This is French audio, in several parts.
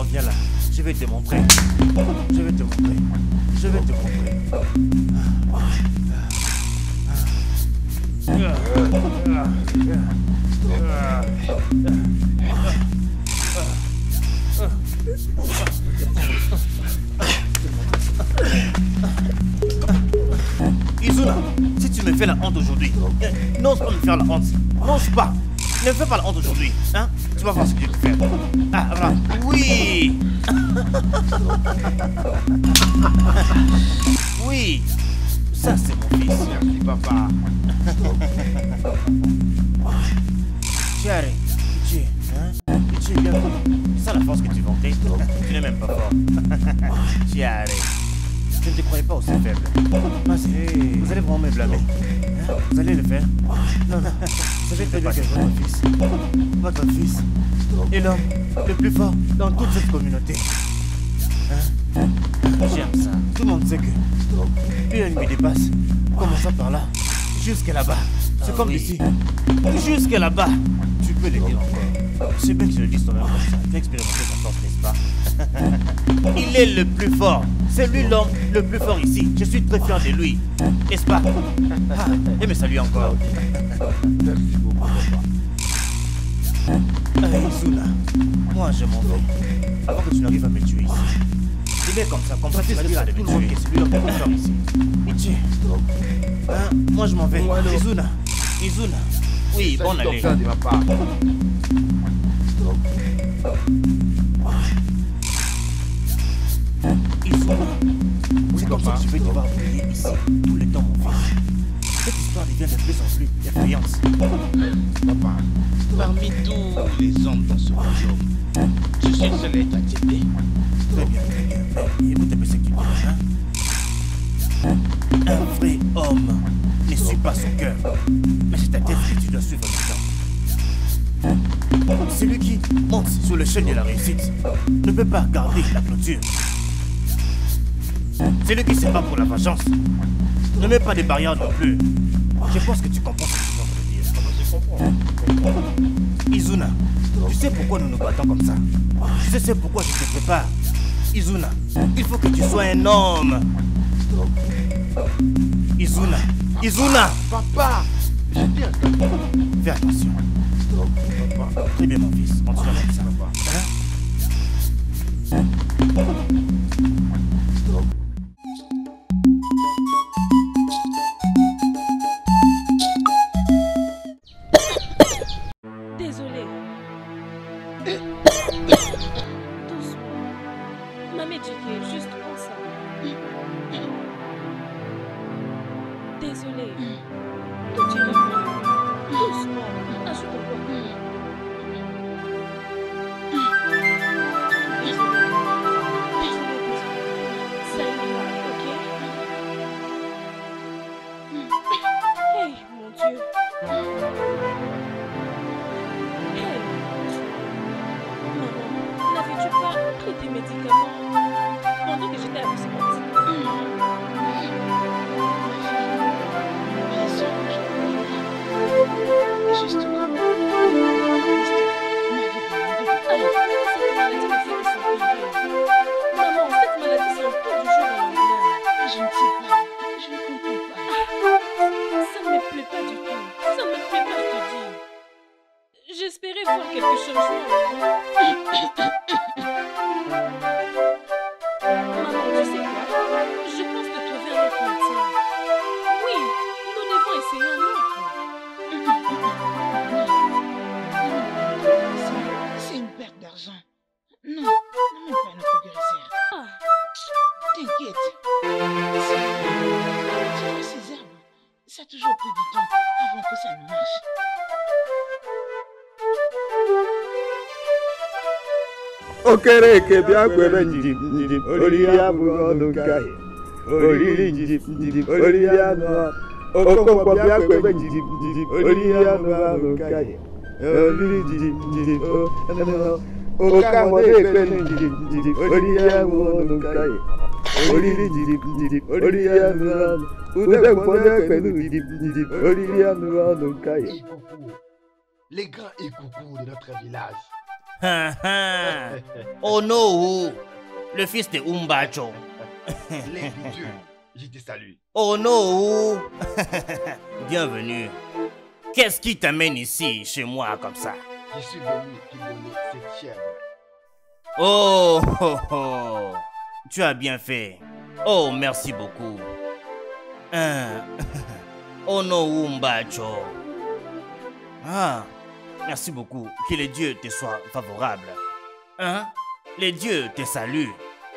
viens là. Je vais te montrer. Je vais te montrer. Je vais te montrer. Izuna, si tu me fais la honte aujourd'hui, n'ose pas me faire la honte. N'ose pas. Ne me fais pas la honte aujourd'hui. Hein? Tu vas voir ce que je vais te faire. Ah, voilà. Oui. Oui. Ça, c'est mon fils. Merci, papa. Tiens, Ichi, hein? Ichi, bien vu. C'est ça la force que tu vantais. Tu n'es même pas fort. Tiens, je ne te croyais pas aussi faible. Vous allez vraiment me blâmer. Hein? Vous allez le faire? Non, non. Vous savez très bien que votre fils est l'homme le plus fort dans toute cette communauté. Hein? J'aime ça. Tout le monde sait que lui, il me dépasse. Commençons par là, jusqu'à là-bas. C'est comme ici. Jusqu'à là-bas. Tu peux le dire encore. C'est bien que je le dise toi-même comme ça. Tu as expérimenté sa force, n'est-ce pas? Il est le plus fort. C'est lui l'homme le plus fort ici. Je suis très fier de lui. N'est-ce pas? Ah, et me salue encore. Merci beaucoup, papa. Izuna, moi je m'en vais. Avant que tu n'arrives à me tuer ici. C'est bien comme ça. Comme ça, tu vas dire à me tuer. C'est lui l'homme le plus fort ici. Ichi. Hein? Moi je m'en vais. Izuna. Izuna. Oui, bon allez. De ma part. Izuna. C'est comme ça que je vais devoir briller ici tout le temps, mon fils. Cette histoire devient de plus en plus effrayante. Papa, parmi tous les hommes dans ce royaume, je suis le seul à être accepté. Très bien, très bien. Mais écoute un peu ce que tu dis, hein? Un vrai homme ne suit pas son cœur, mais c'est ta tête que tu dois suivre maintenant. Celui qui monte sur l'échelle de la réussite ne peut pas garder la clôture. Celui qui se bat pour la vengeance ne met pas de barrières non plus. Je pense que tu comprends ce que je suis en train de dire. Je comprends. Izuna, tu sais pourquoi nous nous battons comme ça? Tu sais pourquoi je te prépare? Izuna, il faut que tu sois un homme. Izuna, Izuna! Papa, je t'ai entendu. Fais attention. Papa, Très bien mon fils, continue comme ça. papa. Désolé. Doucement. M'a m'éduquer juste comme ça. Désolé. Que tu reviens. Doucement. Ajoute encore. Désolé. Ça ira, ok? Hey, mon Dieu. Hey. Maman, n'avais-tu pas pris tes médicaments pendant que j'étais absente? Justement, Alors, comment cette maladie me fait s'empirer? Maman, cette maladie s'empire du jour au lendemain. je ne sais pas, je ne comprends pas. Ça ne me plaît pas du tout. Ça ne me plaît pas, je te dis. J'espérais voir quelque changement. Maman, tu sais quoi? Je pense de trouver un autre médecin. Oui, nous devons essayer un autre. C'est une perte d'argent. Non, ne pas notre guérisseur. Ah, T'inquiète. Tu vois ces herbes, ça a toujours pris du temps avant que ça ne marche. Okereke bịa kwere njijip njijip oriri abụghị ọnụ nke ahụ oriri njijip njijip oriri anụ okonkwo bịa kwere njijip njijip oriri anụ ahụ nke ahụ oriri njijip njijip oke ahụ na-ekpe njijip njijip oriri anụ ọnụ nke ahụ oriri njijip njijip oriri anụ ọnụ ude nkwo na-ekpe njijip njijip oriri anụ ọnụ nke ahụ. Les grands écoucous de notre village. Onowu, le fils de Umbacho. L'œil de Dieu, je te salue. Onowu. Bienvenue. Qu'est-ce qui t'amène ici, chez moi, comme ça? Je suis venu te donner cette chèvre. Oh, oh, oh. Tu as bien fait. Oh, merci beaucoup. Onowu Umbacho. Ah, merci beaucoup. Que les dieux te soient favorables. Hein? Les dieux te saluent.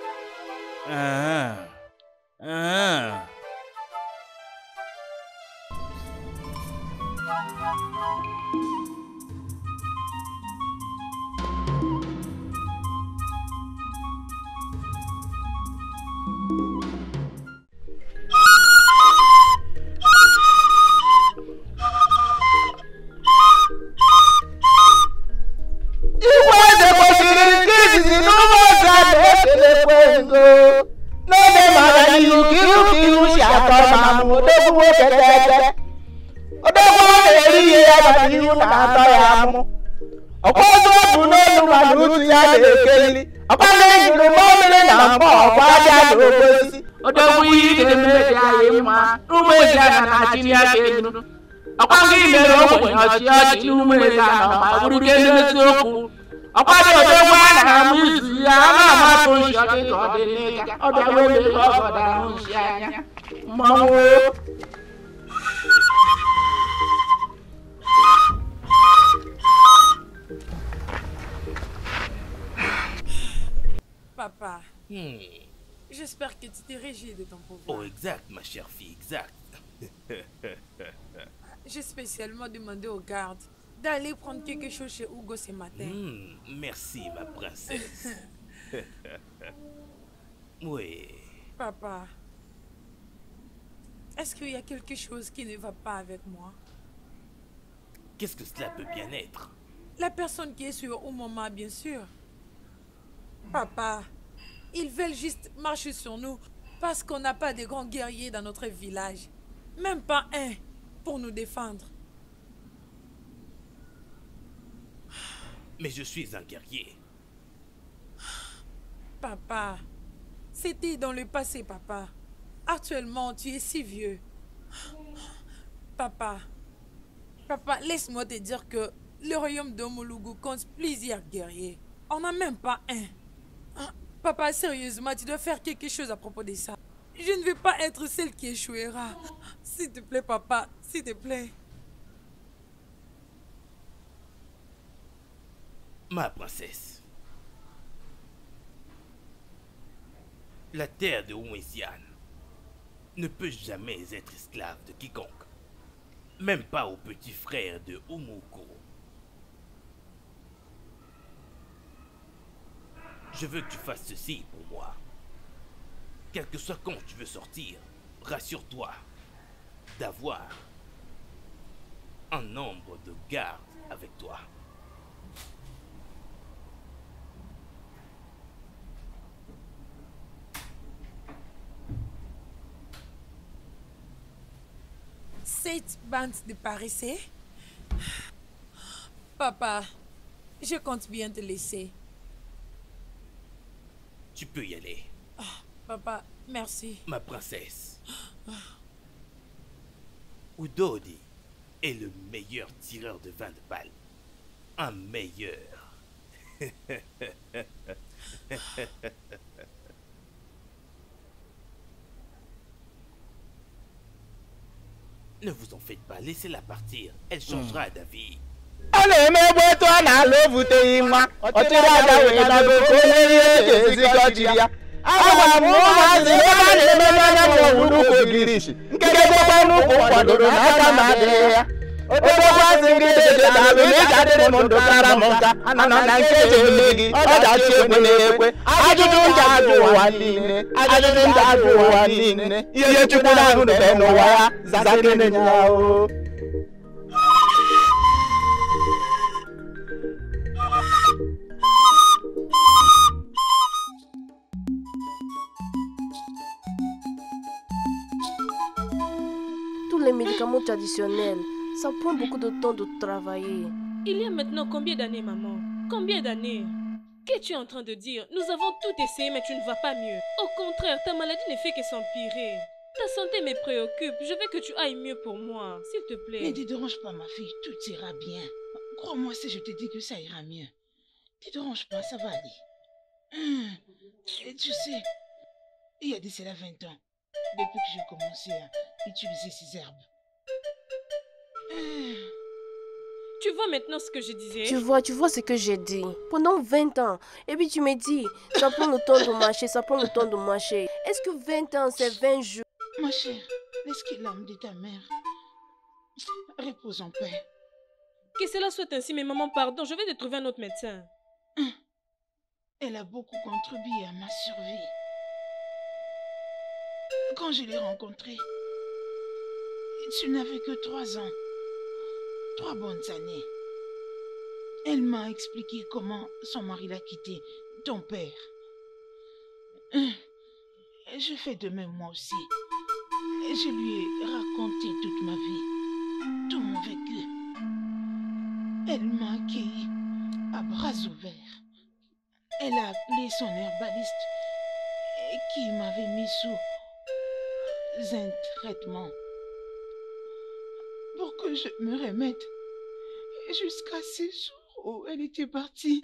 Papa, j'espère que tu t'es régi de ton pouvoir. Oh, exact, ma chère fille, exact. J'ai spécialement demandé aux gardes d'aller prendre quelque chose chez Hugo ce matin. Merci, ma princesse. Oui. Papa, est-ce qu'il y a quelque chose qui ne va pas avec moi? Qu'est-ce que cela peut bien être? La personne qui est sur Oumoma, bien sûr. Papa, ils veulent juste marcher sur nous parce qu'on n'a pas de grands guerriers dans notre village. Même pas un pour nous défendre. Mais je suis un guerrier. Papa, c'était dans le passé, papa. Actuellement, tu es si vieux. Papa, laisse-moi te dire que le royaume d'Omolougou compte plusieurs guerriers. On n'a même pas un. Papa, sérieusement, tu dois faire quelque chose à propos de ça. Je ne veux pas être celle qui échouera. S'il te plaît, papa, s'il te plaît. Ma princesse, la terre de Oumessian ne peut jamais être esclave de quiconque, même pas au petit frère de Oumouko. Je veux que tu fasses ceci pour moi. Quel que soit quand tu veux sortir, rassure-toi d'avoir un nombre de gardes avec toi. Cette bande de paresseux? Papa, je compte bien te laisser. Tu peux y aller. Papa, merci. Ma princesse. Udodi est le meilleur tireur de vin de balle. Un meilleur. Ne vous en faites pas, laissez-la partir. Elle changera d'avis. Allez, mais toi, na love te moi. Otira da we na go ko le ti ko tiria. Awa mo ma se na mo wu ko girishi. Nkeke ko nu ko kwado na ka ma de ya. Obo wa singi de da we ni ga de mo ndo kara mo ka. Ana na nke je legi. Oda chi ekwe na ekwe. Ajuju nja ju wa nine. Ajuju nja ju wa nine. Iye chukwu na hu de no wa zake ne nya o. Les médicaments traditionnels, ça prend beaucoup de temps de travailler. Il y a maintenant combien d'années, maman? Combien d'années? Qu'es-tu en train de dire? Nous avons tout essayé, mais tu ne vas pas mieux. Au contraire, ta maladie ne fait que s'empirer. Ta santé me préoccupe. Je veux que tu ailles mieux pour moi, s'il te plaît. Ne te dérange pas, ma fille. Tout ira bien. Crois-moi si je te dis que ça ira mieux. Ne te dérange pas, ça va aller. Et tu sais, il y a de cela 20 ans, depuis que j'ai commencé à utiliser ces herbes. Tu vois maintenant ce que je disais? Tu vois ce que j'ai dit. Pendant 20 ans. Et puis tu me dis, ça prend le temps de marcher, ça prend le temps de marcher. Est-ce que 20 ans, c'est 20 jours? Ma chère, laisse que l'âme de ta mère repose en paix. Que cela soit ainsi, mais maman, pardon, je vais te trouver un autre médecin. Elle a beaucoup contribué à ma survie. Quand je l'ai rencontrée, tu n'avais que 3 ans. 3 bonnes années. Elle m'a expliqué comment son mari l'a quitté, ton père. Je fais de même moi aussi. Je lui ai raconté toute ma vie, tout mon vécu. Elle m'a accueilli à bras ouverts. Elle a appelé son herbaliste qui m'avait mis sous un traitement pour que je me remette jusqu'à ce jour où elle était partie.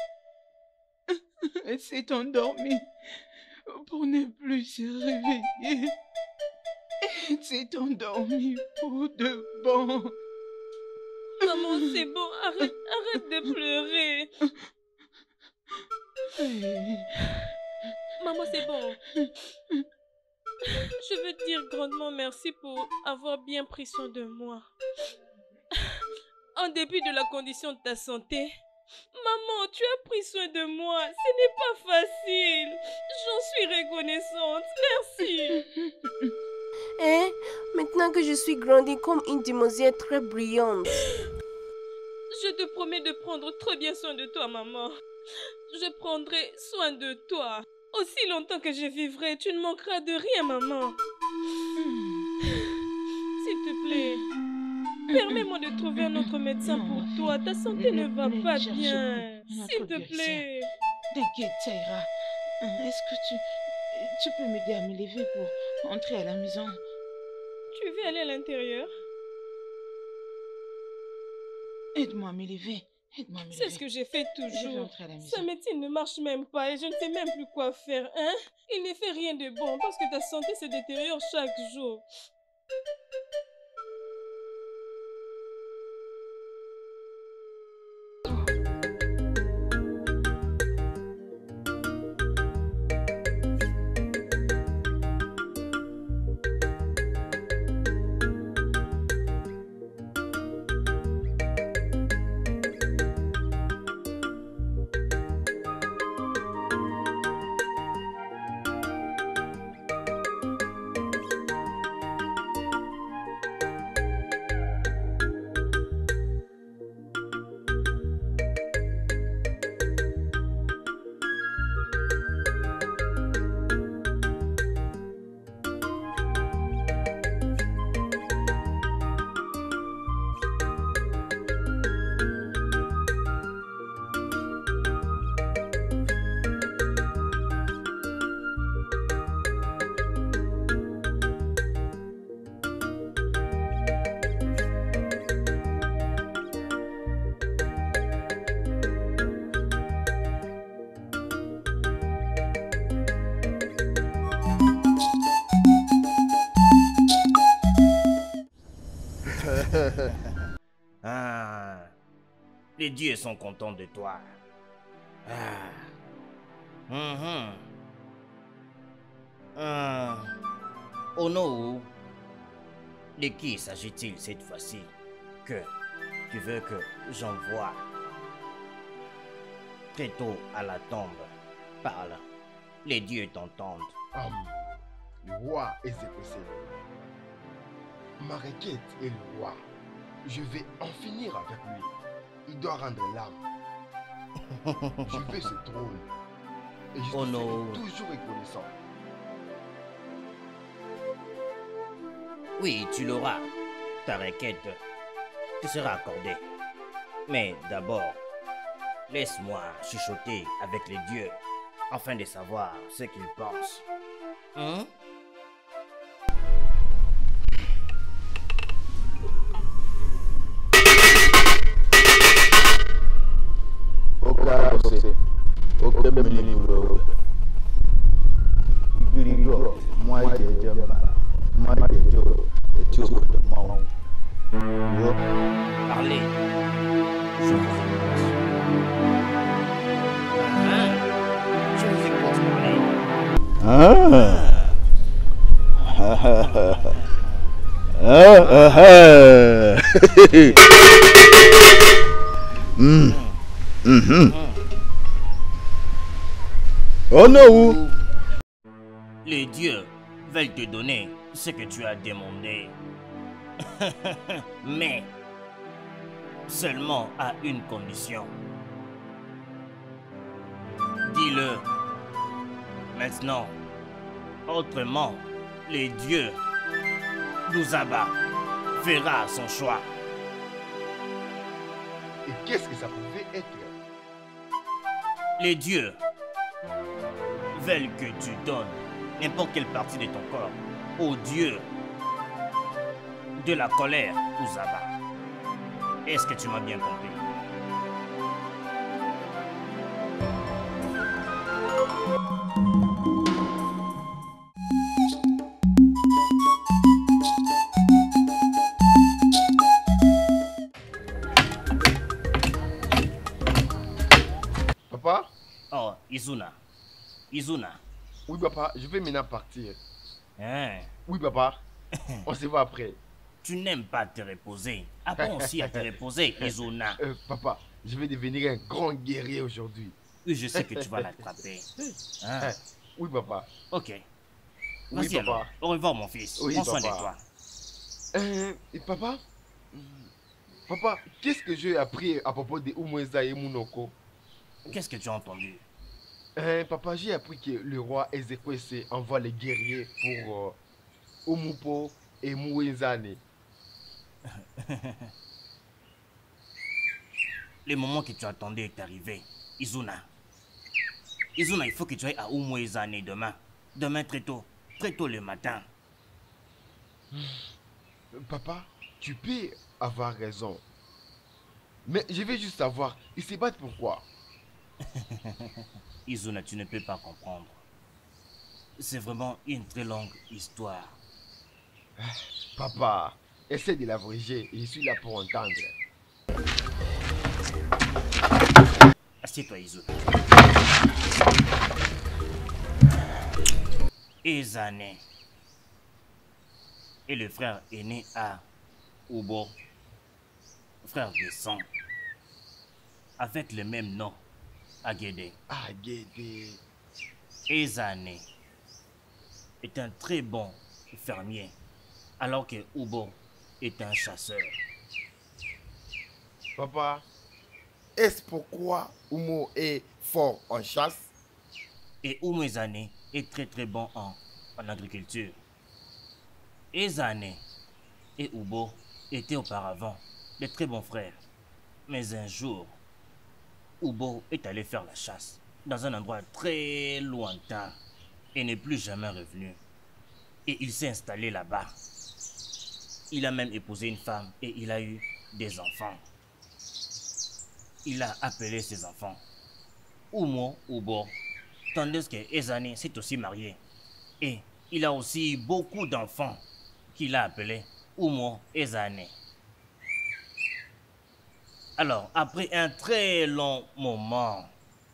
Elle s'est endormie pour ne plus se réveiller. Elle s'est endormie pour de bon. Maman, c'est bon, arrête de pleurer. Maman, c'est bon. Je veux te dire grandement merci pour avoir bien pris soin de moi. En dépit de la condition de ta santé, maman, tu as pris soin de moi. Ce n'est pas facile. J'en suis reconnaissante. Merci. Et maintenant que je suis grandie comme une demoiselle très brillante. Je te promets de prendre très bien soin de toi, maman. Je prendrai soin de toi. Aussi longtemps que je vivrai, tu ne manqueras de rien, maman. S'il te plaît, permets-moi de trouver un autre médecin pour toi. Ta santé ne va pas bien. S'il te plaît. T'inquiète, ça ira. Est-ce que tu peux m'aider à me lever pour entrer à la maison? Tu veux aller à l'intérieur? Aide-moi à me lever. C'est ce que j'ai fait Je vais toujours. entrer à la maison. Sa médecine ne marche même pas et je ne sais même plus quoi faire, hein? Il ne fait rien de bon parce que ta santé se détériore chaque jour. Ah, les dieux sont contents de toi. Oh non, de qui s'agit-il cette fois-ci? Que tu veux que j'envoie très tôt à la tombe? Parle, les dieux t'entendent. Le roi Ézéchiel. Ma requête est le roi. Je vais en finir avec lui. Il doit rendre l'âme. Je veux ce trône. Et je Oh te non. serai toujours reconnaissant. Oui, tu l'auras. Ta requête te sera accordée. Mais d'abord, Laisse-moi chuchoter avec les dieux afin de savoir ce qu'ils pensent. Hein? Parlez. Je vous écoute. Je vous écoute parler. Oh non! Les dieux veulent te donner ce que tu as demandé. Mais seulement à une condition. Dis-le maintenant. Autrement, les dieux Douzaba fera son choix. Et qu'est-ce que ça pouvait être? Les dieux veulent que tu donnes n'importe quelle partie de ton corps aux dieux de la colère Douzaba. Est-ce que tu m'as bien compris? Papa? Oh, Izuna. Izuna. Oui, papa, je vais maintenant partir. Hein? Oui, papa. On se voit après. Tu n'aimes pas te reposer. Apprends aussi à te reposer, Izuna. Papa, je vais devenir un grand guerrier aujourd'hui. Oui, je sais que tu vas l'attraper. Hein? Oui, papa. Ok. Oui, Vas-y alors. papa. Au revoir, mon fils. Oui, Prends soin de papa. toi. Et papa? Papa, qu'est-ce que j'ai appris à propos de Umweza et Munoko? Qu'est-ce que tu as entendu? Papa, j'ai appris que le roi Ezekwese envoie les guerriers pour Umupo et Muwezane. Le moment que tu attendais est arrivé, Izuna. Izuna, il faut que tu ailles à Umwezane demain. Demain très tôt le matin. Papa, tu peux avoir raison. Mais je veux juste savoir, ils se battent pourquoi? Izuna, tu ne peux pas comprendre. C'est vraiment une très longue histoire. Papa, essaie de l'abréger et je suis là pour entendre. Assieds-toi, Izuna. Ezane est le frère aîné à Ubo, frère de sang, avec le même nom, Agede. Agede. Ezane est un très bon fermier, alors que Ubo est un chasseur. Papa, est-ce pourquoi Umo est fort en chasse? Et Umo Ezane est très bon en agriculture. Ezane et Ubo étaient auparavant de très bons frères. Mais un jour, Ubo est allé faire la chasse dans un endroit très lointain et n'est plus jamais revenu. Et il s'est installé là-bas. Il a même épousé une femme et il a eu des enfants. Il a appelé ses enfants Umo Ubo, tandis que Ezane s'est aussi marié. Et il a aussi beaucoup d'enfants qu'il a appelés Umo Ezane. Alors, après un très long moment,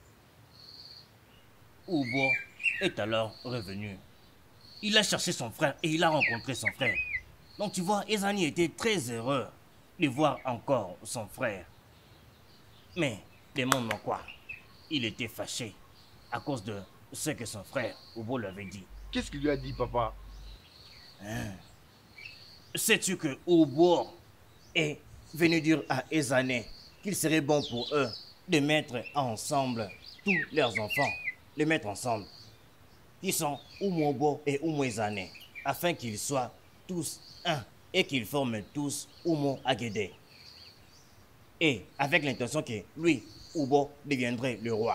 Ubo est alors revenu. Il a cherché son frère et il a rencontré son frère. Donc tu vois, Ezane était très heureux de voir encore son frère. Mais, demande-moi quoi? Il était fâché à cause de ce que son frère Ubo lui avait dit. Qu'est-ce qu'il lui a dit, papa? Hein? Sais-tu que Ubo est venu dire à Ezane qu'il serait bon pour eux de mettre ensemble tous leurs enfants, les mettre ensemble, qui sont Umobo et Umo Ezane, afin qu'ils soient tous un et qu'ils forment tous Umo Agede. Et avec l'intention que lui, Ubo, deviendrait le roi.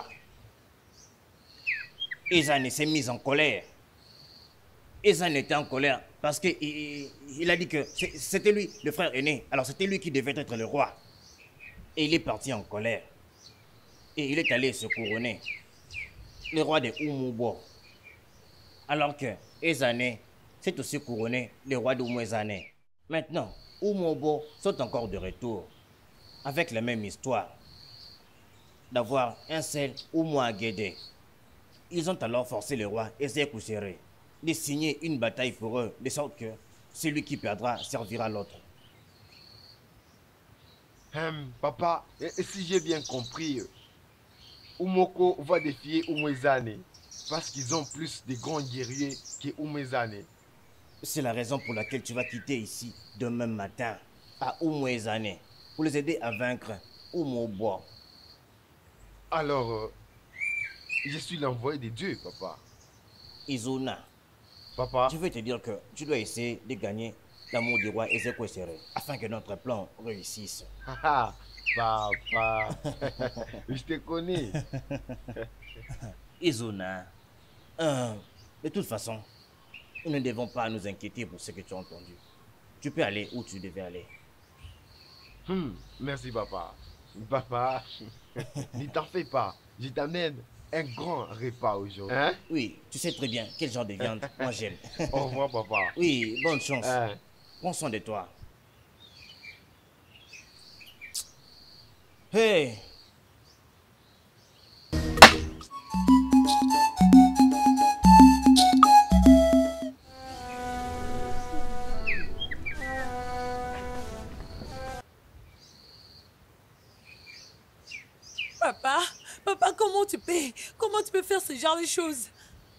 Ezane s'est mis en colère. Ezane était en colère parce qu'il a dit que c'était lui, le frère aîné. Alors c'était lui qui devait être le roi. Et il est parti en colère. Et il est allé se couronner. Le roi de Umubo. Alors que Ezane s'est aussi couronné le roi d'Umwezane. Maintenant, Umubo sont encore de retour. Avec la même histoire. D'avoir un seul Umuagede. Ils ont alors forcé le roi Ezekouchere de signer une bataille pour eux, de sorte que celui qui perdra servira l'autre. Papa, et si j'ai bien compris, Umoko va défier Umwezane parce qu'ils ont plus de grands guerriers que Umwezane. C'est la raison pour laquelle tu vas quitter ici demain matin à Umwezane pour les aider à vaincre Umubo. Alors, je suis l'envoyé de Dieu, papa. Izuna, Papa, je veux te dire que tu dois essayer de gagner l'amour du roi Ezekouchere afin que notre plan réussisse. papa, je te connais. Izuna, de toute façon, nous ne devons pas nous inquiéter pour ce que tu as entendu. Tu peux aller où tu devais aller. Merci, papa. Papa, ne t'en fais pas. Je t'amène un grand repas aujourd'hui. Hein? Oui, tu sais très bien quel genre de viande moi j'aime. Au revoir, papa. Oui, bonne chance. Hein? Prends soin de toi. Hey! Papa, comment tu peux faire ce genre de choses?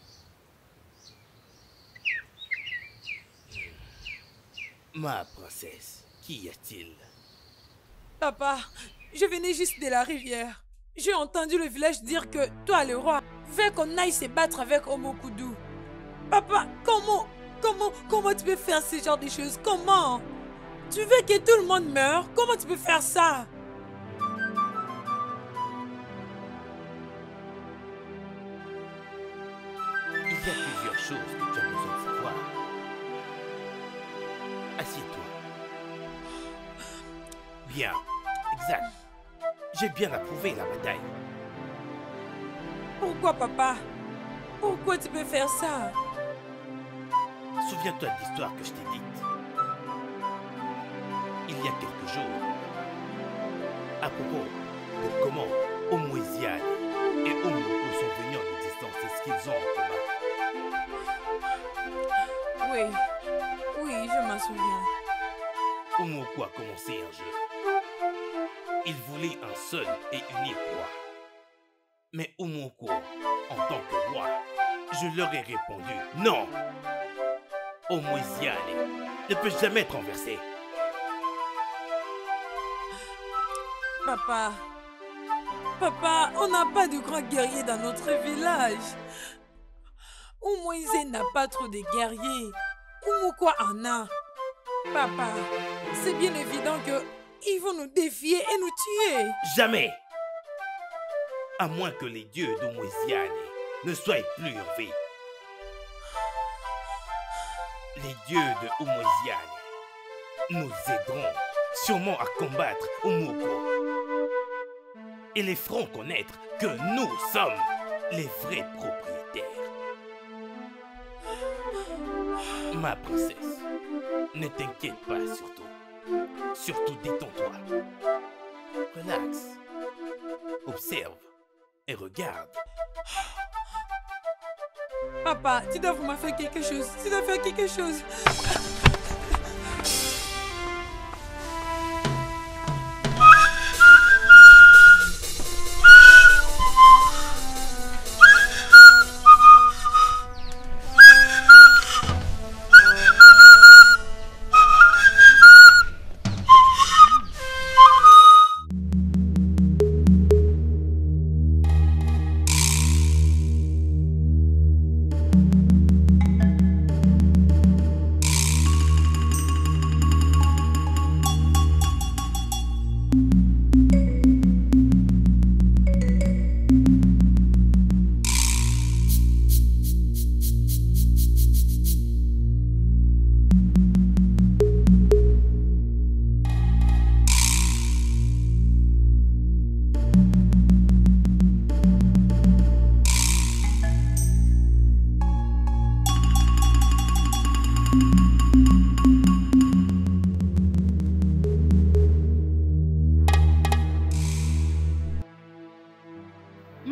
Ma princesse, qu'y a-t-il? Papa, je venais juste de la rivière. J'ai entendu le village dire que toi, le roi, veux qu'on aille se battre avec Omokudu. Papa, comment tu peux faire ce genre de choses? Comment? Tu veux que tout le monde meure? Comment tu peux faire ça? Il y a plusieurs choses que tu as besoin de savoir. Assieds-toi. Bien, exact. J'ai bien approuvé la bataille. Pourquoi, papa? Pourquoi tu peux faire ça? Souviens-toi de l'histoire que je t'ai dite. Il y a quelques jours, à propos de comment Umwezane et Umuko sont venus en existence et ce qu'ils ont en commun. Oui, je m'en souviens. Umuko a commencé un jeu. Il voulait un seul et unique roi. Mais Umuko, en tant que roi, je leur ai répondu non. Umwezane ne peut jamais être renversé. Papa, on n'a pas de grands guerriers dans notre village. Umwezane n'a pas trop de guerriers. Umuko en a. Papa, c'est bien évident que ils vont nous défier et nous tuer. Jamais. À moins que les dieux d'Umwezane ne soient plus en vie. Les dieux de Umwezane nous aideront sûrement à combattre Umuko. Et les feront connaître que nous sommes les vrais propriétaires. Ma princesse, ne t'inquiète pas surtout. Surtout détends-toi. Relax. Observe et regarde. Papa, tu dois vraiment faire quelque chose. Tu dois faire quelque chose.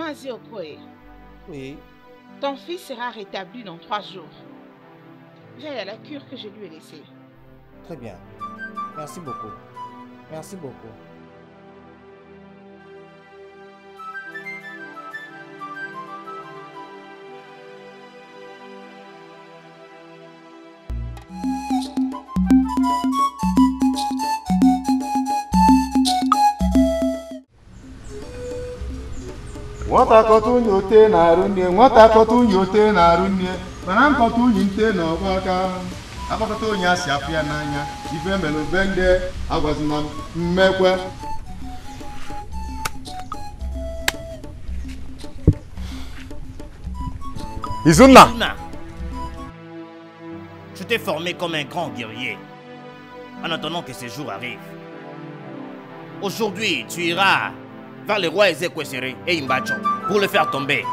Maziokoe, Oui. ton fils sera rétabli dans 3 jours. Veille à la cure que je lui ai laissée. Très bien. Merci beaucoup. Merci beaucoup. Nwata akọta unyi ote na-arụ nne, nwata akọta unyi ote na-arụ nne, mana nkọta unyi nte na ọgba aka. Akpakọta onye asị afụ ya n'anya, ife mere be ndị agwazina mmekwe. Izunna! Je t'ai formé comme un grand guerrier, en attendant que ce jour arrive. Aujourd'hui, tu iras vers le roi Ezekwesere et Imbacho pour le faire tomber.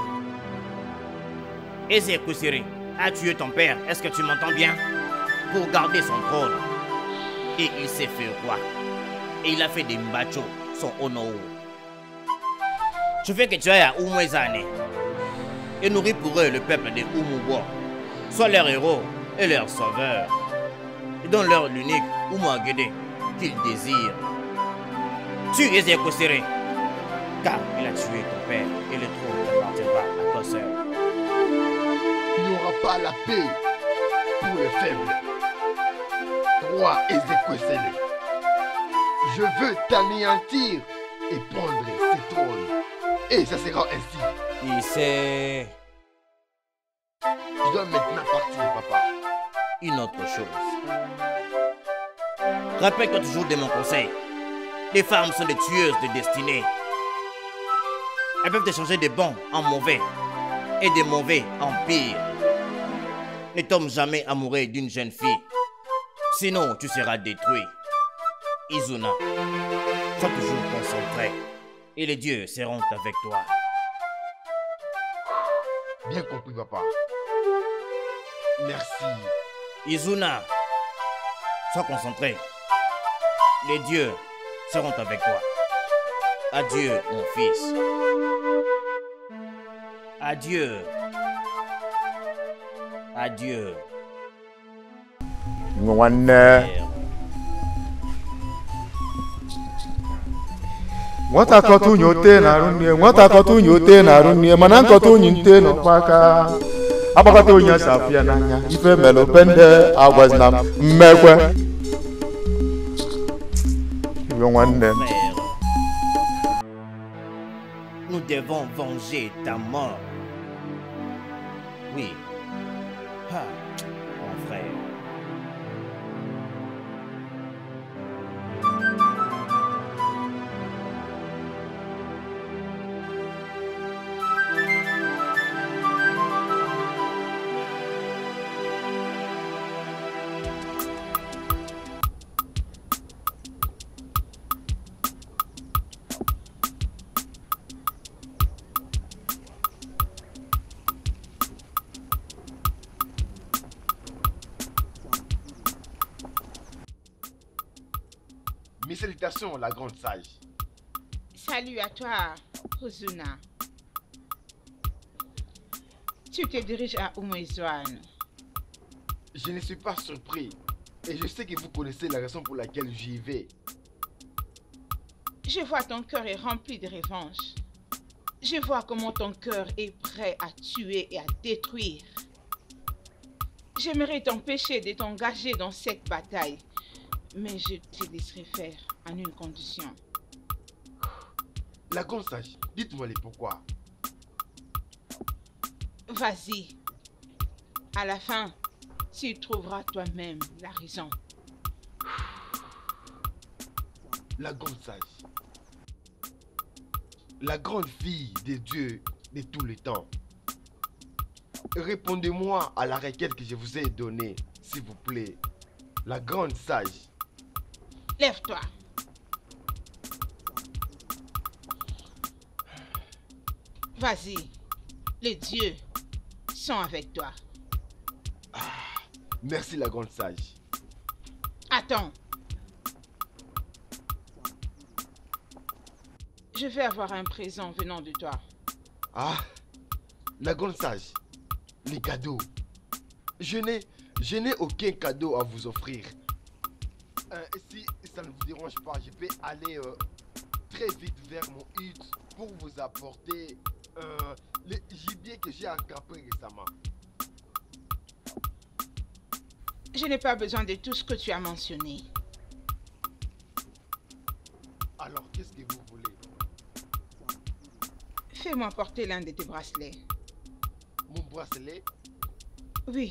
Ezekwesere a tué ton père, est-ce que tu m'entends bien? Pour garder son trône. Et il s'est fait roi. Et il a fait de Mbacho son honneur. Je veux que tu ailles à Umwezane et nourris pour eux le peuple de Umubo. Sois leur héros et leur sauveur. Et donne-leur l'unique Umuagede qu'ils désirent. Tue Ezekwesere, car il a tué ton père et le trône appartiendra à toi seul. Il n'y aura pas la paix pour les faibles. Roi Ezekwesere, je veux t'anéantir et prendre ce trône. Et ça sera ainsi. Il sait Tu dois maintenant partir, papa. une autre chose. Rappelle-toi toujours de mon conseil. Les femmes sont des tueuses de destinée. Elles peuvent te changer de bon en mauvais et de mauvais en pire. Ne tombe jamais amoureux d'une jeune fille. Sinon, tu seras détruit. Izuna, sois toujours concentré et les dieux seront avec toi. Bien compris, papa. Merci. Izuna, sois concentré. Les dieux seront avec toi. Adieu, mon fils. Adieu. Adieu. Nwanne. Père. Nwata akọta unyi ote na-arụ nne, nwata akọta unyi ote na-arụ nne, mana nkọta unyi nte n'ọkpa aka. Akpakọta onye asị afụ ya n'anya, ife mere be ndị agwazina mmekwe. Iwe nwanne m. Frère, nous devons venger ta mort. Oui. Ah, mon frère. Mes salutations, la grande sage. Salut à toi, Ozuna. Tu te diriges à Umwezane. Je ne suis pas surpris. Et je sais que vous connaissez la raison pour laquelle j'y vais. Je vois ton cœur est rempli de revanche. Je vois comment ton cœur est prêt à tuer et à détruire. J'aimerais t'empêcher de t'engager dans cette bataille, mais je te laisserai faire en une condition. La grande sage, dites-moi les pourquoi. Vas-y. À la fin, tu trouveras toi-même la raison. La grande sage. La grande fille de Dieu de tout le temps. Répondez-moi à la requête que je vous ai donnée, s'il vous plaît. La grande sage. Lève-toi. Vas-y. Les dieux sont avec toi. Merci la grande sage. Attends. Je vais avoir un présent venant de toi. Ah, la grande sage, les cadeaux. Je n'ai aucun cadeau à vous offrir. Si ça ne vous dérange pas, je peux aller très vite vers mon hut pour vous apporter le gibier que j'ai attrapé récemment. Je n'ai pas besoin de tout ce que tu as mentionné. Alors, qu'est-ce que vous voulez? Fais-moi porter l'un de tes bracelets. Mon bracelet? Oui.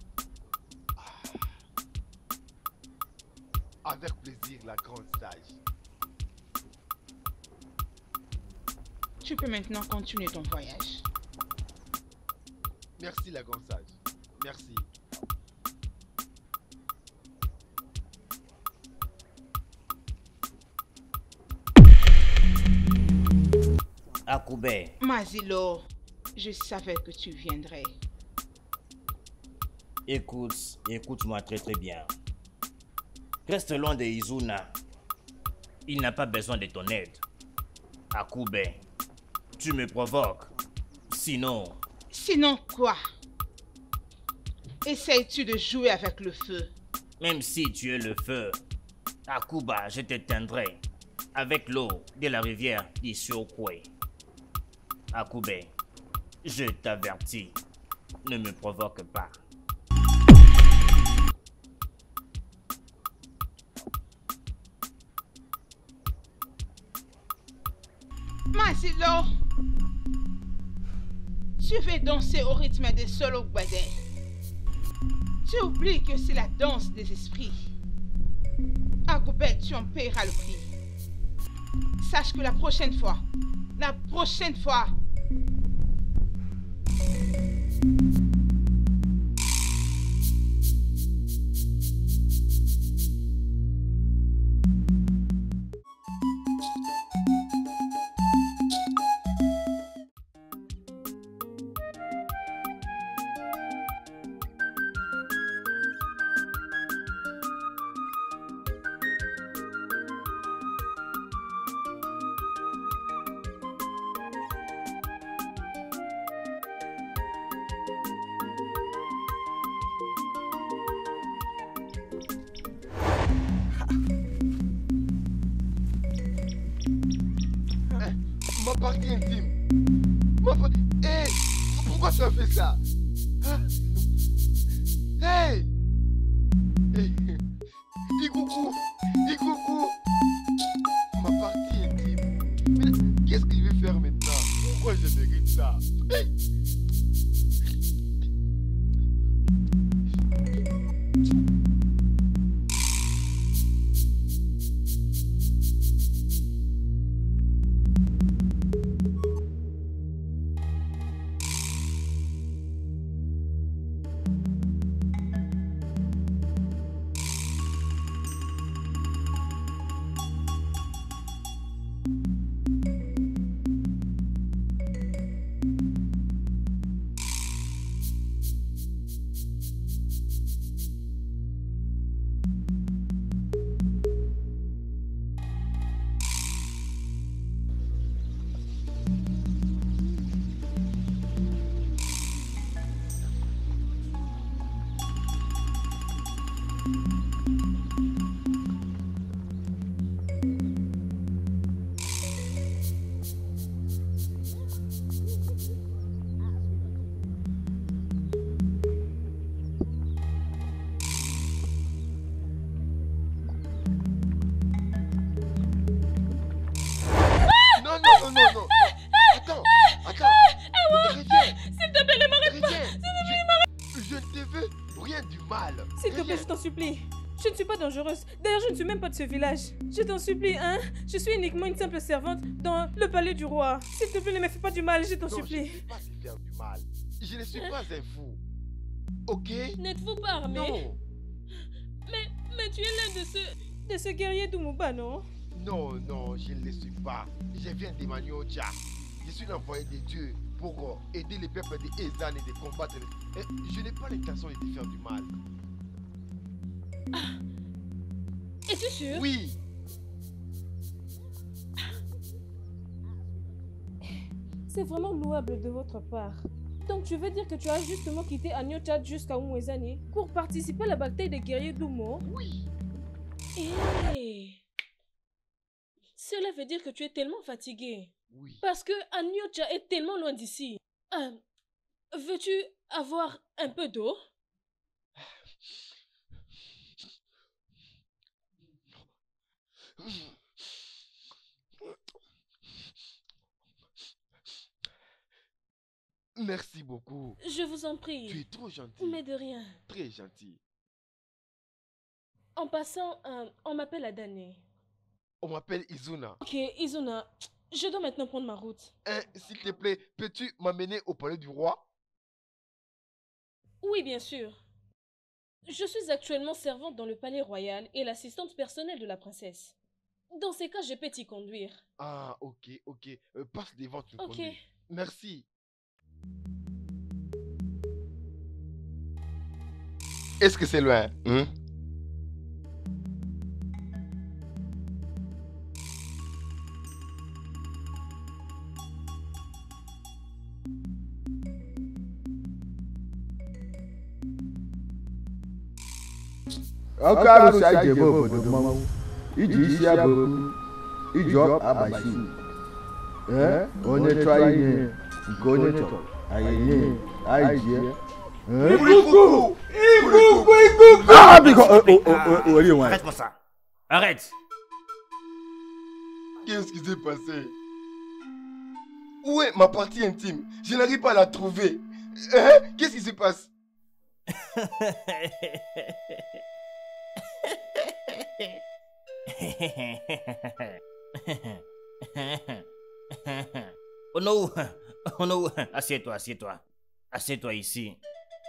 Avec plaisir, la grande sage. Tu peux maintenant continuer ton voyage. Merci, la grande sage. Merci. Akube, Mazilo, je savais que tu viendrais. écoute-moi très très bien. Reste loin de Izuna. Il n'a pas besoin de ton aide. Akube, tu me provoques. Sinon... Sinon quoi? Essayes-tu de jouer avec le feu? Même si tu es le feu, Akuba, je t'éteindrai avec l'eau de la rivière d'Isiokwe. Akube, je t'avertis, ne me provoque pas. Mazilo, tu veux danser au rythme des solos Gbadé. Tu oublies que c'est la danse des esprits. Akoubet, tu en paieras le prix. Sache que la prochaine fois, Ma partie intime. Hey, pourquoi tu as fait ça? Hey! Igoukou! Ma partie intime. Mais qu'est-ce qu'il veut faire maintenant? Pourquoi je mérite ça? Hey! Non. Attends. Reviens. S'il te plaît, ne m'arrête pas. Je ne te veux rien du mal. S'il te plaît, je t'en supplie. Je ne suis pas dangereuse. D'ailleurs, je ne suis même pas de ce village. Je t'en supplie, hein. Je suis uniquement une simple servante dans le palais du roi. S'il te plaît, ne me fais pas du mal, je t'en supplie. Je ne vais pas te faire du mal. Je ne suis pas un fou. Ok? N'êtes-vous pas armé? Non. Mais tu es l'un de ce guerrier d'Umuba, non? Non, je ne le suis pas. Je viens d'Emmanuel-Ocha. Je suis l'envoyé de Dieu pour aider les peuples de Ezan et de combattre les... Je n'ai pas l'intention de te faire du mal. Es-tu sûr? Oui. C'est vraiment louable de votre part. Donc tu veux dire que tu as justement quitté Aniocha jusqu'à Umwezani pour participer à la bataille des guerriers d'Umo? Oui. Hey. Cela veut dire que tu es tellement fatigué. Oui. Parce que Aniocha est tellement loin d'ici. Veux-tu avoir un peu d'eau? Merci beaucoup. Je vous en prie. Tu es trop gentil. Mais de rien. Très gentil. En passant, on m'appelle Adane. On m'appelle Izuna. Ok, Izuna, je dois maintenant prendre ma route. S'il te plaît, peux-tu m'amener au palais du roi? Oui, bien sûr. Je suis actuellement servante dans le palais royal et l'assistante personnelle de la princesse. Dans ces cas, je peux t'y conduire. Ah, ok, ok. Passe devant, tu me Ok. conduis. Merci. Est-ce que c'est loin, hein? Ọkụ arụsị anyị ji ebe obodo mmanwụ iji isi abụrụ iji abachi onye chọọ ihe nke onye chọrọ anyị nye anyị jie Arrête-moi ça. Arrête. Qu'est-ce qui s'est passé? Où est ma partie intime? Je n'arrive pas à la trouver. Qu'est-ce qui se passe? Oh non, oh non, assieds-toi, assieds-toi. Assieds-toi ici.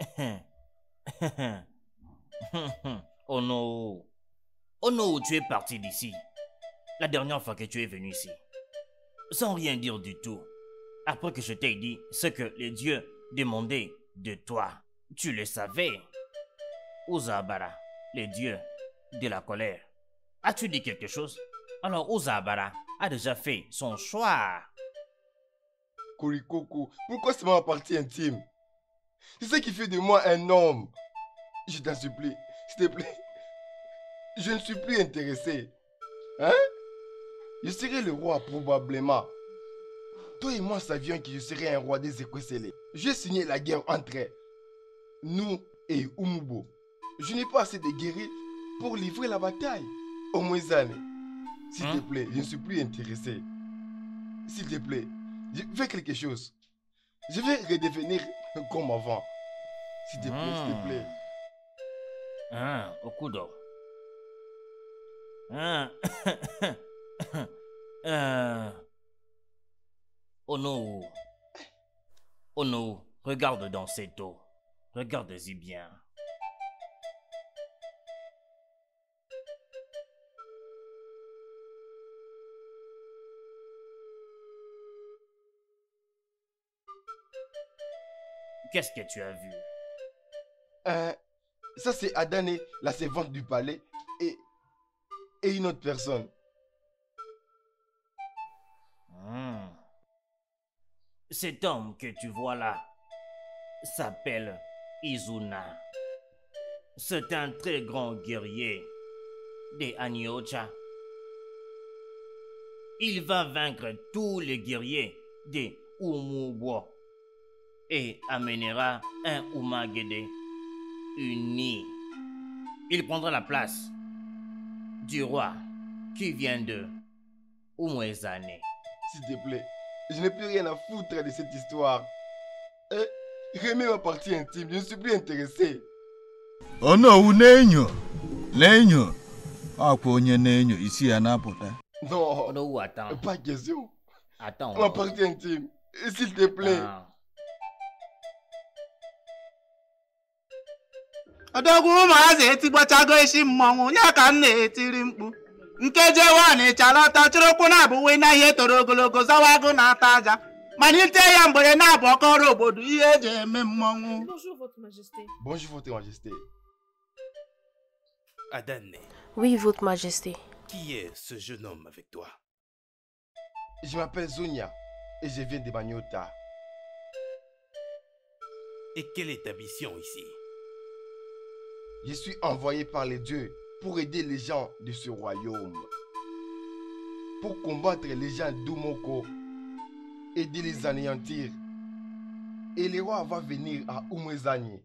Oh non. Oh non, tu es parti d'ici. La dernière fois que tu es venu ici. Sans rien dire du tout. Après que je t'ai dit ce que les dieux demandaient de toi. Tu le savais. Uzabara, les dieux de la colère. As-tu dit quelque chose? Alors Uzabara a déjà fait son choix. Kurikoko, pourquoi c'est ma partie intime? C'est ce qui fait de moi un homme. Je t'en supplie, s'il te plaît. Je ne suis plus intéressé. Hein? Je serai le roi probablement. Toi et moi savions que je serais un roi des Ekwesele. J'ai signé la guerre entre nous et Umubo. Je n'ai pas assez de guerriers pour livrer la bataille. Umwezani, s'il te plaît, je ne suis plus intéressé. S'il te plaît, fais quelque chose. Je vais redevenir comme avant. S'il te plaît, s'il te plaît. Ah, Okudo. Ah. Oh non. Oh non, regarde dans cette eau. Regarde-y bien. Qu'est-ce que tu as vu? Ça c'est Adane, la servante du palais, et une autre personne. Cet homme que tu vois là s'appelle Izuna. C'est un très grand guerrier des Aniocha. Il va vaincre tous les guerriers des Umubo et amènera un Umagede uni. Il prendra la place du roi qui vient de Umwezani. S'il te plaît, je n'ai plus rien à foutre de cette histoire. Remets ma partie intime, je ne suis plus intéressé. Oh non, nenyo. Nenyo. Akwa onye nenyo isi ya na-apụta. Non, Non, attends. pas question. Attends. Ma partie intime, s'il te plaît. Odogwu ụmụazị etigbochago isi mmọnwụ ya ka m na-etiri mkpu. Nkeji nwaanyị chalọta chụrụkwụ na-abụwe na ihe toro ogologo zawago na-ata aja. Malite ya mgbere na-abụ ọkọrọ obodo ihe eji eme mmọnwụ. Bonjour, Votre Majesté. Bonjour, Votre Majesté. Adane, Oui, Votre Majesté. qui est ce jeune homme avec toi? Je m'appelle Zonia. et je viens de Banyota. Et quelle est ta mission ici? Je suis envoyé par les dieux pour aider les gens de ce royaume. Pour combattre les gens d'Umoko et de les anéantir. Et le roi va venir à Umwezanye.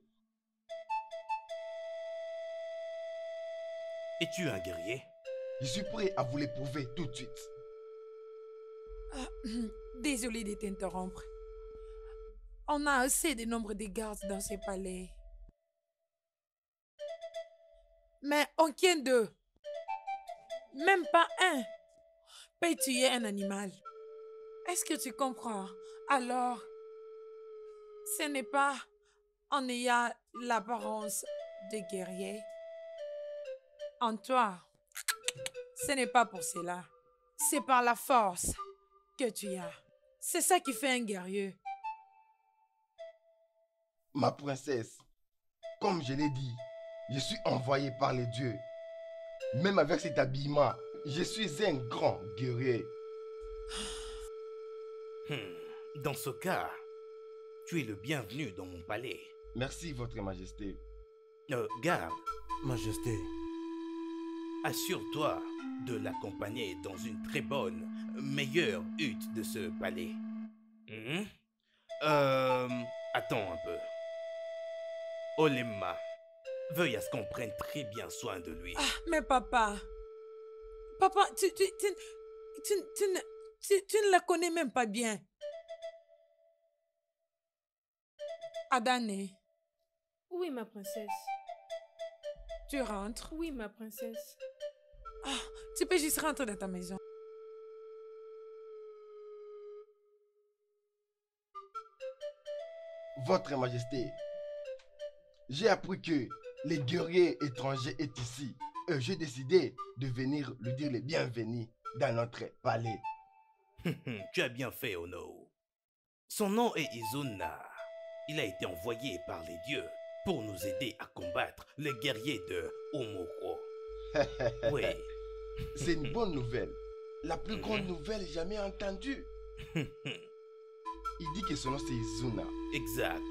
Es-tu un guerrier? Je suis prêt à vous l'éprouver tout de suite. Désolé de t'interrompre. On a assez de nombre de gardes dans ces palais. Mais aucun d'eux, même pas un, peut tuer un animal. Est-ce que tu comprends? Alors, ce n'est pas en ayant l'apparence de guerrier. En toi, ce n'est pas pour cela. C'est par la force que tu as. C'est ça qui fait un guerrier. Ma princesse, comme je l'ai dit, je suis envoyé par les dieux. Même avec cet habillement, je suis un grand guerrier. Dans ce cas, tu es le bienvenu dans mon palais. Merci, votre majesté. Garde, Majesté. assure-toi de l'accompagner dans une très bonne, meilleure hutte de ce palais. Attends un peu. Olemma, veuille à ce qu'on prenne très bien soin de lui. Ah, mais papa, tu ne la connais même pas bien. Adane, Oui, ma princesse. tu rentres. Oui, ma princesse. Ah, tu peux juste rentrer dans ta maison. Votre majesté, j'ai appris que les guerriers étrangers est ici. Et j'ai décidé de venir lui dire les bienvenus dans notre palais. Tu as bien fait, Ono. Son nom est Izuna. Il a été envoyé par les dieux pour nous aider à combattre les guerriers de Umoko. Oui. C'est une bonne nouvelle. La plus grande nouvelle jamais entendue. Il dit que son nom c'est Izuna. Exact.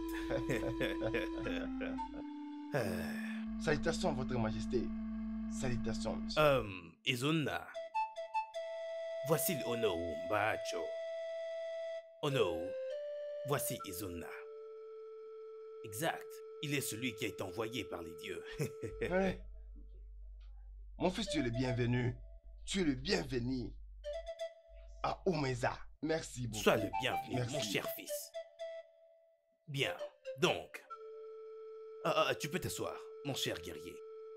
Salutations, votre majesté. Salutations, monsieur. Izuna. Voici Ono Mbacho. Ono, voici Izuna. Exact. Il est celui qui a été envoyé par les dieux. Ouais. Mon fils, tu es le bienvenu. Tu es le bienvenu à Umeza. Merci beaucoup. Sois le bienvenu, Merci. mon cher fils. Bien. Donc, tu peux t'asseoir, mon cher guerrier.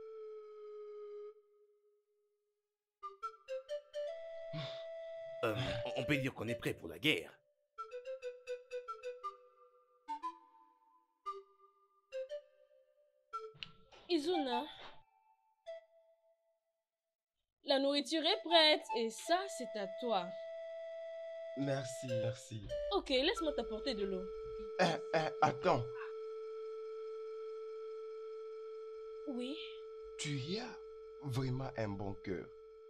On peut dire qu'on est prêt pour la guerre. Izuna, la nourriture est prête et ça, c'est à toi. Merci, merci. Ok, laisse-moi t'apporter de l'eau. Attends, Oui. tu as vraiment un bon cœur.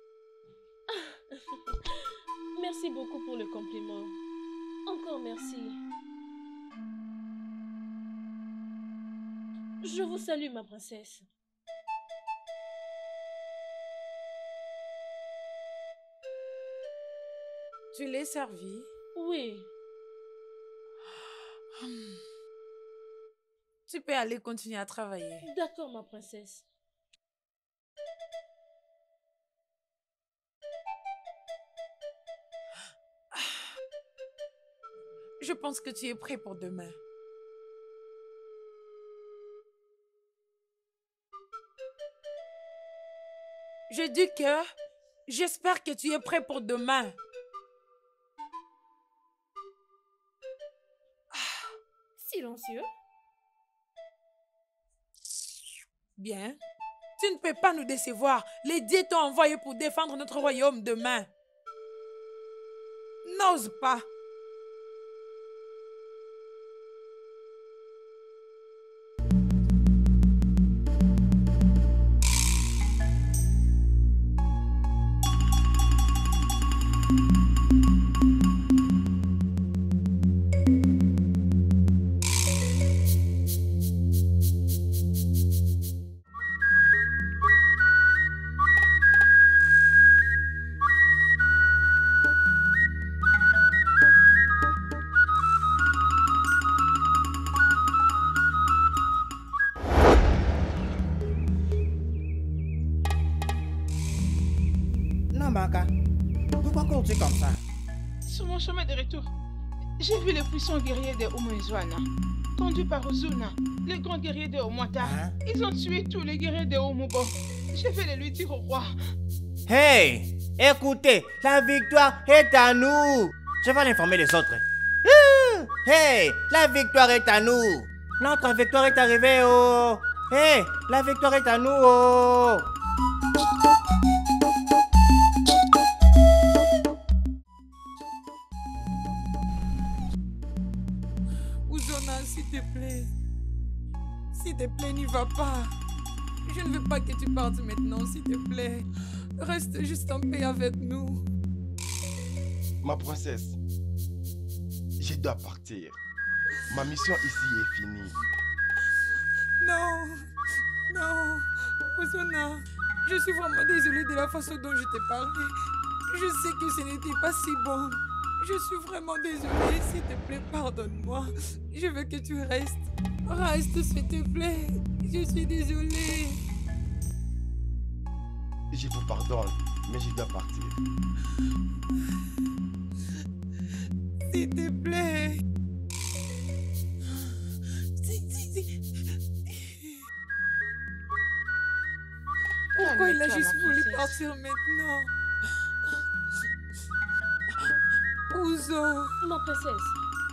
Merci beaucoup pour le compliment. Encore merci. Je vous salue, ma princesse. Tu l'es servi? Oui. Tu peux aller continuer à travailler. D'accord, ma princesse. Je pense que tu es prêt pour demain. Je dis que j'espère que tu es prêt pour demain. Silencieux. Bien. Tu ne peux pas nous décevoir. Les dieux t'ont envoyé pour défendre notre royaume demain. N'ose pas. Sur mon chemin de retour, j'ai vu les puissants guerriers de Omoizwana, conduits par Ozuna, les grands guerriers de Omwata. Ils ont tué tous les guerriers de Omubo. Je vais les lui dire au roi. Hey, écoutez, la victoire est à nous. Je vais l'informer les autres. Hey, la victoire est à nous. Notre victoire est arrivée, oh. Hey, la victoire est à nous, oh. Ozona, s'il te plaît. S'il te plaît, n'y va pas. Je ne veux pas que tu partes maintenant, s'il te plaît. Reste juste en paix avec nous. Ma princesse, je dois partir. Ma mission ici est finie. Non, non, Ozona, je suis vraiment désolée de la façon dont je t'ai parlé. Je sais que ce n'était pas si bon. Je suis vraiment désolée, s'il te plaît, pardonne-moi. Je veux que tu restes. Reste, s'il te plaît. Je suis désolée. Je vous pardonne, mais je dois partir. S'il te plaît. Pourquoi il a juste voulu partir maintenant? Ouzo. Ma princesse.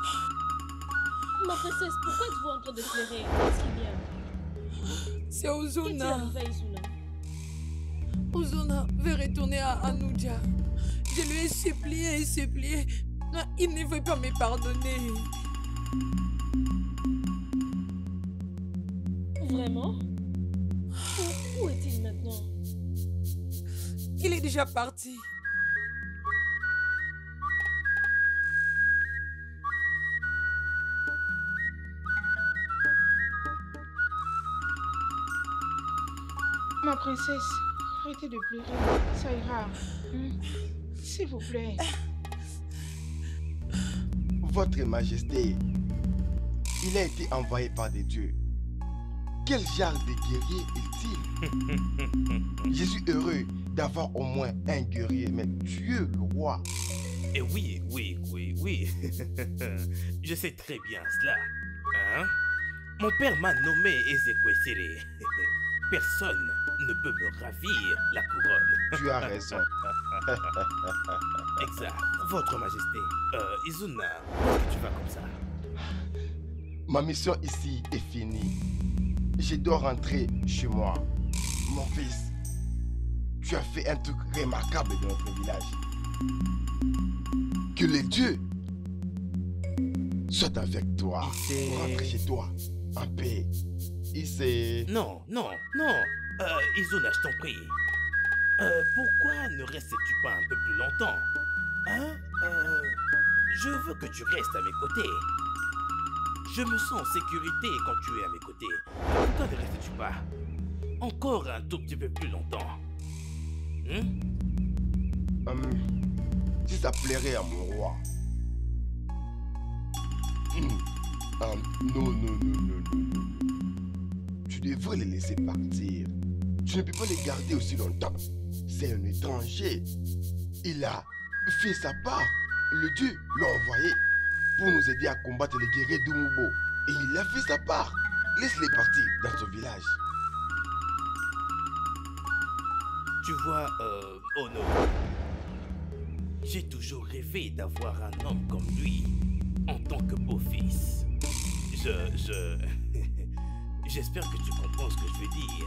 Ma princesse, pourquoi êtes-vous en train de pleurer? Qu'est-ce qu'il y a? C'est Ozona. Qu'est-il arrivé à Izuna? Ozona veut retourner à Anuja. Je lui ai supplié et supplié. Mais il ne veut pas me pardonner. Vraiment? Où est-il maintenant? Il est déjà parti. Ma princesse, arrêtez de pleurer. Ça ira. S'il vous plaît. Votre Majesté, il a été envoyé par des dieux. Quel genre de guerrier est-il? Je suis heureux d'avoir au moins un guerrier, mais Dieu, le roi. Et oui. Je sais très bien cela. Hein? Mon père m'a nommé Ezekwesili. Personne ne peut me ravir la couronne. Tu as raison. Exact. Votre Majesté. Izuna, pourquoi tu vas comme ça? Ma mission ici est finie. Je dois rentrer chez moi. Mon fils, tu as fait un truc remarquable dans notre village. Que les dieux soient avec toi. Rentre chez toi en paix. Non. Izuna, je t'en prie. Pourquoi ne restes-tu pas un peu plus longtemps? Hein? Je veux que tu restes à mes côtés. Je me sens en sécurité quand tu es à mes côtés. Pourquoi ne restes-tu pas encore un tout petit peu plus longtemps? Si ça plairait à mon roi. Non. Tu devrais les laisser partir. Tu ne peux pas les garder aussi longtemps. C'est un étranger. Il a fait sa part. Le dieu l'a envoyé pour nous aider à combattre les guerriers d'Umubo. Et il a fait sa part. Laisse-les partir dans son village. Tu vois, Ono, j'ai toujours rêvé d'avoir un homme comme lui en tant que beau-fils. J'espère que tu comprends ce que je veux dire.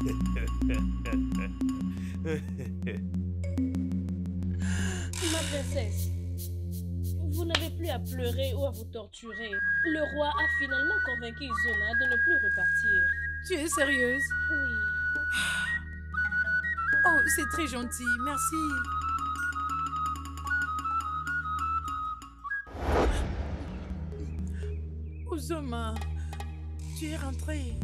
Ma princesse, vous n'avez plus à pleurer ou à vous torturer. Le roi a finalement convaincu Izuna de ne plus repartir. Tu es sérieuse? Oui. Oh, c'est très gentil. Merci. Ozoma, tu es rentrée.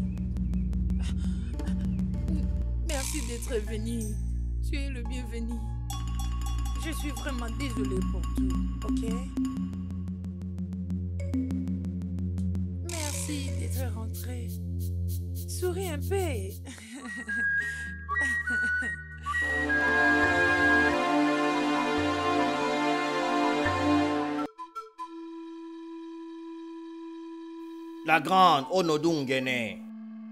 Merci d'être venu. Tu es le bienvenu. Je suis vraiment désolée pour tout, ok? Merci d'être rentrée. Souris un peu. la grande Onodungene,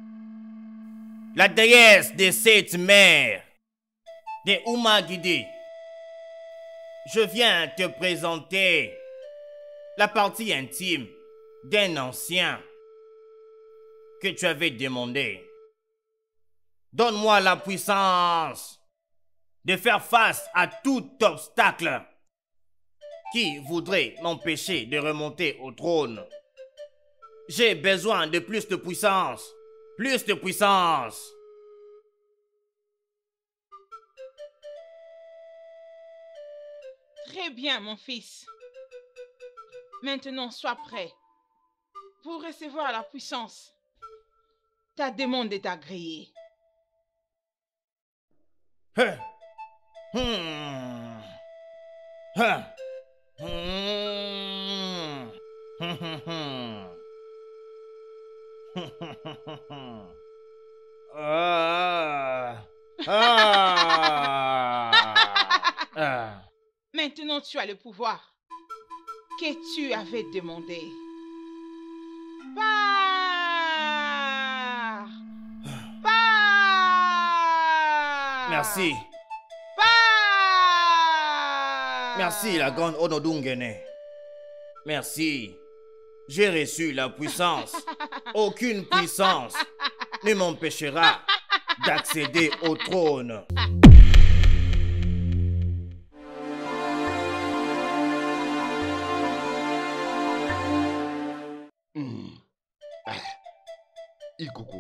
la déesse des 7 mers, des Umagidi, je viens te présenter la partie intime d'un ancien que tu avais demandé. Donne-moi la puissance de faire face à tout obstacle qui voudrait m'empêcher de remonter au trône. J'ai besoin de plus de puissance. Plus de puissance. Très bien, mon fils. Maintenant, sois prêt pour recevoir la puissance. Ta demande est agréée. Maintenant, tu as le pouvoir que tu avais demandé. Pars! Pars! Merci. Pars! Merci, la grande Onodungene. Merci. J'ai reçu la puissance. Aucune puissance ne m'empêchera d'accéder au trône. Ikoko,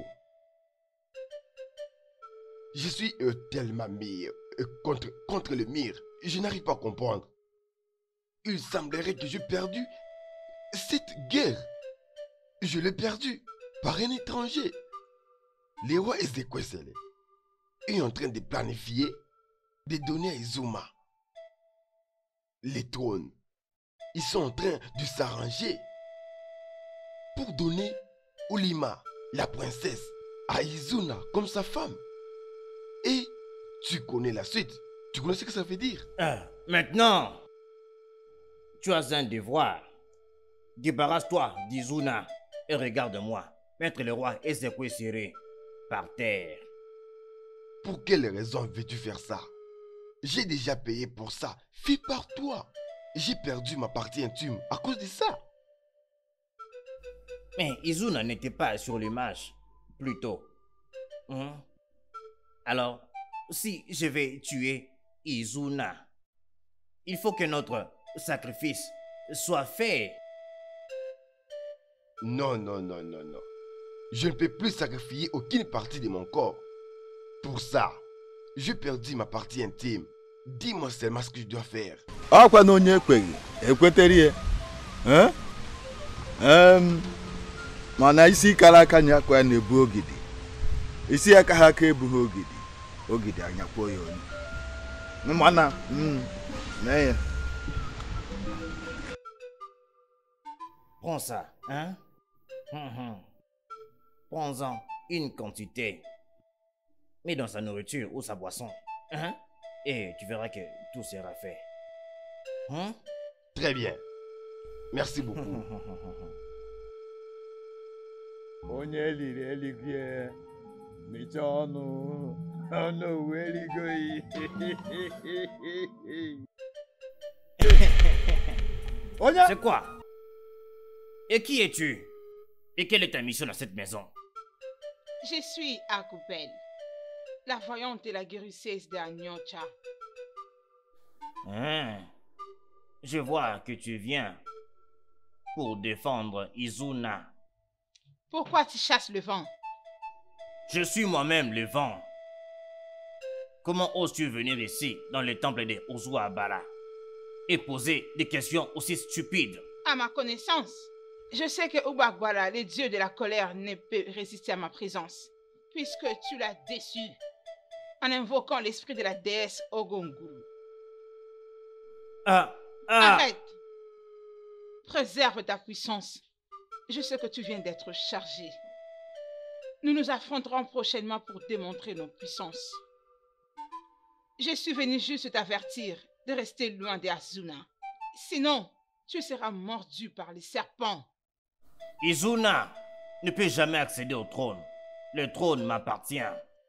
je suis tellement mis contre le mur. Je n'arrive pas à comprendre. Il semblerait que j'ai perdu cette guerre. Je l'ai perdue par un étranger. Les rois Ezekwesili est en train de planifier de donner à Izuma les trônes. Ils sont en train de s'arranger pour donner Olima, la princesse, à Izuna comme sa femme. Et tu connais la suite. Tu connais ce que ça veut dire? Maintenant, tu as un devoir. Débarrasse-toi d'Izuna et regarde-moi mettre le roi Ezekwesili par terre. Pour quelle raison veux-tu faire ça? J'ai déjà payé pour ça. Fais par toi. J'ai perdu ma partie intime à cause de ça. Mais Izuna n'était pas sur l'image, plutôt. Alors, si je vais tuer Izuna, il faut que notre sacrifice soit fait. Non. Je ne peux plus sacrifier aucune partie de mon corps. Pour ça, j'ai perdu ma partie intime. Dis-moi seulement ce que je dois faire. Akwa na onye ekweghị ekweteri ya. Mana isi kara aka nya kwa na-ebu ogidi. Isi aka ha aka ebughị ogidi. Ogidi anyakwa ya onu. Mana nee. Prends ça, hein? Prends-en une quantité. Mets dans sa nourriture ou sa boisson. Et tu verras que tout sera fait. Très bien. Merci beaucoup. Onye liri eligwe mecha ọnụ ọnụ wee ligoyi. C'est quoi? Et qui es-tu? Et quelle est ta mission dans cette maison? Je suis Akupel, la voyante et la guérisseuse d'Anyocha. Je vois que tu viens pour défendre Izuna. Pourquoi tu chasses le vent? Je suis moi-même le vent. Comment oses-tu venir ici, dans le temple de Ozuabala, et poser des questions aussi stupides? À ma connaissance, je sais que Ubagbala, le dieu de la colère, ne peut résister à ma présence, puisque tu l'as déçu en invoquant l'esprit de la déesse Ogonguru. Arrête! Préserve ta puissance. Je sais que tu viens d'être chargé. Nous nous affronterons prochainement pour démontrer nos puissances. Je suis venu juste t'avertir de rester loin d'Azuna. Sinon, tu seras mordu par les serpents. Izuna ne peut jamais accéder au trône. Le trône m'appartient.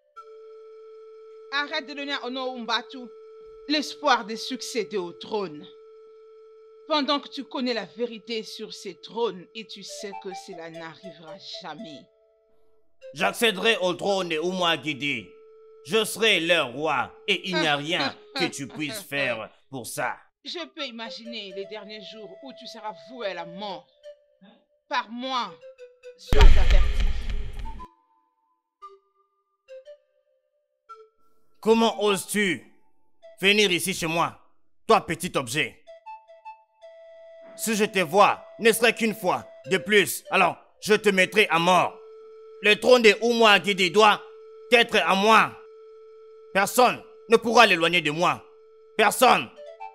Arrête de donner à Ono Umbatu l'espoir de succéder au trône. Pendant que tu connais la vérité sur ces trônes et tu sais que cela n'arrivera jamais. J'accéderai au trône de Oumouagidi. Je serai leur roi et il n'y a rien que tu puisses faire pour ça. Je peux imaginer les derniers jours où tu seras voué à la mort. Par moi, sois averti. Comment oses-tu venir ici chez moi, toi petit objet? Si je te vois, ne serait qu'une fois de plus, alors je te mettrai à mort. Le trône de Oumouagidi doit être à moi. Personne ne pourra l'éloigner de moi. Personne.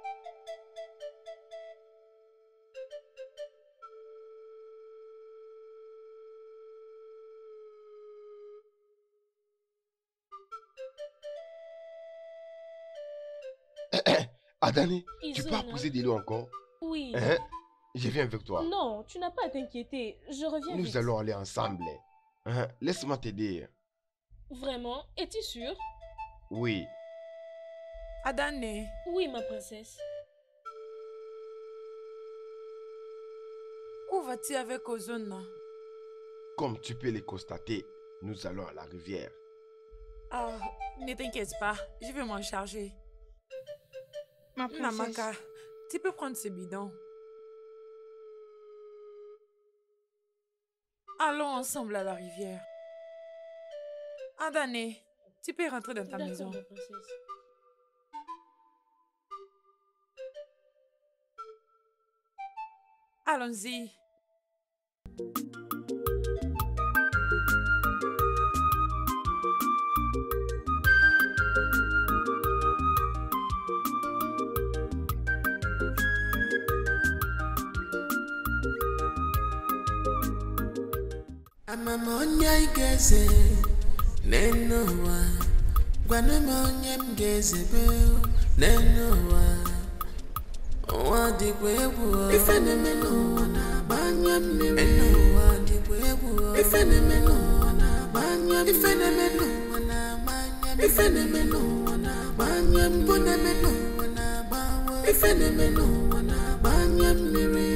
Adani, tu Izuna. peux poser des lots encore? Oui. Hein? Je viens avec toi. Non, tu n'as pas à t'inquiéter. Je reviens Nous vite. allons aller ensemble. Hein? Laisse-moi t'aider. Vraiment? Es-tu sûr? Oui. Adane, Oui, ma princesse. où vas-tu avec Ozona? Comme tu peux le constater, nous allons à la rivière. Ah, ne t'inquiète pas, je vais m'en charger. Ma princesse, Namaka, tu peux prendre ce bidon. Allons ensemble à la rivière. Adane, tu peux rentrer dans ta D'accord, maison. ma princesse. Allons-y. Amamonya igeze nenowa Gwanamonya mgezebe nenowa Owadigwebu Ifenemeno wana banya mmiri Owadigwebu Ifenemeno wana banya Ifenemeno wana banya Ifenemeno wana banya Mbonemeno wana bawa Ifenemeno wana banya mmiri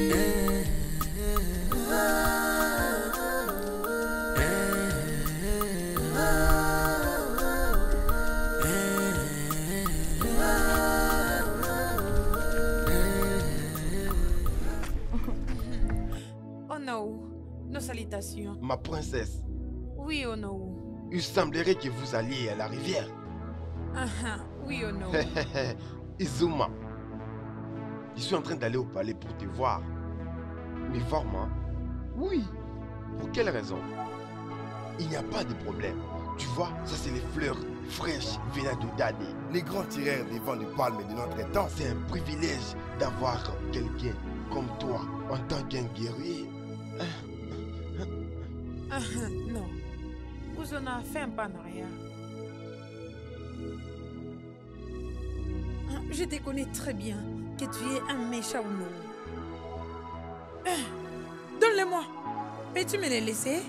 Nos salutations. Ma princesse, Oui, Onou. il semblerait que vous alliez à la rivière. Oui, Onou. Izuma, je suis en train d'aller au palais pour te voir. Mais vraiment? Oui. Pour quelle raison? Il n'y a pas de problème. Tu vois, ça c'est les fleurs fraîches venant de Dade. Les grands tireurs des vents de palme de notre temps. C'est un privilège d'avoir quelqu'un comme toi en tant qu'un guerrier. Non. Ouzona, fais un pas en arrière. Je te connais très bien que tu es un méchant Onou. Donne-les-moi. Peux-tu me les laisser?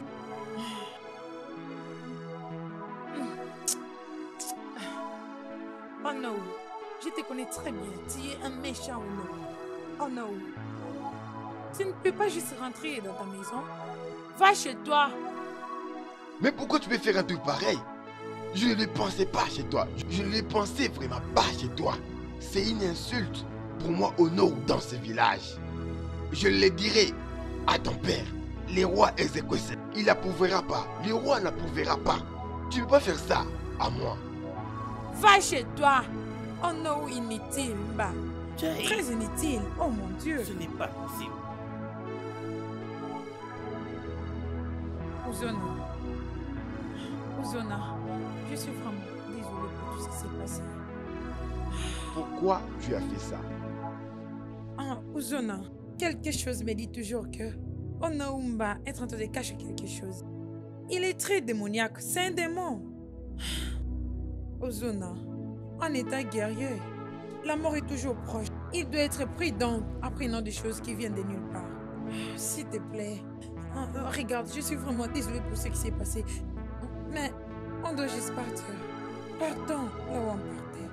Oh non, je te connais très bien. Tu es un méchant Onou. Oh non. Tu ne peux pas juste rentrer dans ta maison. Va chez toi. Mais pourquoi tu peux faire un truc pareil? Je ne le pensais pas chez toi. Je ne le pensais vraiment pas chez toi. C'est une insulte pour moi au nord dans ce village. Je le dirai à ton père. Le roi Ezekwesé, il n'approuvera pas. Le roi n'approuvera pas. Tu ne peux pas faire ça à moi. Va chez toi. Oh non, inutile, Mba. Très inutile. Oh mon Dieu. Ce n'est pas possible. Ouzona, je suis vraiment désolée pour tout ce qui s'est passé. Pourquoi tu as fait ça? Ah, Ouzona, quelque chose me dit toujours que Onaumba est en train de cacher quelque chose. Il est très démoniaque, c'est un démon. Ouzona, en état guerrier, la mort est toujours proche. Il doit être prudent en prenant des choses qui viennent de nulle part. S'il te plaît, Regarde, je suis vraiment désolée pour ce qui s'est passé. Mais on doit juste partir. Partons là où on partait.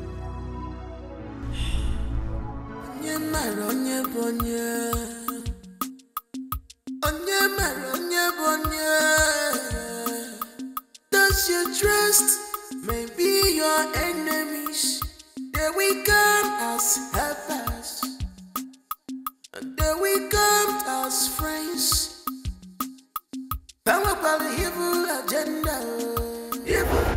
Does you trust? Maybe your enemies. They will come as helpers. And they will come as friends. Power by the evil agenda. Evil.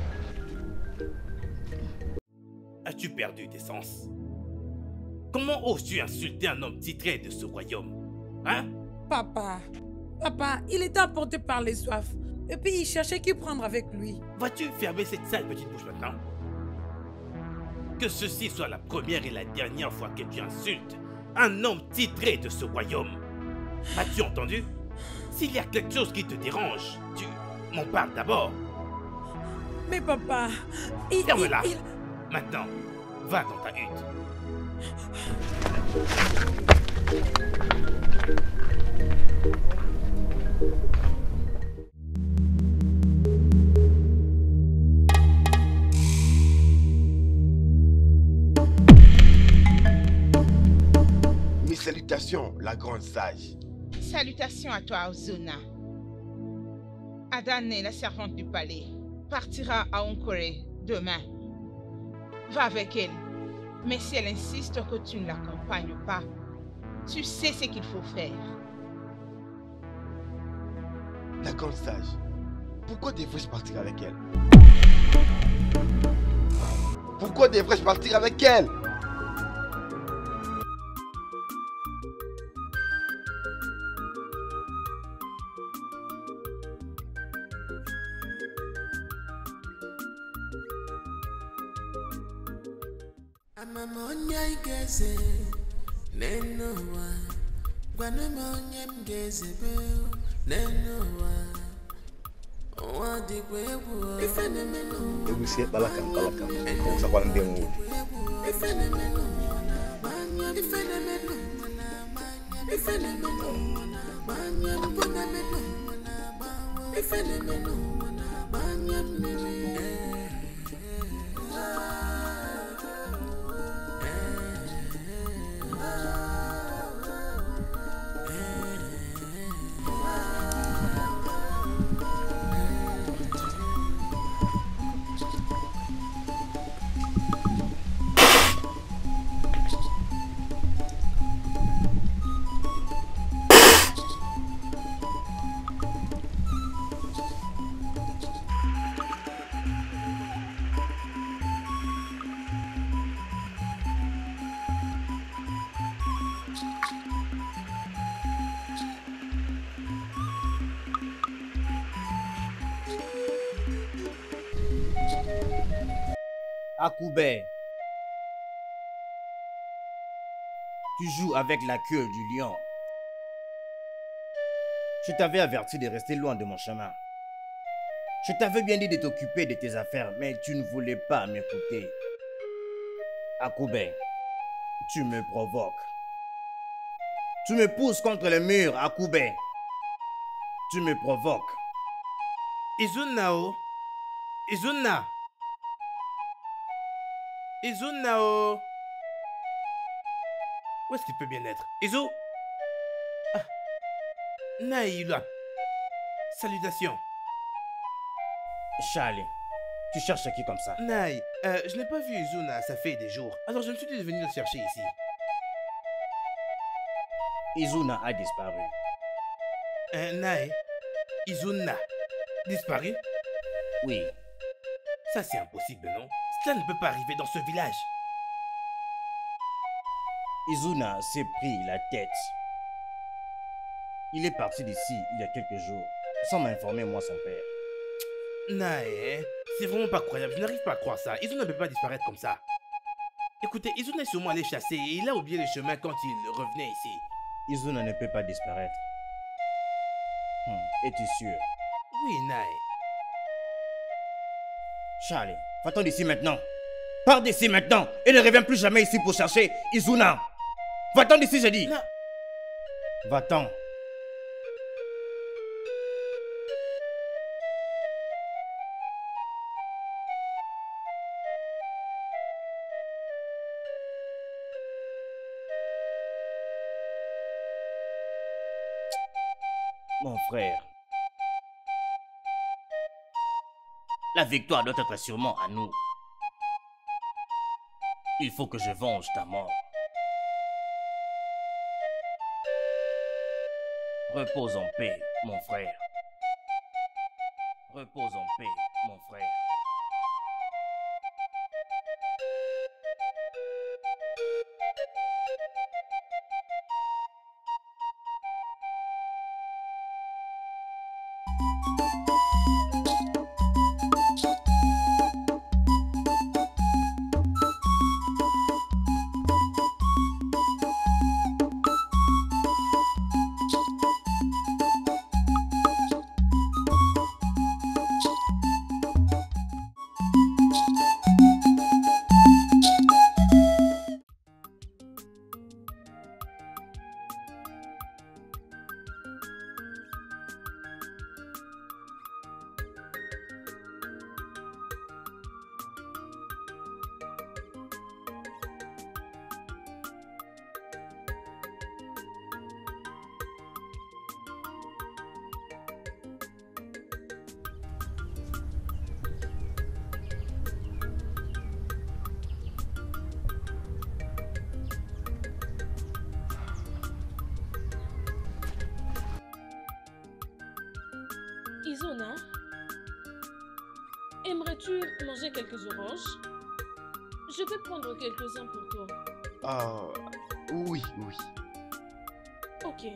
As-tu perdu tes sens? Comment oses-tu insulter un homme titré de ce royaume? Hein? Papa, il était à porter par les soifs. Et puis il cherchait qui prendre avec lui. Vas-tu fermer cette sale petite bouche maintenant? Que ceci soit la première et la dernière fois que tu insultes un homme titré de ce royaume. As-tu entendu? S'il y a quelque chose qui te dérange, tu m'en parles d'abord. Mais papa, ferme-la. Maintenant, va dans ta hutte. Mes salutations, la grande sage. Salutations à toi, Ozuna. Adane, la servante du palais, partira à Onkore demain. Va avec elle. Mais si elle insiste que tu ne l'accompagnes pas, tu sais ce qu'il faut faire. La grande sage, pourquoi devrais-je partir avec elle? Pourquoi devrais-je partir avec elle? Amamonya igeze nenowa Gwanamonya mgeze beo nenowa Owadigwebu Ifenemeno Egusi balakam Sakwan demo Ifenemeno Ifenemeno Ifenemeno Manya mbonameno Ifenemeno Manya mnene Akube, tu joues avec la queue du lion. Je t'avais averti de rester loin de mon chemin. Je t'avais bien dit de t'occuper de tes affaires, mais tu ne voulais pas m'écouter. Akube, tu me provoques. Tu me pousses contre le mur, Akube. Tu me provoques. Izunao. Izuna. Izunao. Où est-ce qu'il peut bien être? Izu? Ah. Naïla. Salutations. Charlie, tu cherches qui comme ça? Naï, je n'ai pas vu Izuna, ça fait des jours. Alors je me suis dit de venir le chercher ici. Izuna a disparu. Naï, Izuna, disparu? Oui. Ça c'est impossible, non? Cela ne peut pas arriver dans ce village. Izuna s'est pris la tête. Il est parti d'ici il y a quelques jours, sans m'informer, moi, son père. Naï, c'est vraiment pas croyable, je n'arrive pas à croire ça. Izuna ne peut pas disparaître comme ça. Écoutez, Izuna est sûrement allé chasser et il a oublié le chemin quand il revenait ici. Izuna ne peut pas disparaître. Es-tu sûr? Oui, Naï. Charlie, va-t'en d'ici maintenant. Pars d'ici maintenant et ne reviens plus jamais ici pour chercher Izuna. Va-t'en d'ici, j'ai dit. Non. Va-t'en. Mon frère, la victoire doit être sûrement à nous. Il faut que je venge ta mort. Repose en paix, mon frère. Repose en paix, mon frère. Izona, aimerais-tu manger quelques oranges? Je peux prendre quelques-uns pour toi. Ah, oui, oui. Ok.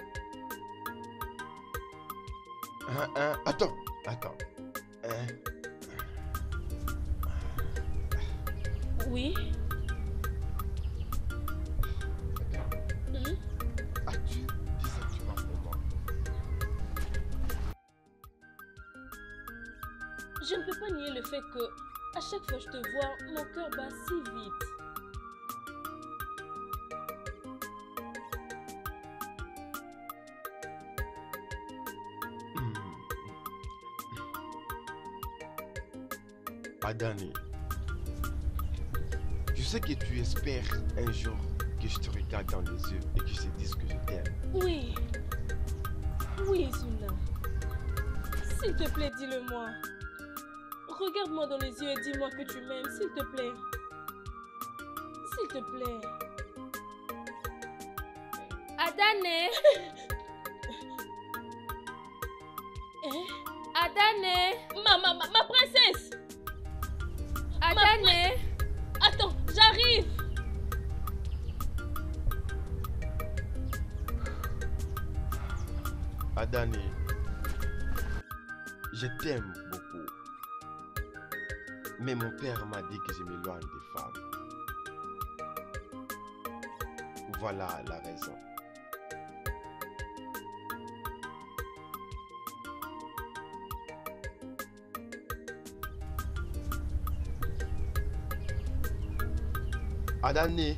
Attends. Oui. As-tu des sentiments pour moi? Je ne peux pas nier le fait que, à chaque fois que je te vois, mon cœur bat si vite. Adani, je sais que tu espères un jour que je te regarde dans les yeux et que je te dise que je t'aime. Oui. Oui, Izuna. S'il te plaît, dis-le-moi. Regarde-moi dans les yeux et dis-moi que tu m'aimes, s'il te plaît. S'il te plaît. Adane! Hein? Adane! Ma princesse! Adane! Attends, j'arrive! Adani, je t'aime beaucoup. Mais mon père m'a dit que je m'éloigne des femmes. Voilà la raison. Adani,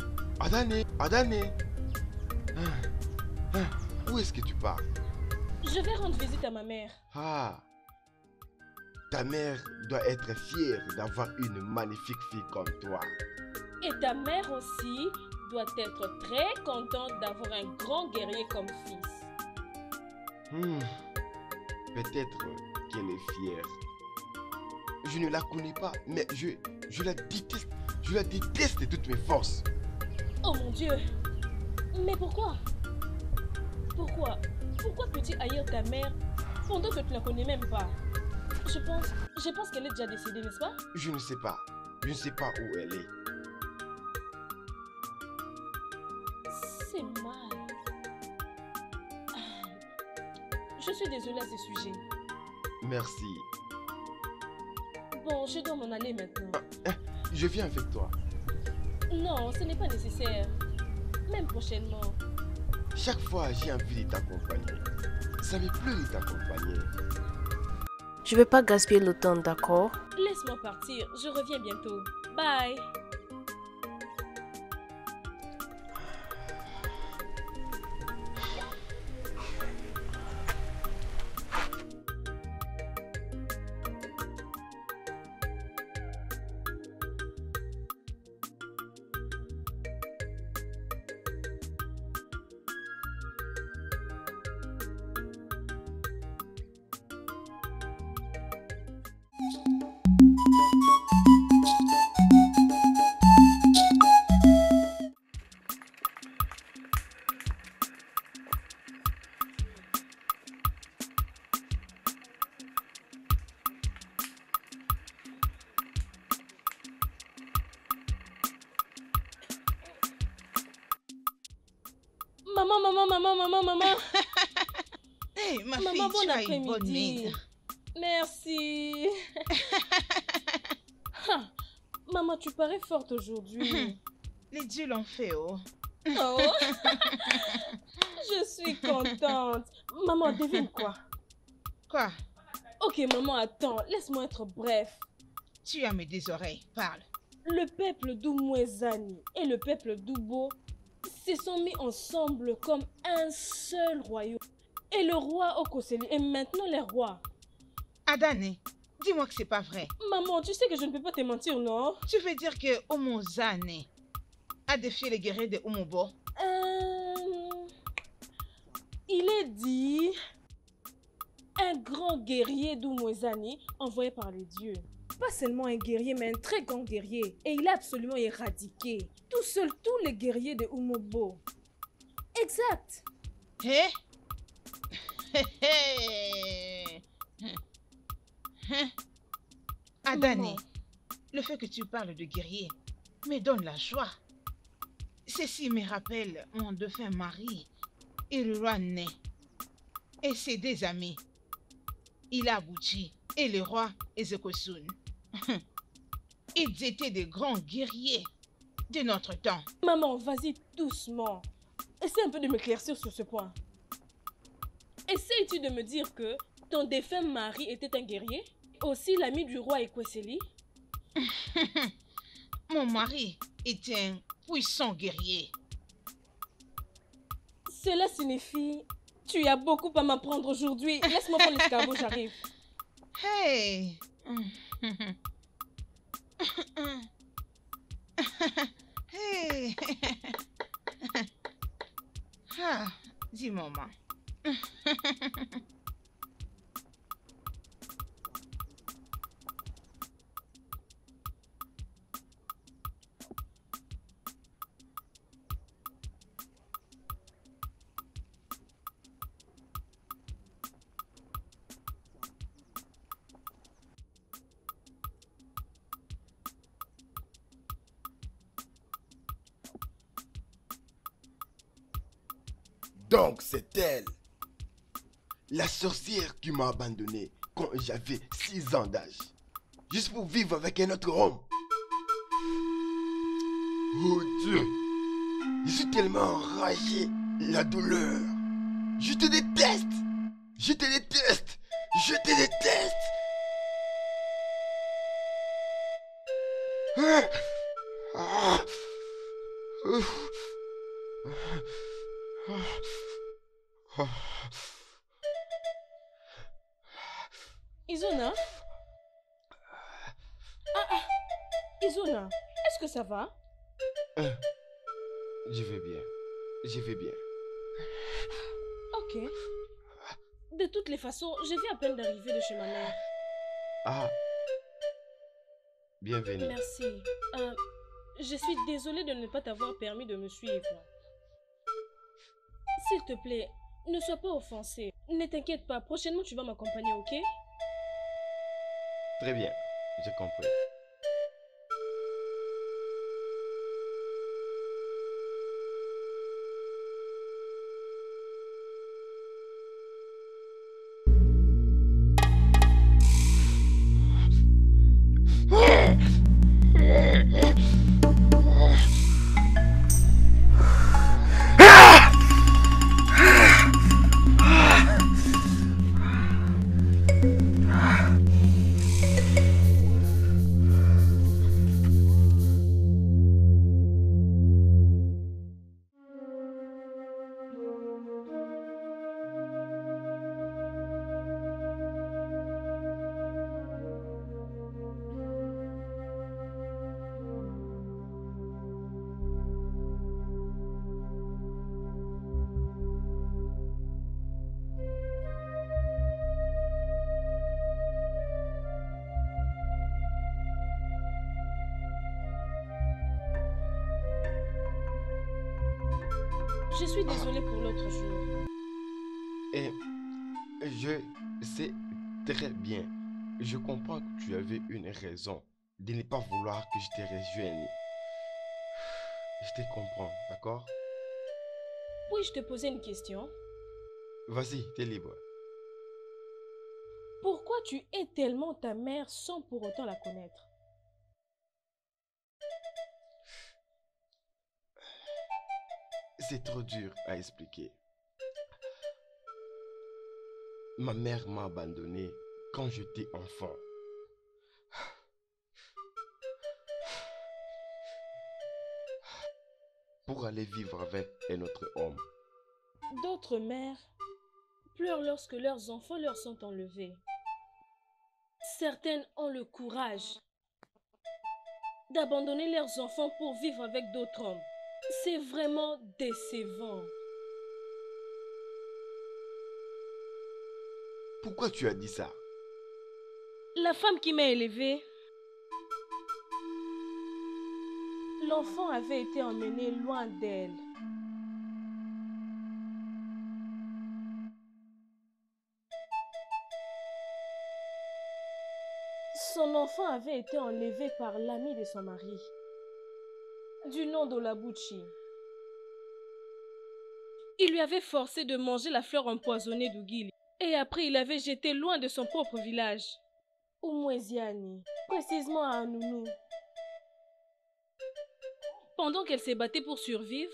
où est-ce que tu pars? Je vais rendre visite à ma mère. Ah, ta mère doit être fière d'avoir une magnifique fille comme toi. Et ta mère aussi doit être très contente d'avoir un grand guerrier comme fils. Peut-être qu'elle est fière. Je ne la connais pas, mais je la déteste. Je la déteste de toutes mes forces. Oh mon Dieu! Mais pourquoi? Pourquoi peux-tu haïr ta mère pendant que tu ne la connais même pas? Je pense qu'elle est déjà décédée, n'est-ce pas? Je ne sais pas. Je ne sais pas où elle est. C'est mal. Je suis désolée à ce sujet. Merci. Bon, je dois m'en aller maintenant. Je viens avec toi. Non, ce n'est pas nécessaire. Même prochainement. Chaque fois, j'ai envie de t'accompagner. Ça me plaît de t'accompagner. Je vais pas gaspiller le temps, d'accord? Laisse-moi partir, je reviens bientôt. Bye. Maman. Hey, ma Maman, fille, bon tu as une bonne après-midi. mine. Merci. Ah, maman, tu parais forte aujourd'hui. Les dieux l'ont fait, oh. Oh, je suis contente. Maman, devine quoi? Quoi? Ok, maman, attends, laisse-moi être bref. Tu as mes deux oreilles, parle. Le peuple d'Umwezani et le peuple d'Ubo se sont mis ensemble comme un seul royaume. Et le roi Okoseli est maintenant le roi. Adane, dis-moi que c'est pas vrai. Maman, tu sais que je ne peux pas te mentir, non? Tu veux dire que Omozane a défié les guerriers de Umubo? Il est dit un grand guerrier d'Umwezani envoyé par les dieux. Pas seulement un guerrier, mais un très grand guerrier. Et il a absolument éradiqué tout seul tous les guerriers de Umubo. Exact. Hein? Adane, Maman. le fait que tu parles de guerrier me donne la joie. Ceci me rappelle mon défunt mari, Iruane, et ses deux amis, Ilabuchi et le roi Ezekosun. Ils étaient des grands guerriers de notre temps. Maman, vas-y doucement. Essaie un peu de m'éclaircir sur ce point. Essayes-tu de me dire que ton défunt mari était un guerrier? Aussi l'ami du roi Ekweseli? Mon mari était un puissant guerrier. Cela signifie... Tu as beaucoup à m'apprendre aujourd'hui. Laisse-moi prendre l'escargot, j'arrive. Hey! Hey! Ah, dis maman. Donc c'est elle, la sorcière qui m'a abandonné quand j'avais 6 ans d'âge, juste pour vivre avec un autre homme. Oh Dieu, je suis tellement enragé, la douleur. Je te déteste, je te déteste, je te déteste. Ah. Izuna? Izuna, est-ce que ça va? Je vais bien, je vais bien. Ok. De toutes les façons, je viens à peine d'arriver de chez ma mère. Ah, bienvenue. Merci. Je suis désolée de ne pas t'avoir permis de me suivre. S'il te plaît, ne sois pas offensé. Ne t'inquiète pas, prochainement tu vas m'accompagner, ok? Très bien, j'ai compris. Je suis désolée pour l'autre jour. Et je sais très bien, je comprends que tu avais une raison de ne pas vouloir que je te rejoigne. Je te comprends, d'accord? Puis-je te poser une question? Vas-y, t'es libre. Pourquoi tu hais tellement ta mère sans pour autant la connaître? C'est trop dur à expliquer. Ma mère m'a abandonné quand j'étais enfant. Pour aller vivre avec un autre homme. D'autres mères pleurent lorsque leurs enfants leur sont enlevés. Certaines ont le courage d'abandonner leurs enfants pour vivre avec d'autres hommes. C'est vraiment décevant. Pourquoi tu as dit ça? La femme qui m'a élevée, l'enfant avait été emmené loin d'elle. Son enfant avait été enlevé par l'ami de son mari, du nom d'Olabuchi. Il lui avait forcé de manger la fleur empoisonnée d'Ugili. Et après, il avait jeté loin de son propre village, Umweziani, précisément à Anunu. Pendant qu'elle s'est battue pour survivre,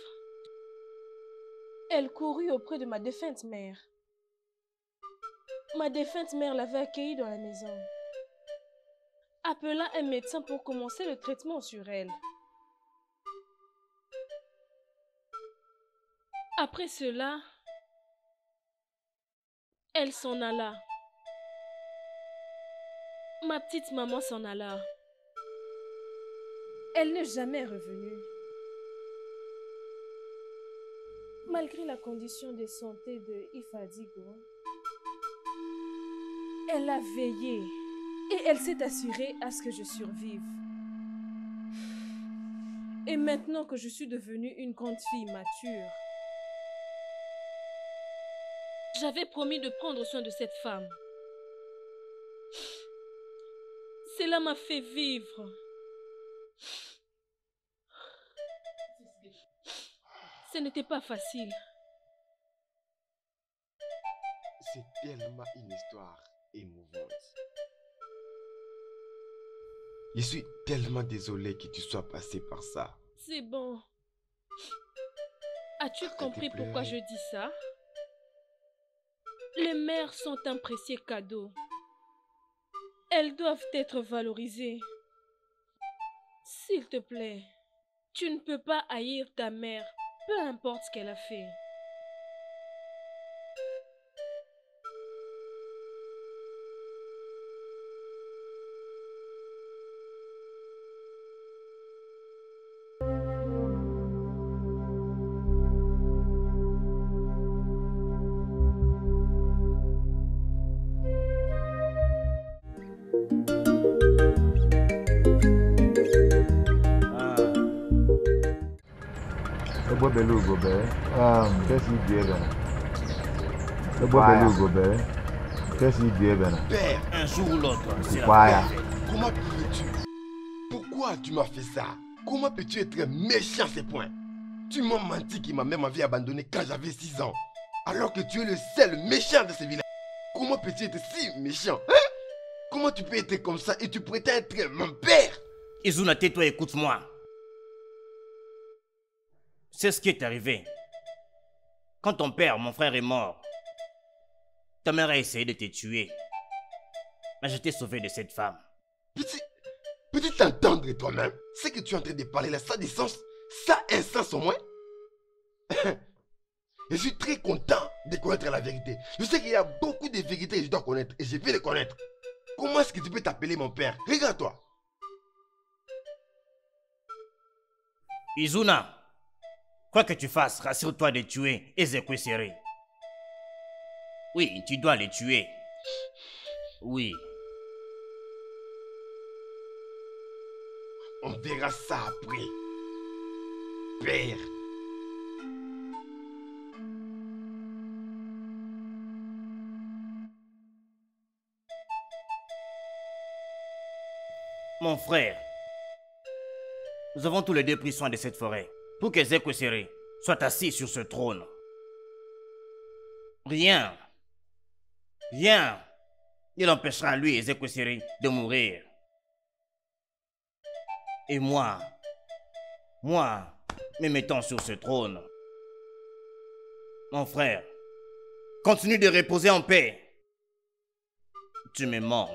elle courut auprès de ma défunte mère. Ma défunte mère l'avait accueillie dans la maison, appelant un médecin pour commencer le traitement sur elle. Après cela, elle s'en alla. Ma petite maman s'en alla. Elle n'est jamais revenue. Malgré la condition de santé de Ifadigo, elle a veillé et elle s'est assurée à ce que je survive. Et maintenant que je suis devenue une grande fille mature, j'avais promis de prendre soin de cette femme. Cela m'a fait vivre. Ce n'était pas facile. C'est tellement une histoire émouvante. Je suis tellement désolé que tu sois passé par ça. C'est bon. As-tu compris pourquoi je dis ça? Les mères sont un précieux cadeau. Elles doivent être valorisées. S'il te plaît, tu ne peux pas haïr ta mère, peu importe ce qu'elle a fait. Père, un jour ou l'autre, c'est la comment peux-tu? Pourquoi tu m'as fait ça? Comment peux-tu être méchant à ce point? Tu m'as menti que ma mère m'avait abandonné quand j'avais 6 ans. Alors que tu es le seul méchant de ce village. Comment peux-tu être si méchant? Hein? Comment tu peux être comme ça et tu prétends être mon père? Izuna, tais-toi, écoute-moi. C'est ce qui est arrivé. Quand ton père, mon frère, est mort, ta mère a essayé de te tuer. Mais je t'ai sauvé de cette femme. Peux-tu t'entendre toi-même? Ce que tu es en train de parler là, ça a du sens? Ça a un sens au moins? Je suis très content de connaître la vérité. Je sais qu'il y a beaucoup de vérités que je dois connaître et je vais les connaître. Comment est-ce que tu peux t'appeler mon père? Regarde-toi. Izuna, quoi que tu fasses, rassure-toi de tuer Ezekwesere. Oui, tu dois les tuer. Oui. On verra ça après. Père. Mon frère, nous avons tous les deux pris soin de cette forêt pour que Ezekwesere soit assis sur ce trône. Rien. Rien ne l'empêchera, lui, Ezekwesili, de mourir. Et moi, me mettant sur ce trône, mon frère, continue de reposer en paix. Tu me manques.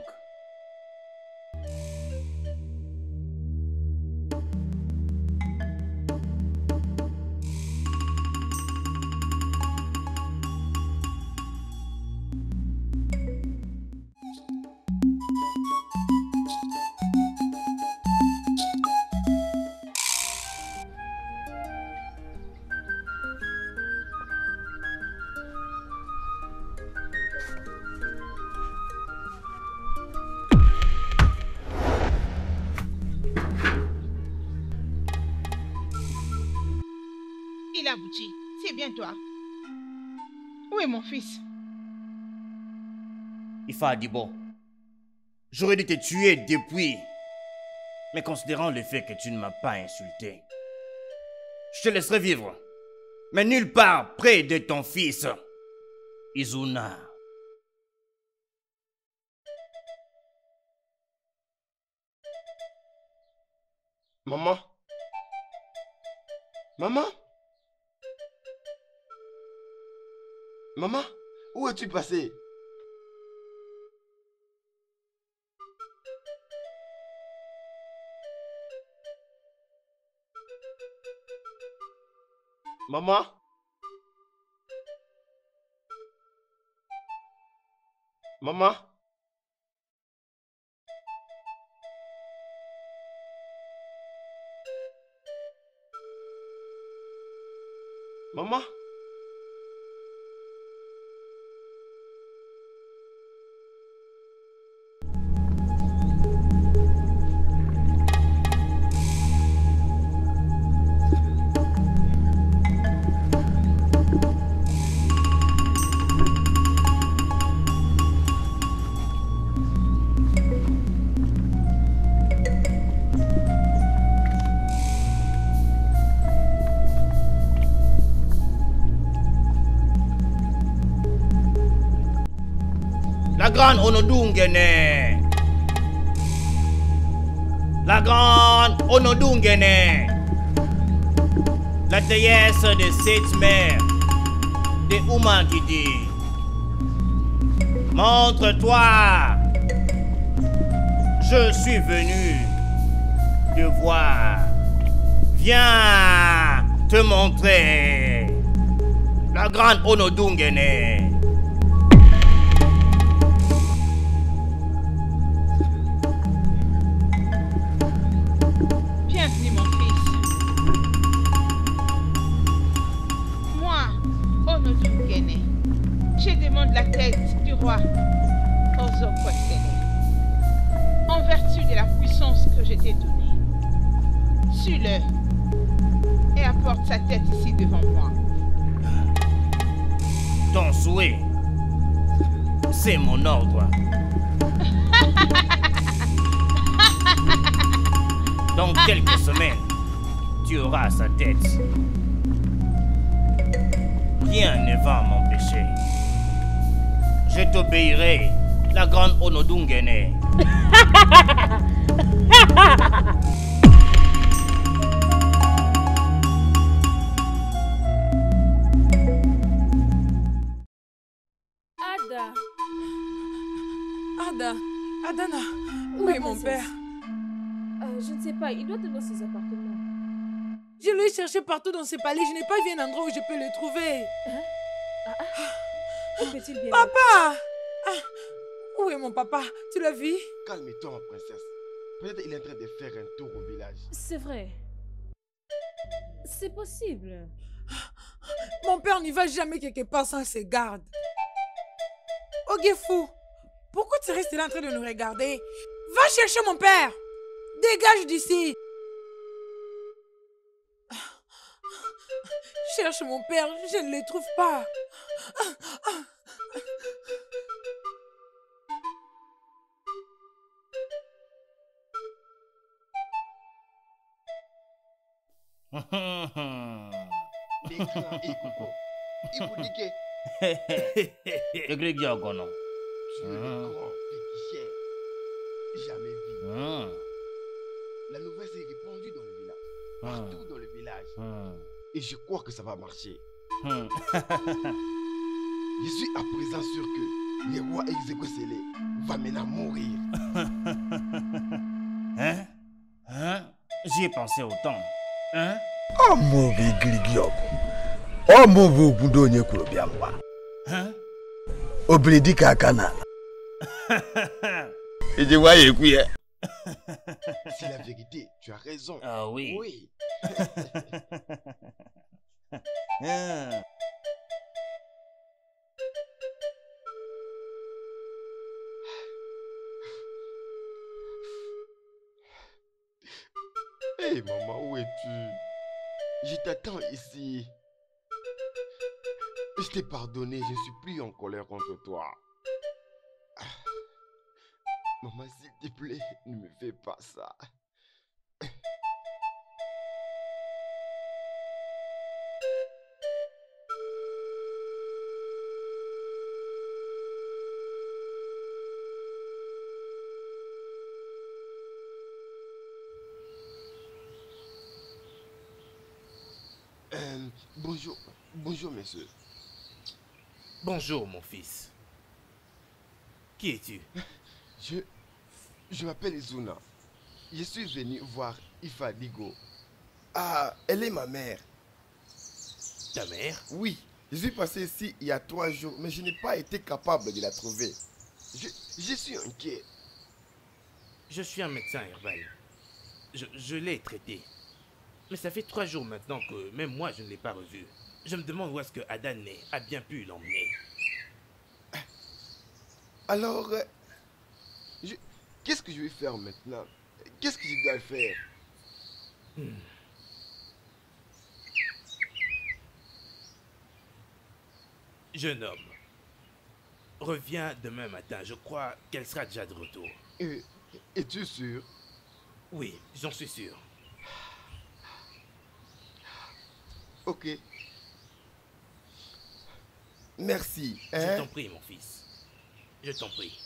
Il aboutit. C'est bien toi. Où est mon fils? Ifa Adibo, j'aurais dû te tuer depuis. Mais considérant le fait que tu ne m'as pas insulté, je te laisserai vivre. Mais nulle part près de ton fils, Izuna. Maman? Maman? Maman? Où es-tu passé? Maman? Maman? Maman? La grande Onodungene. La grande Onodungene. La déesse de cette mère de Umagidi. Montre-toi. Je suis venu te voir. Viens te montrer. La grande Onodungene. Bienvenue, mon fils. Moi, Onodungene, je demande la tête du roi Ezekwesili. En vertu de la puissance que je t'ai donnée, suis-le et apporte sa tête ici devant moi. Ton souhait, c'est mon ordre. Dans quelques semaines, tu auras sa tête. Rien ne va m'empêcher. Je t'obéirai, la grande Onodungene. Ada. Adana, où est mon père? Je ne sais pas, il doit être dans ses appartements. Je l'ai cherché partout dans ce palais, je n'ai pas vu un endroit où je peux le trouver. Où peut-il bien? Papa! Où est mon papa? Tu l'as vu? Calme-toi, ma princesse. Peut-être il est en train de faire un tour au village. C'est vrai. C'est possible. Mon père n'y va jamais quelque part sans ses gardes. Ogefou, pourquoi tu restes là en train de nous regarder? Va chercher mon père! Dégage d'ici! Cherche mon père, je ne le trouve pas. Les grands Ekoko, Ibudike, Écris Diagono. Tu es le grand féticheur. Jamais vu. La nouvelle s'est répandue dans le village. Partout dans le village. Et je crois que ça va marcher. Je suis à présent sûr que le roi Exécucélé va maintenant mourir. J'y ai pensé autant. Oh mon Grigiob. Oh mon Boudonye Kurobiamba. Obledi Kakana. Et je vois écouter. C'est la vérité, tu as raison. Ah oui. Oui. Hé maman, où es-tu? Je t'attends ici. Je t'ai pardonné, je ne suis plus en colère contre toi. Maman, s'il te plaît, ne me fais pas ça. Bonjour, messieurs. Bonjour, mon fils. Qui es-tu? Je m'appelle Izuna. Je suis venu voir Ifa Digo. Ah, elle est ma mère. Ta mère? Oui, je suis passé ici il y a 3 jours, mais je n'ai pas été capable de la trouver. Je suis inquiet. Je suis un médecin herbal. Je l'ai traité. Mais ça fait 3 jours maintenant que même moi je ne l'ai pas revu. Je me demande où est-ce que Adane a bien pu l'emmener. Alors, qu'est-ce que je vais faire maintenant? Qu'est-ce que je dois faire? Jeune homme, reviens demain matin. Je crois qu'elle sera déjà de retour. Es-tu sûr? Oui, j'en suis sûr. Ok. Merci. Je t'en prie, mon fils. Je t'en prie.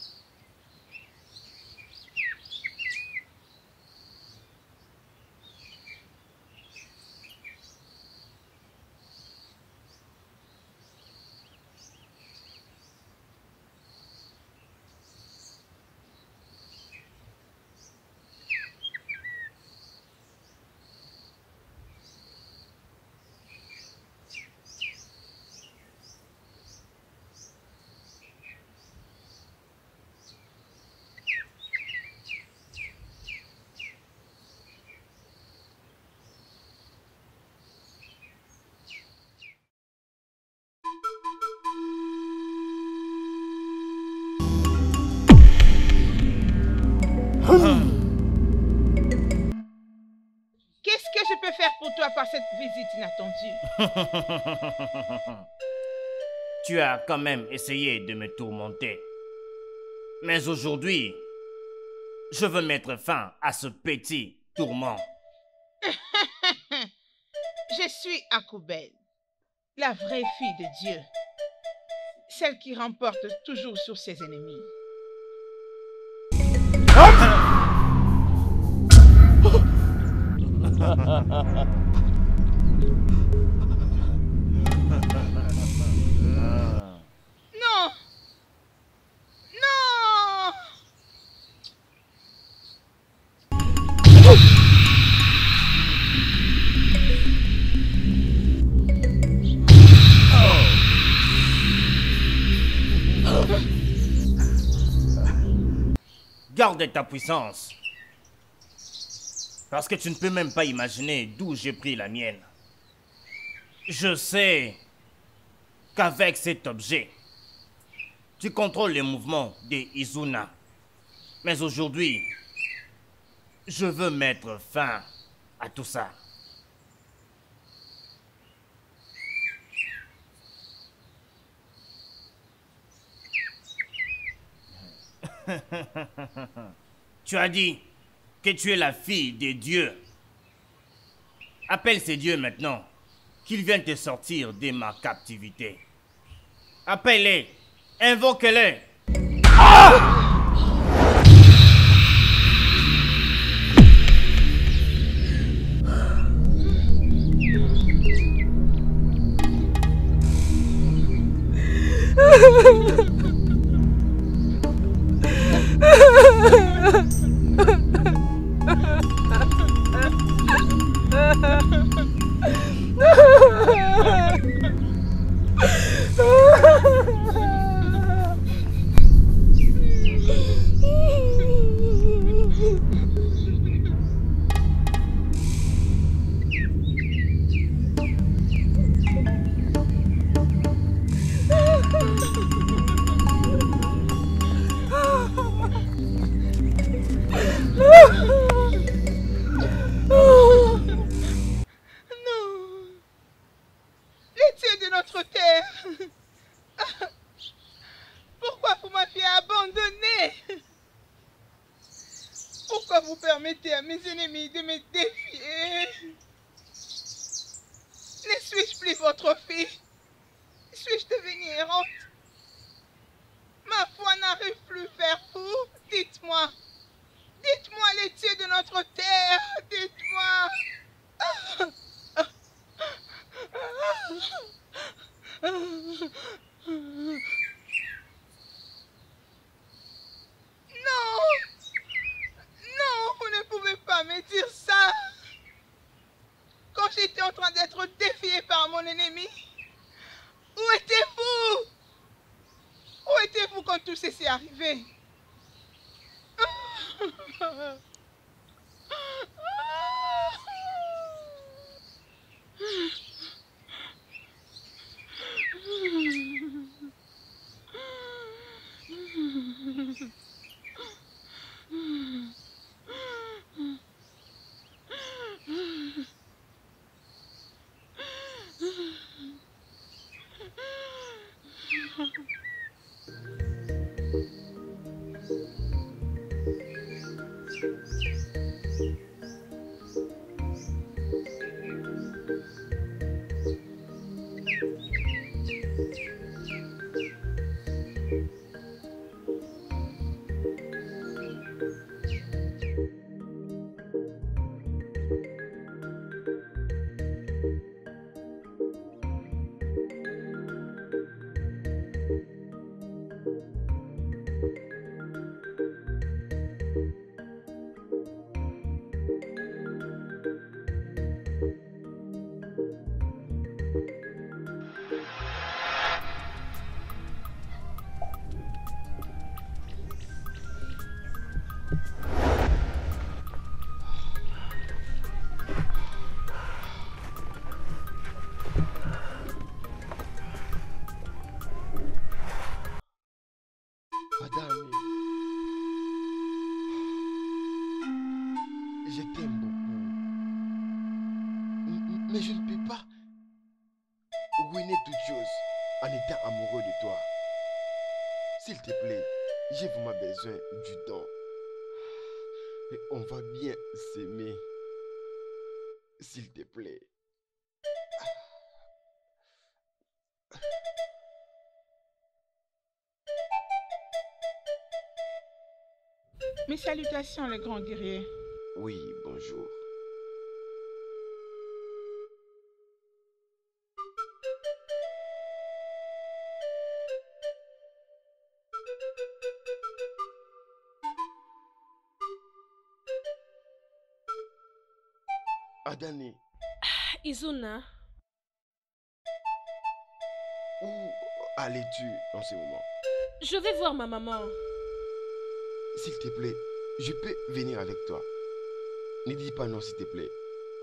Qu'est-ce que je peux faire pour toi par cette visite inattendue? Tu as quand même essayé de me tourmenter. Mais aujourd'hui, je veux mettre fin à ce petit tourment. Je suis Akubel, la vraie fille de Dieu. Celle qui remporte toujours sur ses ennemis. Non! Non! Garde ta puissance. Parce que tu ne peux même pas imaginer d'où j'ai pris la mienne. Je sais qu'avec cet objet, tu contrôles les mouvements des Izuna. Mais aujourd'hui, je veux mettre fin à tout ça. Tu as dit que tu es la fille des dieux. Appelle ces dieux maintenant, qu'ils viennent te sortir de ma captivité. Appelle-les. Invoque-les. Madame, je t'aime beaucoup. Mais je ne peux pas ruiner toute chose en étant amoureux de toi. S'il te plaît, j'ai vraiment besoin du temps. Et on va bien s'aimer. S'il te plaît. Mes salutations, le grand guerrier. Oui, bonjour. Adani, Izuna, où allais-tu en ce moment? je vais voir ma maman. S'il te plaît, je peux venir avec toi. Ne dis pas non, s'il te plaît.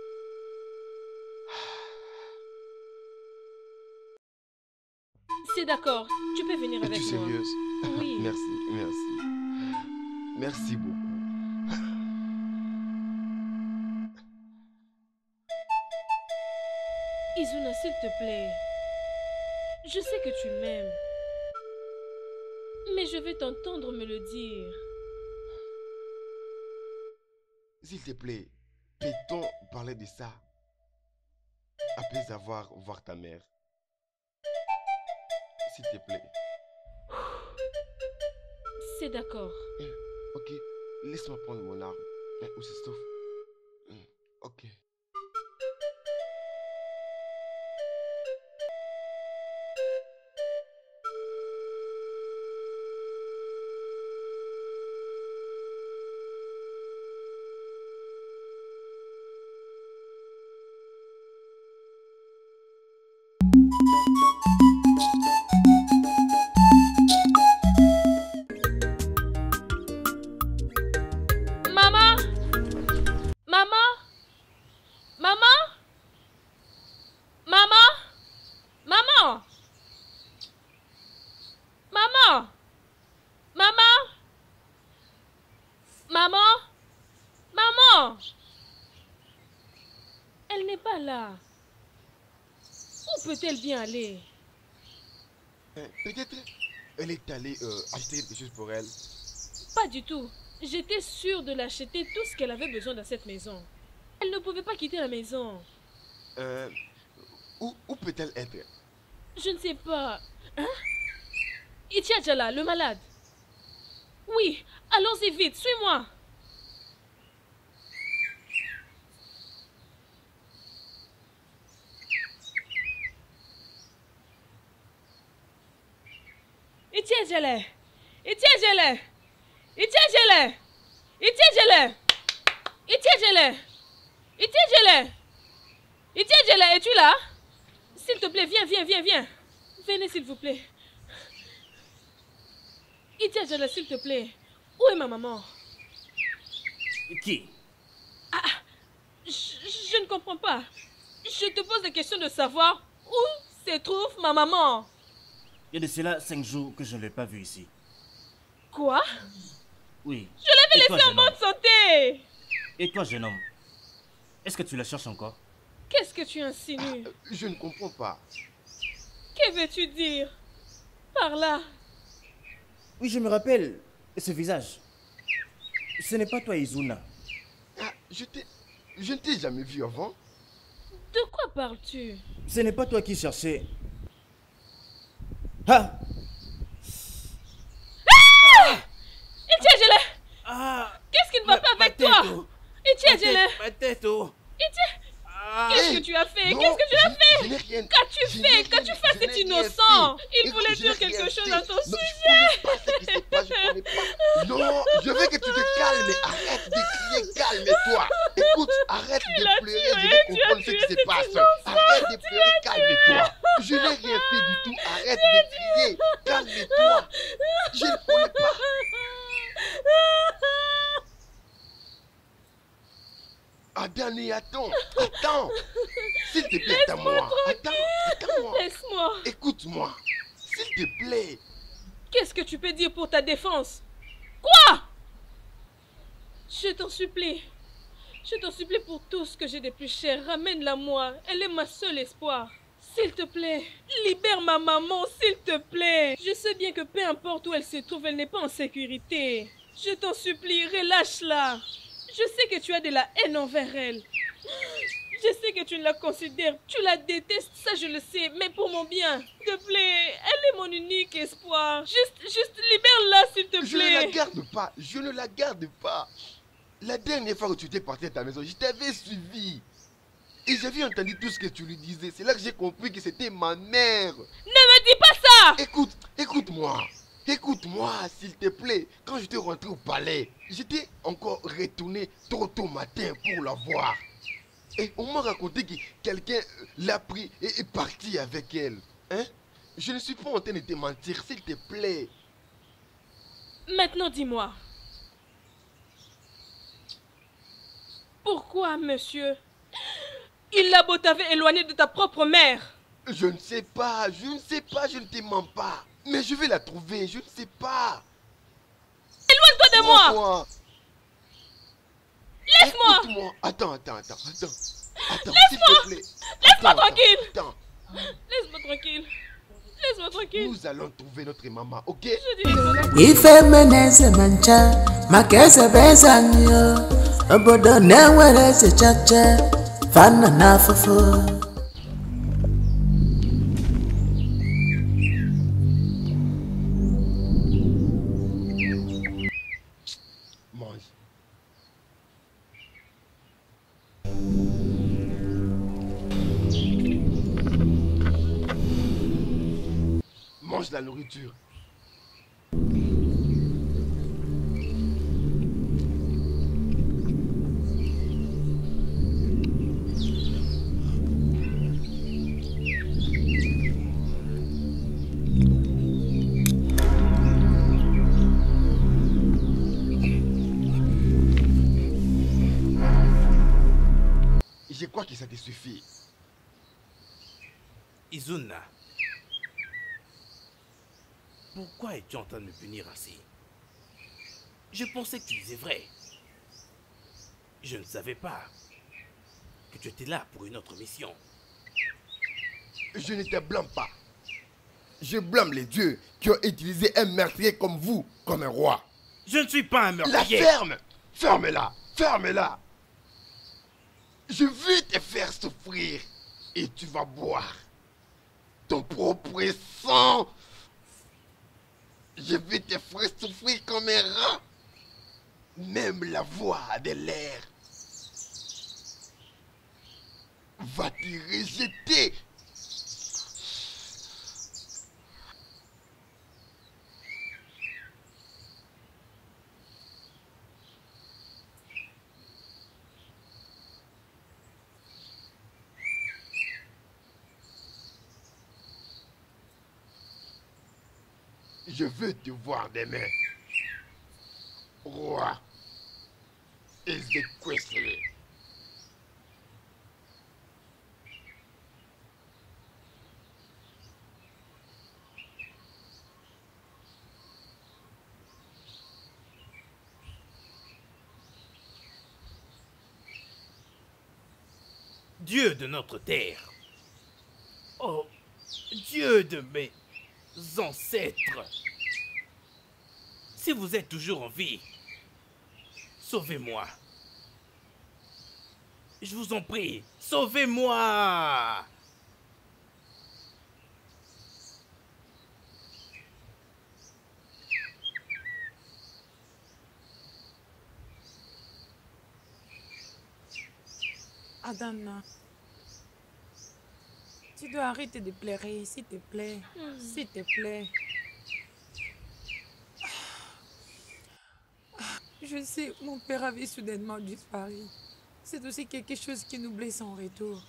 C'est d'accord, tu peux venir avec Es-tu moi. sérieuse? Oui. Merci, merci. Merci beaucoup. Izuna, s'il te plaît. Je sais que tu m'aimes. Mais je vais t'entendre me le dire. S'il te plaît, peut-on parler de ça après avoir vu ta mère? s'il te plaît. C'est d'accord. Ok, laisse-moi prendre mon arme. Où c'est Stouff? Ok. Elle n'est pas là. Où peut-elle bien aller? Peut-être elle est allée acheter quelque chose pour elle. Pas du tout. J'étais sûre de l'acheter tout ce qu'elle avait besoin dans cette maison. Elle ne pouvait pas quitter la maison. Où peut-elle être? Je ne sais pas. Hein? Itiadjala, le malade. Oui, allons-y vite, suis-moi. Itiadjala, Itiadjala, Itiadjala, Itiadjala, Itiadjala, Itiadjala, Itiadjala, es-tu là? S'il te plaît, viens. Venez, s'il vous plaît. Itiadjala, s'il te plaît. Où est ma maman? Qui? Je ne comprends pas. Je te pose la question de savoir où se trouve ma maman. Il y a de cela 5 jours que je ne l'ai pas vue ici. Quoi? Oui. Je l'avais laissée en bonne santé. Et toi, jeune homme? Est-ce que tu la cherches encore? Qu'est-ce que tu insinues? Je ne comprends pas. Que veux-tu dire par là? Oui, je me rappelle ce visage. Ce n'est pas toi, Izuna. Je ne t'ai jamais vu avant. De quoi parles-tu? Ce n'est pas toi qui cherchais. Ah! Itiadjala! Qu'est-ce qui ne va pas avec toi? Itiadjala! Ma tête, oh! Qu'est-ce que tu as fait? Qu'est-ce que tu as fait? Qu'as-tu fait? Qu'as-tu fait? C'est innocent. Il voulait dire quelque chose à ton sujet. Je connais pas ce qui se passe, je connais pas. Non, je veux que tu te calmes. Arrête de crier, calme-toi. Écoute, arrête de pleurer, je vais comprendre ce qui se passe. Arrête de pleurer, calme-toi. Je n'ai rien fait du tout, arrête de crier, calme-toi. Je ne connais pas. Adani, attends. S'il te plaît, attends-moi. Attends-moi. Laisse-moi. Écoute-moi. S'il te plaît. Qu'est-ce que tu peux dire pour ta défense? Quoi? Je t'en supplie. Je t'en supplie pour tout ce que j'ai de plus cher. Ramène-la moi. Elle est ma seule espoir. S'il te plaît, libère ma maman, s'il te plaît. Je sais bien que peu importe où elle se trouve, elle n'est pas en sécurité. Je t'en supplie, relâche-la. Je sais que tu as de la haine envers elle. Je sais que tu ne la considères, tu la détestes, ça je le sais, mais pour mon bien, s'il te plaît, elle est mon unique espoir. Juste libère-la, s'il te plaît. Je ne la garde pas. La dernière fois que tu étais parti à ta maison, je t'avais suivi. Et j'avais entendu tout ce que tu lui disais. C'est là que j'ai compris que c'était ma mère. Ne me dis pas ça! Écoute-moi. Écoute-moi, s'il te plaît. Quand j'étais rentré au palais, j'étais encore retourné tôt matin pour la voir. Et on m'a raconté que quelqu'un l'a pris et est parti avec elle. Hein? Je ne suis pas en train de te mentir, s'il te plaît. Maintenant, dis-moi. Pourquoi, monsieur? Il a beau t'avoir éloigné de ta propre mère. Je ne sais pas, je ne te mens pas. Mais je vais la trouver, je ne sais pas. Éloigne-toi de moi. Laisse-moi. Écoute-moi. Attends. Laisse-moi. Laisse-moi tranquille. Laisse-moi tranquille. Laisse-moi tranquille. Nous allons trouver notre maman, ok? Ife meneze mancha, makeze bezanyo, obodo newere se chache, fana na fufu. Mange la nourriture. Je crois que ça te suffit. Izuna, pourquoi es-tu en train de me punir ainsi? Je pensais que tu disais vrai. Je ne savais pas que tu étais là pour une autre mission. Je ne te blâme pas. Je blâme les dieux qui ont utilisé un meurtrier comme vous, comme un roi. Je ne suis pas un meurtrier. La ferme! Ferme-la! Ferme-la! Je vais te faire souffrir et tu vas boire ton propre sang. Je vais te faire souffrir comme un rat. Même la voix de l'air va te rejeter. Je veux te voir demain, roi Ezekwesili. Dieu de notre terre. Oh, Dieu de mes ancêtres. Si vous êtes toujours en vie, sauvez-moi. Je vous en prie, sauvez-moi. Adana, tu dois arrêter de pleurer, s'il te plaît. S'il te plaît. Je sais, mon père avait soudainement disparu. C'est aussi quelque chose qui nous blesse en retour.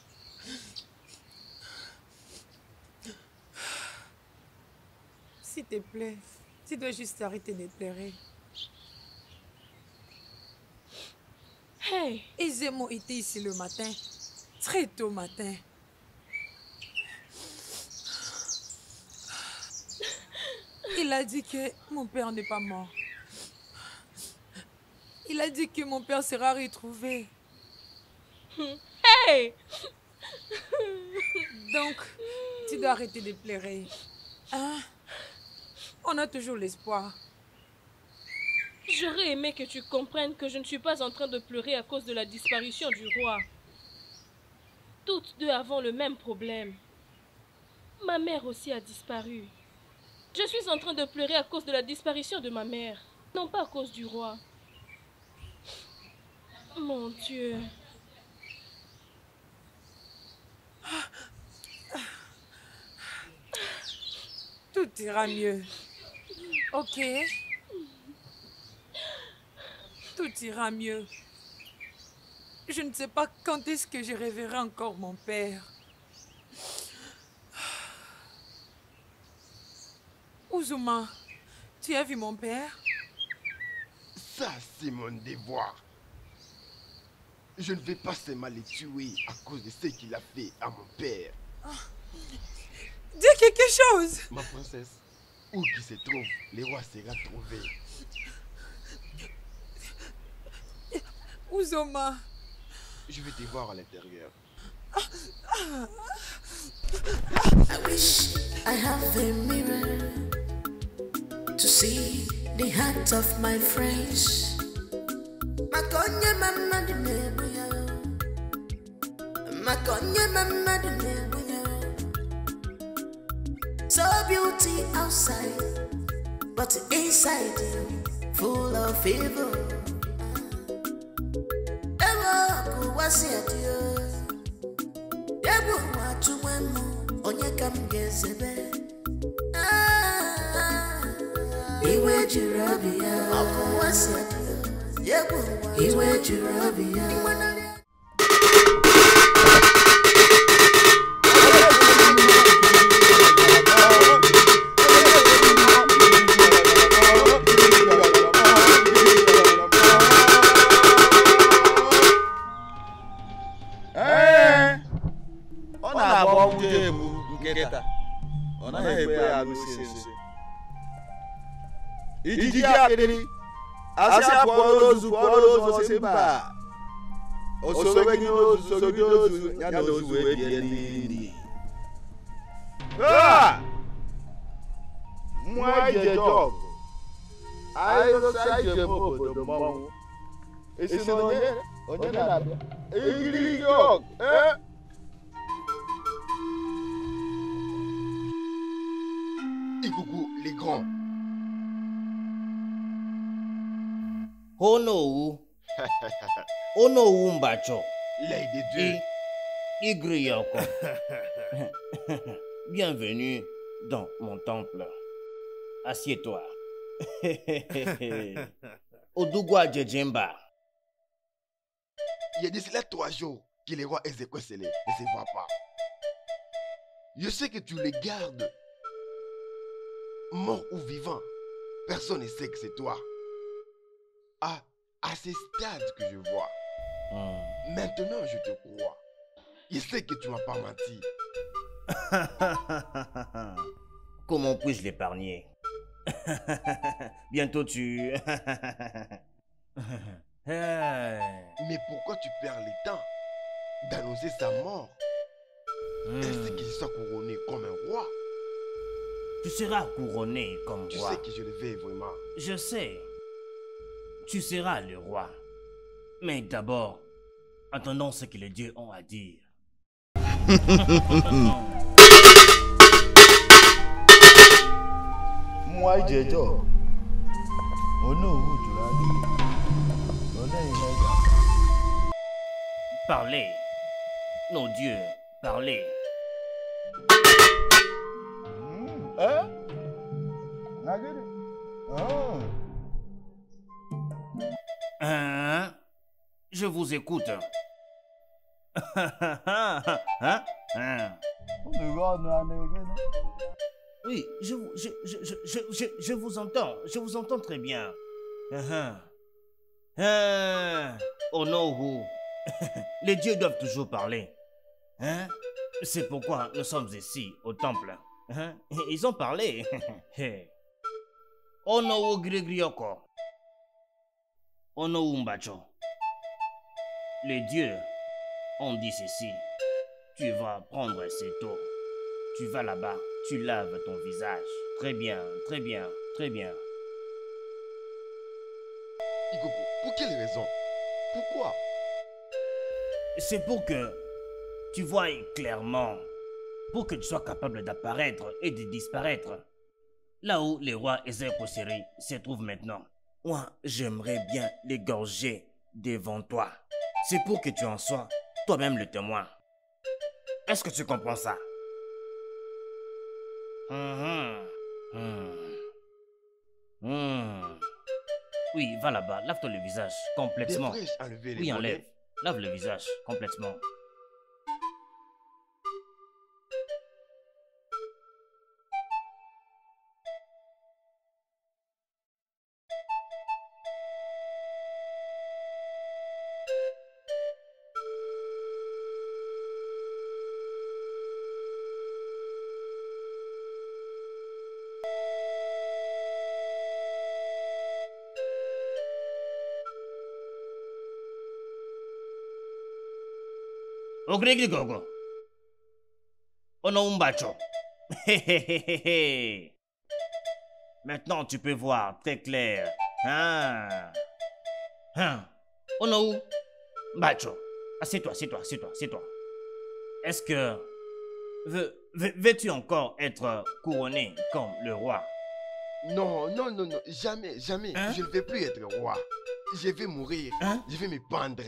S'il te plaît, tu dois juste arrêter de pleurer. Hey! Ezemo était ici le matin, très tôt matin. Il a dit que mon père n'est pas mort. Il a dit que mon père sera retrouvé. Hey! Donc, tu dois arrêter de pleurer. Hein? On a toujours l'espoir. J'aurais aimé que tu comprennes que je ne suis pas en train de pleurer à cause de la disparition du roi. Toutes deux avons le même problème. Ma mère aussi a disparu. Je suis en train de pleurer à cause de la disparition de ma mère, non pas à cause du roi. Mon Dieu. Tout ira mieux. Ok? Tout ira mieux. Je ne sais pas quand est-ce que je reverrai encore mon père. Uzuma, tu as vu mon père? Ça, c'est mon devoir. Je ne vais pas seulement le tuer à cause de ce qu'il a fait à mon père. Dis quelque chose! Ma princesse, où qu'il se trouve, le roi sera trouvé. Uzoma. Je vais te voir à l'intérieur. I wish I have a mirror to see the heart of my friends. Makonye mama di nebuya, makonye mama di nebuya. So beauty outside, but inside you full of evil. Ewa kuwasi adiyo, ewa watu wemu onye kam gezebe. jirabia. Akuwasa. Iwe jirabia. Ọ na-agba nwunye egbu nkịta. Ọ naghị ekwe ya alụsị nsị. Ijiji akịrị asị apụọ n'ozu pụọ n'ozu ọsị mba. O soro gị n'ozu soro gị n'ozu ya na ozu wee bie n'ili. Mmụọ anyị ji eje ọgụ. Anyị gosi anyị ji eme obodo mmanwụ. Esi na onye na-abịa. Igirigi ọgụ. Ikuku les grands. Onowu. Onowu Mbacho. L'œil de Dieu. Igriyoko. Bienvenue dans mon temple. Assieds-toi. Odugwa Djemba. Il y a de cela 3 jours que les rois Ézéchiel ne se voient pas. Je sais que tu les gardes. Mort ou vivant, personne ne sait que c'est toi. À ce stade que je vois, maintenant je te crois. Je sais que tu m'as pas menti. Comment puis-je l'épargner? Bientôt tu... Mais pourquoi tu perds le temps d'annoncer sa mort? Est-ce qu'il soit couronné comme un roi? Tu seras couronné comme roi. Tu sais que je le veux vraiment. Je sais. Tu seras le roi. Mais d'abord, attendons ce que les dieux ont à dire. Moi, j'ai job. Oh non, tu l'as dit. Parlez. Nos dieux, parlez. Je vous écoute. Oui, je vous entends. Je vous entends très bien. Oh no. Les dieux doivent toujours parler. C'est pourquoi nous sommes ici, au temple. Ils ont parlé. Oh no, Grigrioko. Oh no, Mbacho. Les dieux ont dit ceci. Tu vas prendre cette eau. Tu vas là-bas, tu laves ton visage. Très bien, très bien, très bien. Ikoku, pour quelle raison? Pourquoi? C'est pour que tu vois clairement, pour que tu sois capable d'apparaître et de disparaître. Là où les rois Ézéchiel se trouvent maintenant. Moi, j'aimerais bien l'égorger devant toi. C'est pour que tu en sois toi-même le témoin. Est-ce que tu comprends ça? Oui, va là-bas, lave-toi le visage complètement. Oui, enlève. Lave le visage complètement. Ogrigigogo. Ono Mbacho. Maintenant, tu peux voir très clair. Ono Mbacho. Assieds-toi, assieds-toi, assieds-toi, assieds-toi. Est-ce que veux-tu encore être couronné comme le roi? Non, non, non, non, jamais, jamais. Je ne vais plus être roi. Je vais mourir. Je vais me pendre.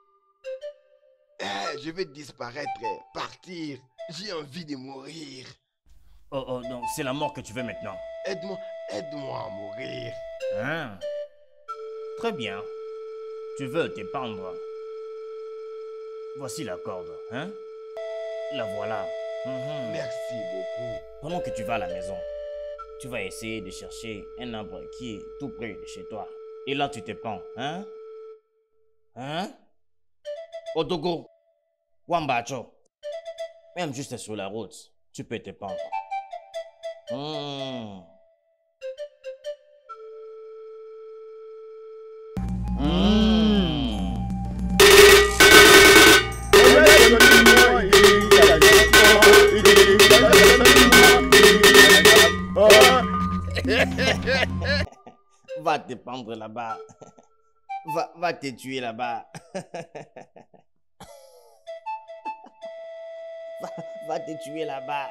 Je vais disparaître, partir. J'ai envie de mourir. Oh, non, c'est la mort que tu veux maintenant. Aide-moi, Aide-moi à mourir. Hein? Très bien. Tu veux te pendre. Voici la corde, hein? La voilà. Merci beaucoup. Pendant que tu vas à la maison, tu vas essayer de chercher un arbre qui est tout près de chez toi. Et là, tu te pends, hein? Hein? Odogo, Wambacho. Même juste sur la route, tu peux te pendre. Va te pendre là-bas. Va te tuer là-bas. Va te tuer là-bas.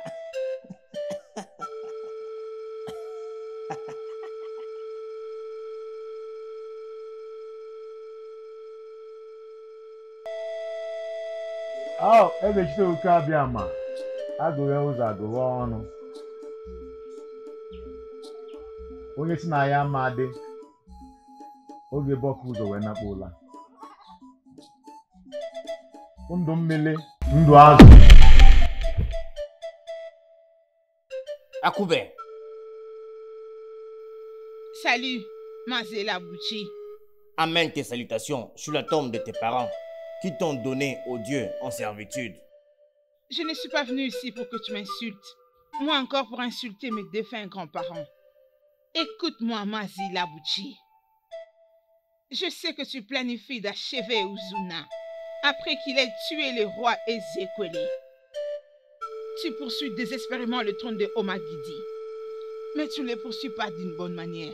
Oh, ebechite oke abịa ma agụghe ụzọ agụghe ọnụ. Onye si na ya ma dị oge bọkụ ụzọ wee nakpa ụla. Ndụ mmiri, ndụ azụ. Akube. Salut, Mazela Bouchi. Amène tes salutations sur la tombe de tes parents qui t'ont donné au Dieu en servitude. Je ne suis pas venu ici pour que tu m'insultes. Moi encore pour insulter mes défunts grands-parents. Écoute-moi, Mazela Bouchi. Je sais que tu planifies d'achever Uzuna après qu'il ait tué le roi Ezekweli. Tu poursuis désespérément le trône de Omagidi, mais tu ne le poursuis pas d'une bonne manière.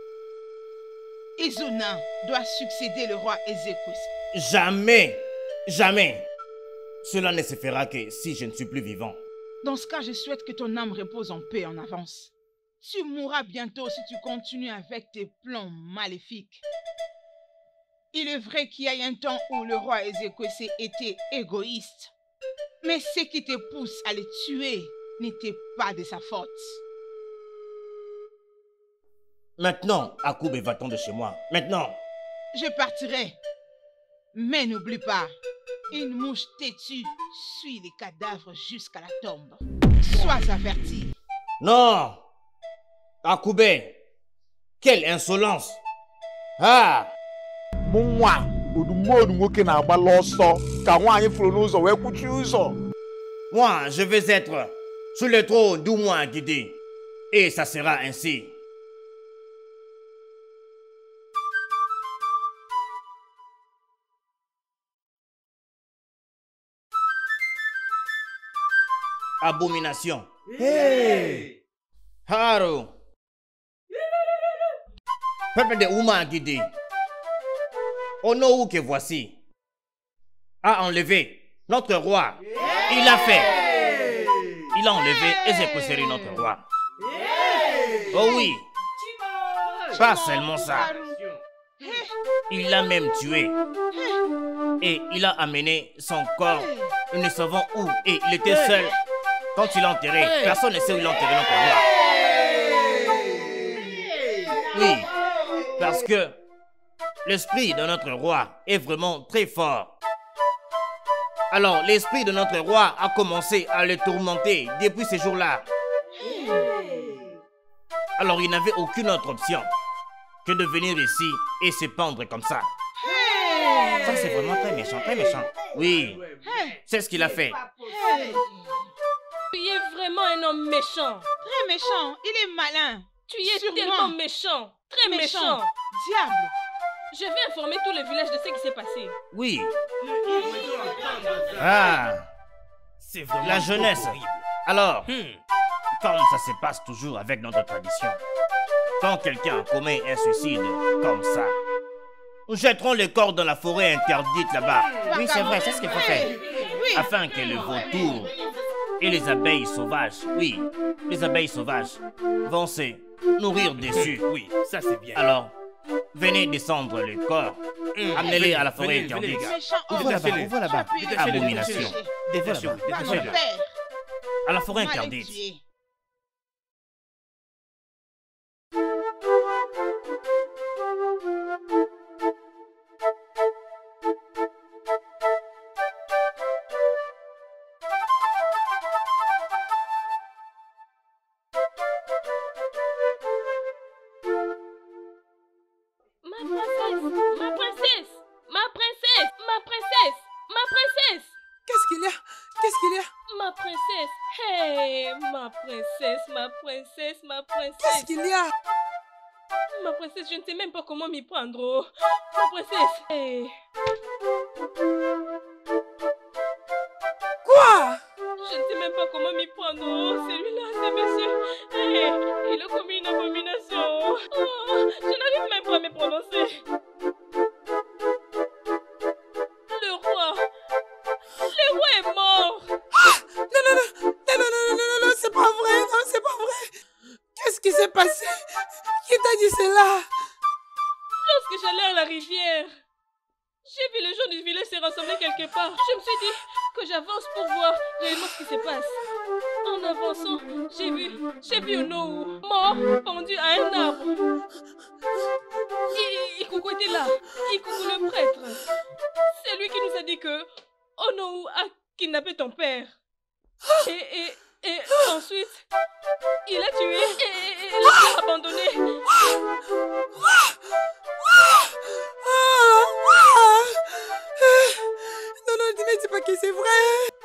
Izuna doit succéder le roi Ezekweli. Jamais, jamais. Cela ne se fera que si je ne suis plus vivant. Dans ce cas, je souhaite que ton âme repose en paix en avance. Tu mourras bientôt si tu continues avec tes plans maléfiques. Il est vrai qu'il y a un temps où le roi Ezekwesi était égoïste. Mais ce qui te pousse à le tuer n'était pas de sa faute. Maintenant, Akube, va-t'en de chez moi. Maintenant. Je partirai. Mais n'oublie pas, une mouche têtue suit les cadavres jusqu'à la tombe. Sois averti. Non! Akube! Quelle insolence! Ah! Mụnwa odumodu nwoke na-agbala ọsọ ka nwaanyị furu n'ụzọ wee kwuchie ụzọ. Moi, je veux être sur le trône d'Oumouan Guidé. Et ça sera ainsi. Abomination. Hey! Haru. Peuple de Oumouan Guidé. Onowu que voici a enlevé notre roi. Il a fait. Il a enlevé Ezekweseri, notre roi. Oh oui. Pas seulement ça. Il l'a même tué. Et il a amené son corps. Nous ne savons où. Et il était seul. Quand il l'a enterré, personne ne sait où il a enterré notre roi. Oui. Parce que l'esprit de notre roi est vraiment très fort. Alors, l'esprit de notre roi a commencé à le tourmenter depuis ce jour-là. Alors, il n'avait aucune autre option que de venir ici et se pendre comme ça. Ça, c'est vraiment très méchant, très méchant. Oui, c'est ce qu'il a fait. Tu es vraiment un homme méchant. Très méchant, il est malin. Tu es tellement méchant, très méchant. Diable. Je vais informer tout le village de ce qui s'est passé. Oui. Ah, c'est vraiment la jeunesse. horrible. Alors, comme ça se passe toujours avec notre tradition, quand quelqu'un commet un suicide comme ça, nous jetterons le corps dans la forêt interdite là-bas. Oui, c'est vrai, c'est ce qu'il faut faire. Oui. Afin que le vautour et les abeilles sauvages, oui, les abeilles sauvages, vont se nourrir dessus. Oui, ça c'est bien. Alors, venez descendre le corps. Amenez-les à la forêt interdite. Ouvre là-bas. Abomination. Détachez-le. Détachez-le. À la forêt interdite. Ma princesse, ma princesse, ma princesse. Qu'est-ce qu'il y a? Ma princesse, je ne sais même pas comment m'y prendre. Oh. Ma princesse. Hey. Quoi? Je ne sais même pas comment m'y prendre. Oh, celui-là, c'est monsieur. Hey, il a commis une abomination. Oh, je n'arrive même pas à me prononcer. Le roi est mort. Ah! Non, c'est pas vrai. Non, c'est pas vrai. Qu'est-ce qui s'est passé? Qui t'a dit cela? Lorsque j'allais à la rivière, j'ai vu les gens du village se rassembler quelque part. Je me suis dit que j'avance pour voir réellement ce qui se passe. En avançant, j'ai vu Onowu mort, pendu à un arbre. Ikuku était là, Ikuku le prêtre. C'est lui qui nous a dit que Onowu a kidnappé ton père. Et ensuite, il a tué et l'a abandonné. Non, ne dis pas que c'est vrai.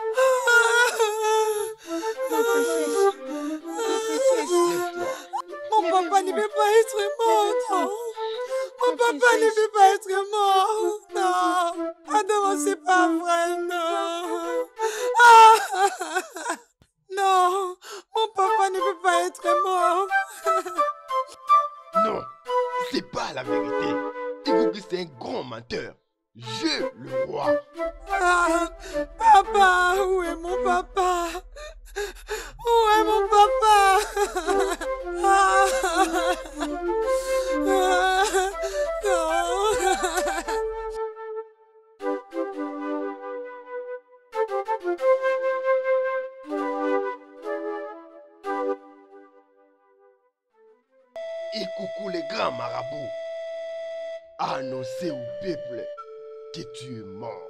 Ma princesse. Mon papa ne peut pas être mort, non. Mon papa ne peut pas être mort, non. Ah non, c'est pas vrai, non. Non, mon papa ne peut pas être mort. Non, c'est pas la vérité. Ikuku, c'est un grand menteur. Je, le roi. Ah, papa, où est mon papa? Où est mon papa? Ikuku, le grand marabout, a annoncé au peuple que tu es mort.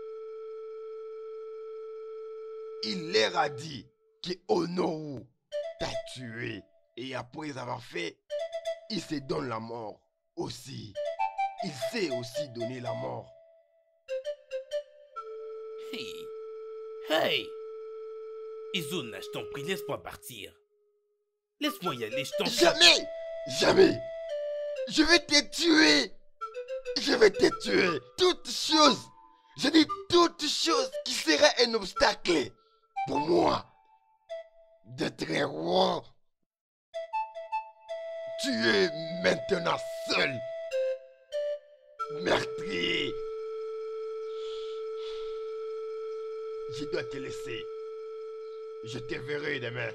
Il leur a dit que Onowu t'a tué et après avoir fait, il se donne la mort aussi. Il sait aussi donner la mort. Hey Izuna, je t'en prie, laisse-moi partir. Laisse-moi y aller, je t'en prie. Jamais! Jamais! Je vais te tuer! Je vais te tuer! Toute chose, je dis toute chose qui serait un obstacle pour moi d'être roi. Tu es maintenant seul, meurtrier. Je dois te laisser. Je te verrai demain.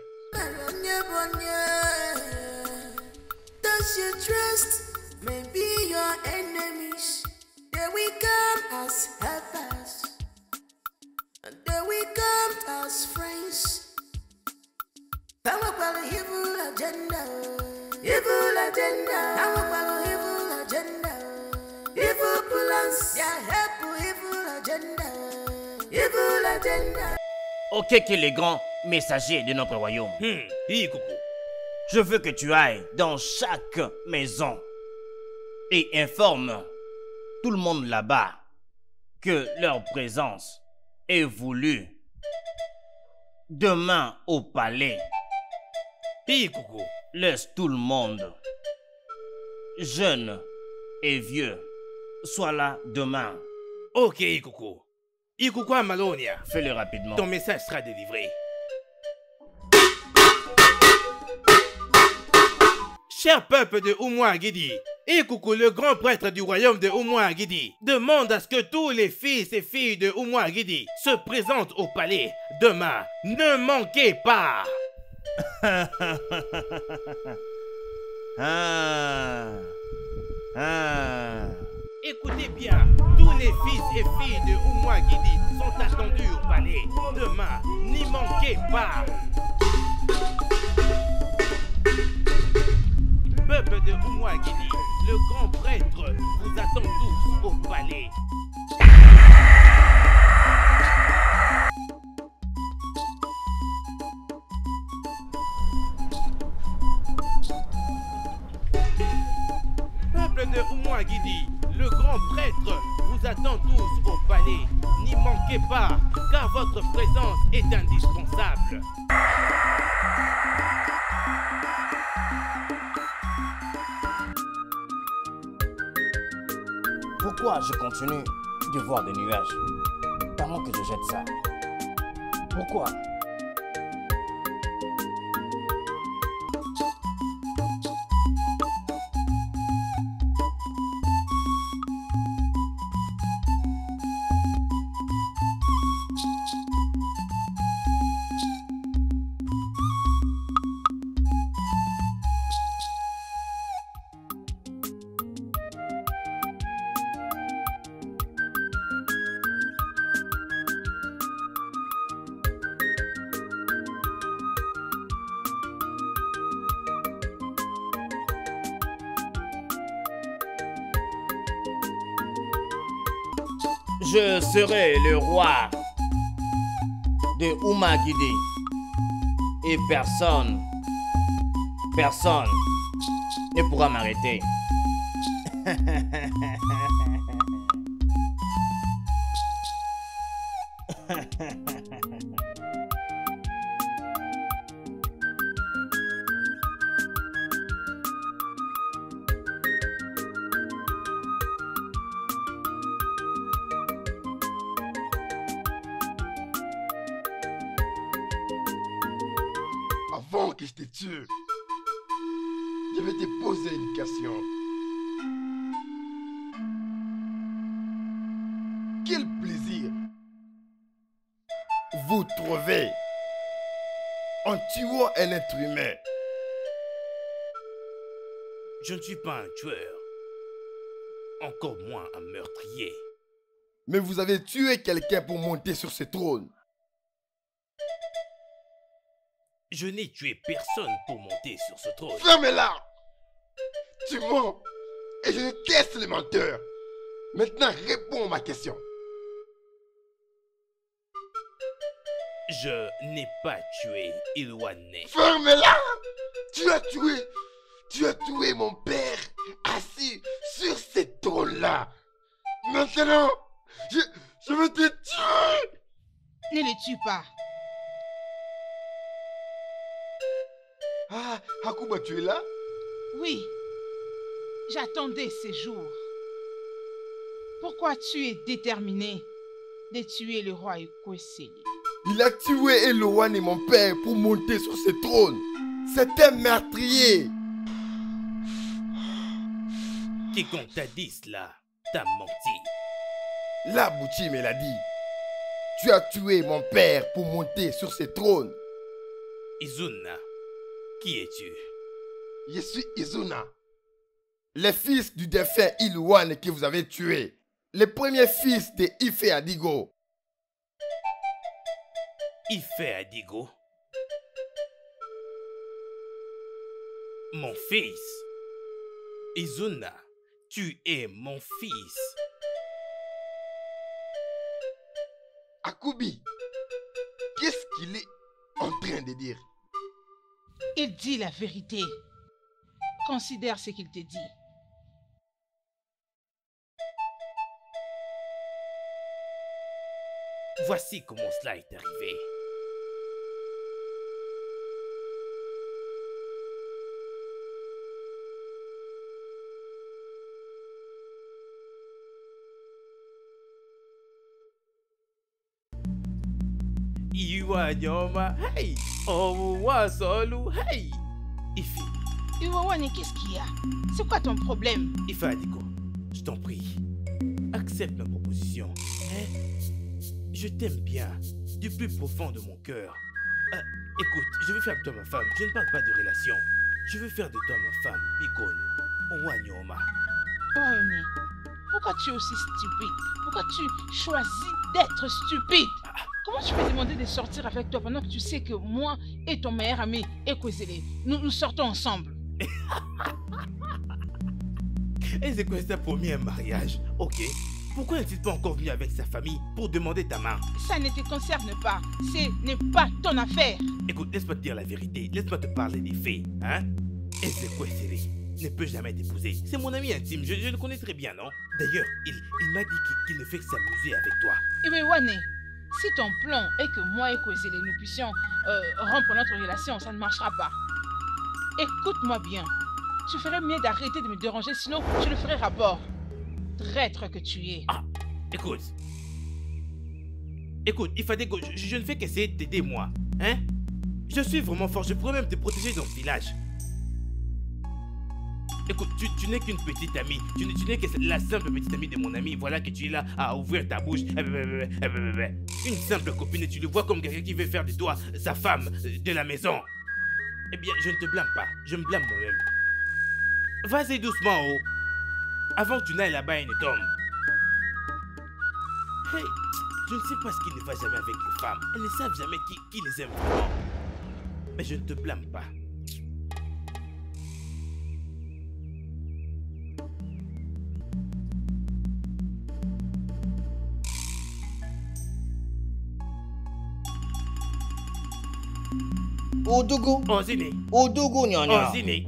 Does you trust maybe your enemies? They will come as helpers, and they will come as friends. Power for evil agenda, evil agenda. Power for evil agenda, evil plans. Yeah, help for evil agenda, evil agenda. Ok, qui est le grand messager de notre royaume. Ikuku. Je veux que tu ailles dans chaque maison et informe tout le monde là-bas que leur présence est voulue demain au palais. Ikuku. Laisse tout le monde, jeune et vieux, soit là demain. Ok, Ikuku. Ikuku Amalonia. Fais-le rapidement. Ton message sera délivré. Cher peuple de Umwagidi, Ikuku, le grand prêtre du royaume de Umwagidi, demande à ce que tous les fils et filles de Umwagidi se présentent au palais demain. Ne manquez pas. Écoutez bien, tous les fils et filles de Umwagidi sont attendus au palais demain. N'y manquez pas. Peuple de Umwagidi, le grand prêtre vous attend tous au palais. Peuple de Umwagidi, le grand prêtre vous attend tous au palais. N'y manquez pas, car votre présence est indispensable. Pourquoi je continue de voir des nuages pendant que je jette ça? Pourquoi? Je serai le roi de Umagidi et personne ne pourra m'arrêter. Avant que je te tue, je vais te poser une question. Quel plaisir vous trouvez en tuant un être humain? Je ne suis pas un tueur. Encore moins un meurtrier. Mais vous avez tué quelqu'un pour monter sur ce trône. Je n'ai tué personne pour monter sur ce trône. Fermez-la! Tu mens! Et je déteste les menteurs! Maintenant, réponds à ma question. Je n'ai pas tué Ilouane. Fermez-la! Tu as tué mon père assis sur ce trône-là. Maintenant, je veux te tuer! Ne les tue pas. Ah, Hakuba, tu es là? Oui, j'attendais ces jours. Pourquoi tu es déterminé de tuer le roi Ekwesili? Il a tué Eloane et mon père pour monter sur ce trône. C'est un meurtrier. Quiconque t'a dit cela, t'a menti. La Bouchi me l'a dit. Tu as tué mon père pour monter sur ce trône. Izuna, qui es-tu? Je suis Izuna, le fils du défunt Ilouane que vous avez tué. Le premier fils de Ife Adigo. Ife Adigo? Mon fils? Izuna, tu es mon fils. Akubi, qu'est-ce qu'il est en train de dire? Il dit la vérité. Considère ce qu'il te dit. Voici comment cela est arrivé. Iwa nyoma, hey! Owa solu, hey! Ifi. Iwawane, qu'est-ce qu'il y a? C'est quoi ton problème? Ifa Adigo, je t'en prie, accepte ma proposition. Hein? Je t'aime bien, du plus profond de mon cœur. Écoute, je veux faire de toi ma femme, je ne parle pas de relation. Je veux faire de toi ma femme, Ikono, Owa nyoma. Iwawane, pourquoi tu es aussi stupide? Pourquoi tu choisis d'être stupide? Comment tu peux demander de sortir avec toi pendant que tu sais que moi et ton meilleur ami Ekwesili, nous sortons ensemble? Et c'est quoi ça pour un mariage? Ok. Pourquoi n'est-il pas encore venu avec sa famille pour demander ta main? Ça ne te concerne pas. Ce n'est pas ton affaire. Écoute, laisse-moi te dire la vérité. Laisse-moi te parler des faits, hein? Ezekwesili ne peut jamais t'épouser. C'est mon ami intime, je le connais très bien, non? D'ailleurs, il m'a dit qu'il ne fait que s'amuser avec toi. Iwewane, si ton plan est que moi et Ekwesili nous puissions rompre notre relation, ça ne marchera pas. Écoute-moi bien. Tu ferais mieux d'arrêter de me déranger, sinon je le ferai rapport. Traître que tu es. Ah, écoute. Écoute, Ifadego, je ne fais qu'essayer de t'aider, moi. Hein? Je suis vraiment fort, je pourrais même te protéger dans ce village. Écoute, tu n'es qu'une petite amie. Tu n'es que la simple petite amie de mon ami. Voilà que tu es là à ouvrir ta bouche. Une simple copine et tu le vois comme quelqu'un qui veut faire de toi sa femme de la maison. Eh bien, je ne te blâme pas. Je me blâme moi-même. Vas-y doucement, oh. Avant que tu n'ailles là-bas et ne tombe. Hey, je ne sais pas ce qui ne va jamais avec les femmes. Elles ne savent jamais qui les aime vraiment. Mais je ne te blâme pas. Udugu. Ozini. Udugu nyonya. Ozini.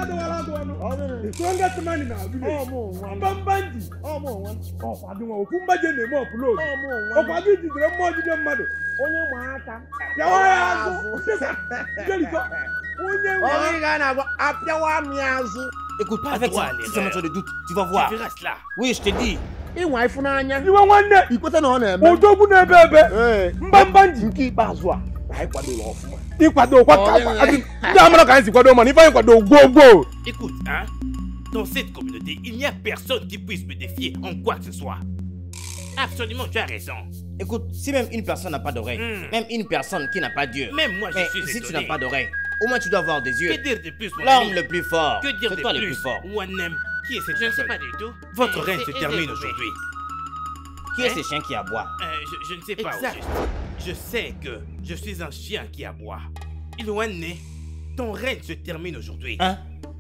Écoute, avec ça, si ça me de doute, tu vas voir. Tu verras cela. Oui, je te dis. Ịnwa ifu n'anya. Iwe nwanne. Ikweta na ọ na-eme. Odogwu na-ebe ebe. Mbamba nji. Nke ikpeazụ a, anyị kwadoro ọfụma. Ịkwado kwa ka ndị amara ka anyị si kwado mana ife anyị kwado gbogbo. Écoute, hein, dans cette communauté, il n'y a personne qui puisse me défier en quoi que ce soit. Absolument, tu as raison. Écoute, si même une personne n'a pas d'oreille, même une personne qui n'a pas d'yeux, même moi je suis si étonné. tu n'as pas d'oreille, au moins tu dois avoir des yeux. Que dire de plus, mon L'homme ami? le plus fort. Que dire c'est de toi plus? le plus fort. Wanem, qui est cette Je ne sais personne? pas du tout. Votre règne se C'est termine Ezekobé. aujourd'hui. Qui est ce chien qui aboie? Je ne sais pas. Exact. Au juste. Je sais que je suis un chien qui aboie. Iloane, ton règne se termine aujourd'hui. Hein?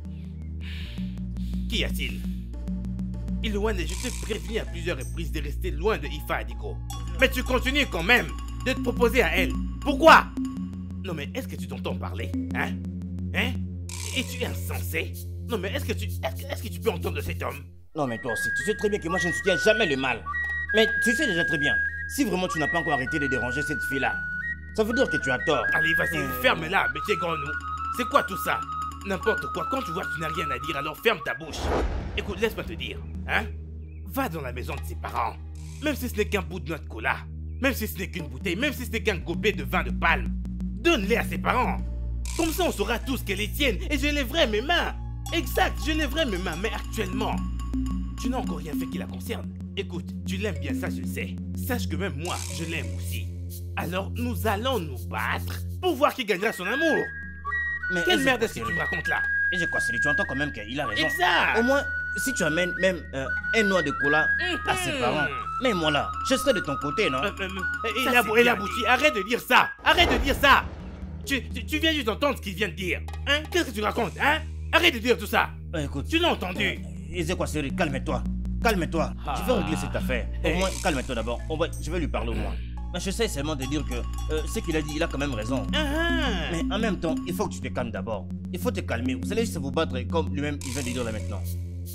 Qu'y a-t-il? Iloane, je t'ai prévenu à plusieurs reprises de rester loin de Ifa Adiko. Mais tu continues quand même de te proposer à elle. Pourquoi? Non mais est-ce que tu t'entends parler? Hein? Hein? Es-tu insensé? Non mais est-ce que tu peux entendre cet homme? Non mais toi aussi, tu sais très bien que moi je ne soutiens jamais le mal. Mais tu sais déjà très bien, si vraiment tu n'as pas encore arrêté de déranger cette fille-là, ça veut dire que tu as tort. Allez, vas-y, ferme-la, mais tu es grand nous. C'est quoi tout ça? N'importe quoi, quand tu vois que tu n'as rien à dire, alors ferme ta bouche. Écoute, laisse-moi te dire, hein? Va dans la maison de ses parents. Même si ce n'est qu'un bout de noix de cola, même si ce n'est qu'une bouteille, même si ce n'est qu'un gobelet de vin de palme, donne-les à ses parents. Comme ça, on saura tous qu'elle est tienne et je lèverai mes mains. Exact, je lèverai mes mains, mais actuellement, tu n'as encore rien fait qui la concerne. Écoute, tu l'aimes bien, ça je le sais. Sache que même moi, je l'aime aussi. Alors, nous allons nous battre pour voir qui gagnera son amour. Mais Quelle merde est-ce que tu me racontes là? Et je crois que tu entends quand même qu'il a raison. Exact. Au moins, si tu amènes même un noix de cola à ses parents, mais moi là, je serai de ton côté, non? Il aboutit, arrête de dire ça. Arrête de dire ça. Tu viens juste d'entendre ce qu'il vient de dire. Hein? Qu'est-ce que tu racontes, hein? Arrête de dire tout ça. Écoute, tu l'as entendu. Ezekobé, calme-toi. Calme-toi. Je vais régler cette affaire. Au moins, calme-toi d'abord. Je vais lui parler au moins. Mais je sais seulement de dire que ce qu'il a dit, il a quand même raison. Mais en même temps, il faut que tu te calmes d'abord. Il faut te calmer. Vous allez juste vous battre comme lui-même il vient de dire là maintenant.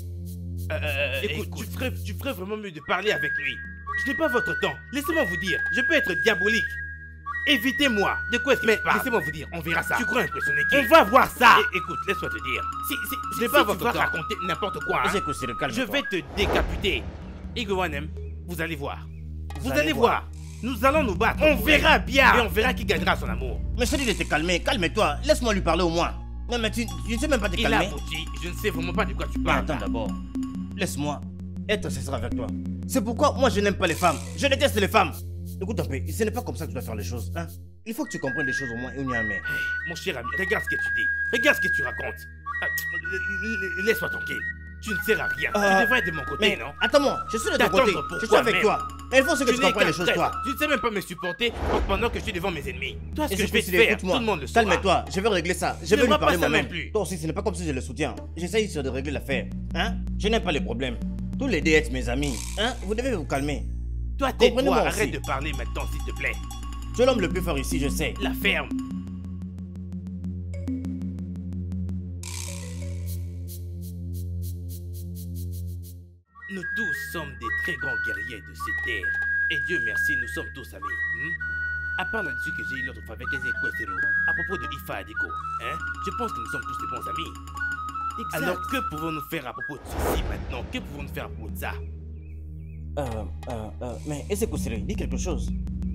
Écoute, tu ferais vraiment mieux de parler avec lui. Je n'ai pas votre temps. Laissez-moi vous dire, je peux être diabolique. Évitez-moi. De quoi est-ce que tu parles? Laissez-moi vous dire, on verra ça. Tu crois impressionner qui? On va voir ça. Écoute, laisse-moi te dire. Je n'ai pas votre temps. Raconter n'importe quoi. Hein? Je vais te décapiter. Igwanem, vous allez voir. Vous allez voir. Nous allons nous battre. On verra bien. Et on verra qui gagnera son amour. Mais je dis de te calmer. Calme-toi. Laisse-moi lui parler au moins. Non, mais tu ne sais même pas te calmer. Il a abouti. Je ne sais vraiment pas de quoi tu parles. Attends d'abord. Laisse-moi être sincère avec toi. C'est pourquoi moi je n'aime pas les femmes. Je déteste les femmes. Écoute un peu, ce n'est pas comme ça que tu dois faire les choses. Hein? Il faut que tu comprennes les choses au moins. Mon cher ami, regarde ce que tu dis. Regarde ce que tu racontes. Laisse-moi tranquille. Tu ne sers à rien. Tu devrais être de mon côté, non? Attends-moi, je suis de ton côté. Je suis avec toi. Mais il faut que tu comprennes les choses, toi. Tu ne sais même pas me supporter pendant que je suis devant mes ennemis. Toi, ce que je vais te faire, tout le monde le saura. Calme-toi, je vais régler ça. Je vais lui parler moi-même. Toi aussi, ce n'est pas comme si je le soutiens. J'essaye de régler l'affaire. Hein? Je n'aime pas les problèmes. Tous les deux êtes mes amis. Hein? Vous devez vous calmer. Toi, tais-toi, arrête de parler maintenant, s'il te plaît. Tu es l'homme le plus fort ici, je sais. La ferme. Nous tous sommes des très grands guerriers de cette terre. Et Dieu merci, nous sommes tous amis. À part la discussion que j'ai eue l'autre fois avec Ezekwesero à propos de Ifa Adiko, hein, je pense que nous sommes tous des bons amis. Exact. Alors que pouvons-nous faire à propos de ceci maintenant? Que pouvons-nous faire à propos de ça? Mais Ezekwesere, dis quelque chose.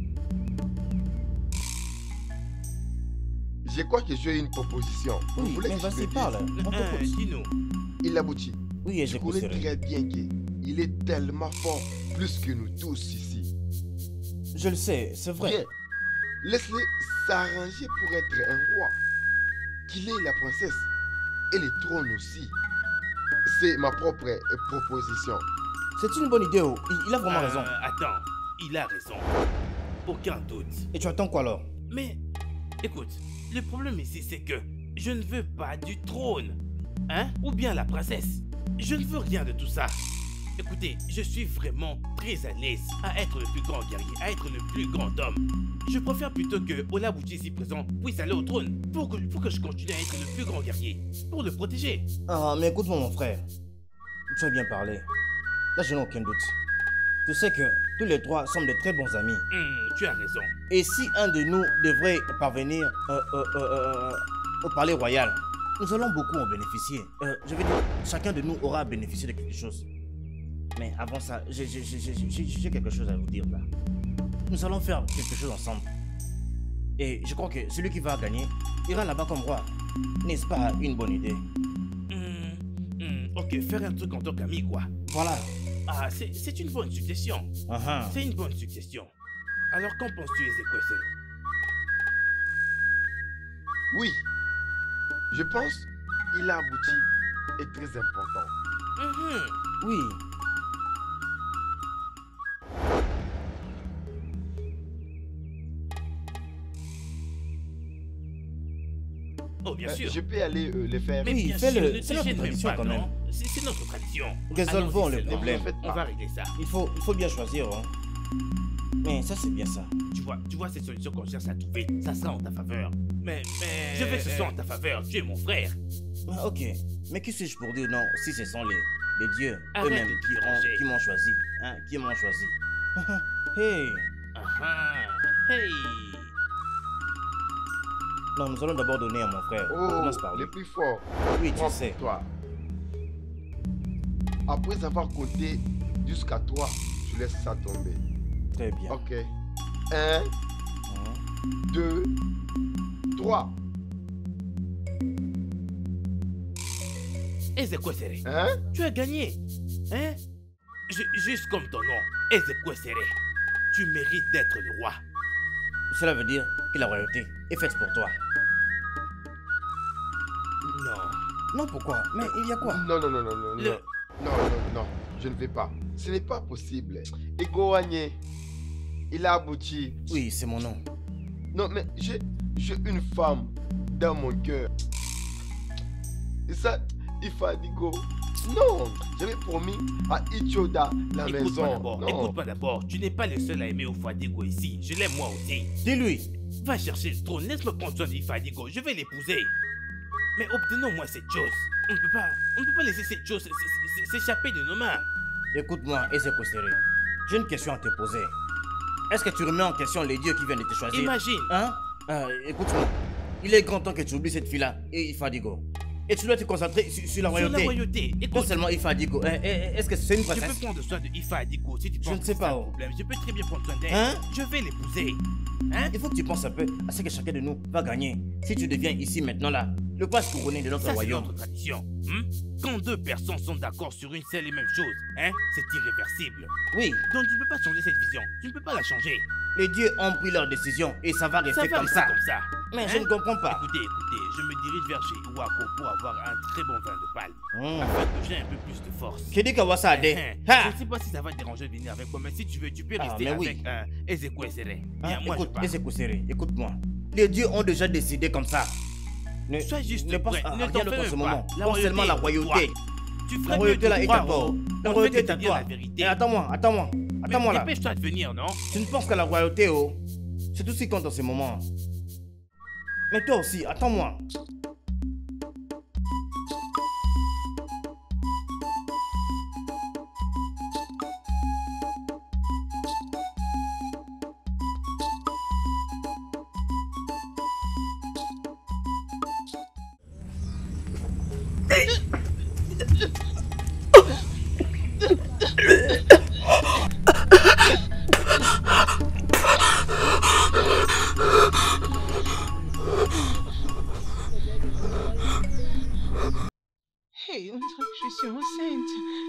Je crois que j'ai une proposition. Vous Oui, voulez mais que je vas-y, le dise? parle. On t'écoute. Dis-nous. Il aboutit. Oui, Je connais Ezekwesere. très bien qu'il est tellement fort, plus que nous tous ici. Je le sais, c'est vrai. Bien, laisse-les s'arranger pour être un roi. Qu'il ait la princesse et le trône aussi. C'est ma propre proposition. C'est une bonne idée, oh. Il a vraiment raison. Attends, il a raison. Aucun doute. Et tu attends quoi alors? Mais, écoute, le problème ici, c'est que je ne veux pas du trône. Hein? Ou bien la princesse. Je ne veux rien de tout ça. Écoutez, je suis vraiment très à l'aise à être le plus grand guerrier, à être le plus grand homme. Je préfère plutôt que Olabuchi ici présent puisse aller au trône pour que je continue à être le plus grand guerrier, pour le protéger. Ah, mais écoute-moi, mon frère. Tu as bien parlé. Là, je n'ai aucun doute. Tu sais que tous les trois sommes de très bons amis. Tu as raison. Et si un de nous devrait parvenir au palais royal, nous allons beaucoup en bénéficier. Je veux dire, chacun de nous aura bénéficié de quelque chose. Mais avant ça, j'ai quelque chose à vous dire là. Nous allons faire quelque chose ensemble. Et je crois que celui qui va gagner ira là-bas comme roi. N'est-ce pas une bonne idée? Ok, faire un truc en tant qu'ami, quoi. Voilà. Ah, c'est une bonne suggestion. C'est une bonne suggestion. Alors, qu'en penses-tu, Ezekwesero? Oui, je pense qu'il a abouti est très important. Oui. Oh, bien sûr. Je peux aller le faire. Mais Oui, bien fais-le. sûr, C'est ne te notre gêne même tradition pas, quand non? même. C'est notre tradition. Résolvons Allons-y le seulement. problème. On va régler ça. Il faut bien choisir. Hein. Mais ça, c'est bien ça. Tu vois cette solution qu'on cherche à trouver, ça sera en ta faveur. Mais... Je veux que ce soit en ta faveur, tu es mon frère. Ah, ok. Mais que suis-je pour dire non si ce sont les dieux Arrête eux-mêmes de te déranger. qui m'ont choisi? Hein, qui m'ont choisi? Hey! Hey! Non, nous allons d'abord donner à mon frère. On Oh, commence par lui. le plus fort. Oui, tu Prends sais. pour toi. Après avoir compté jusqu'à 3, tu laisses ça tomber. Très bien. Ok. 1, 2, 3. Ezekwesere, Hein? tu as gagné. Hein? Juste comme ton nom, Ezekwesere. Tu mérites d'être le roi. Cela veut dire que la royauté est faite pour toi. Non. Non, pourquoi? Mais il y a quoi? Non, non, non, non, non, non. Non, non, non, je ne vais pas. Ce n'est pas possible. Egoanye, il a abouti. Oui, c'est mon nom. Non, mais j'ai une femme dans mon cœur. Et ça, Ifa Adiko. Non, j'avais promis à Ichoda la maison. Non. Écoute-moi d'abord. Tu n'es pas le seul à aimer Ifadigo ici. Je l'aime moi aussi. Dis-lui. Va chercher le trône. Laisse-moi prendre soin d'Ifadigo. Je vais l'épouser. Mais obtenons-moi cette chose. On ne peut pas laisser cette chose s'échapper de nos mains. Écoute-moi, Ezekwesere. J'ai une question à te poser. Est-ce que tu remets en question les dieux qui viennent de te choisir? Imagine. Hein? Écoute-moi. Il est grand temps que tu oublies cette fille-là et Ifadigo. Et tu dois te concentrer sur la royauté. Sur la royauté. Écoute. Pas seulement Ifadigo. Est-ce que c'est une princesse? Je peux prendre soin de Ifadigo si tu penses Je ne sais que pas. c'est un problème. Je peux très bien prendre soin d'elle. Hein? Je vais l'épouser. Hein? Il faut que tu penses un peu à ce que chacun de nous va gagner. Si tu deviens ici maintenant là, le prince couronné de notre Ça, c'est royaume. notre tradition. Quand deux personnes sont d'accord sur une seule et même chose, c'est irréversible. Oui. Donc tu ne peux pas changer cette vision. Tu ne peux pas la changer. Les dieux ont pris leur décision et ça va rester comme ça. Mais je ne comprends pas. Écoutez, je me dirige vers chez Iwako pour avoir un très bon vin de palme. Afin que j'ai un peu plus de force. Je dis Kawasade. Je ne sais pas si ça va te déranger de venir avec moi, mais si tu veux, tu peux rester avec Ezekwesere. Écoute, Ezekwesere, écoute-moi. Les dieux ont déjà décidé comme ça. Sois juste ne pense prêt. à Ne rien t'en d'autre en fais ce même moment. pas. Pas seulement la royauté. Tu La ferais royauté mieux là de est croire à toi. au- La au royauté fait est de à dire toi. la vérité. Et attends-moi. Attends-moi là. Dépêche-toi de venir, non? Tu ne penses qu'à la royauté, oh. C'est tout ce qui compte en ce moment. Mais toi aussi, attends-moi. Hey, on dirait que je suis enceinte.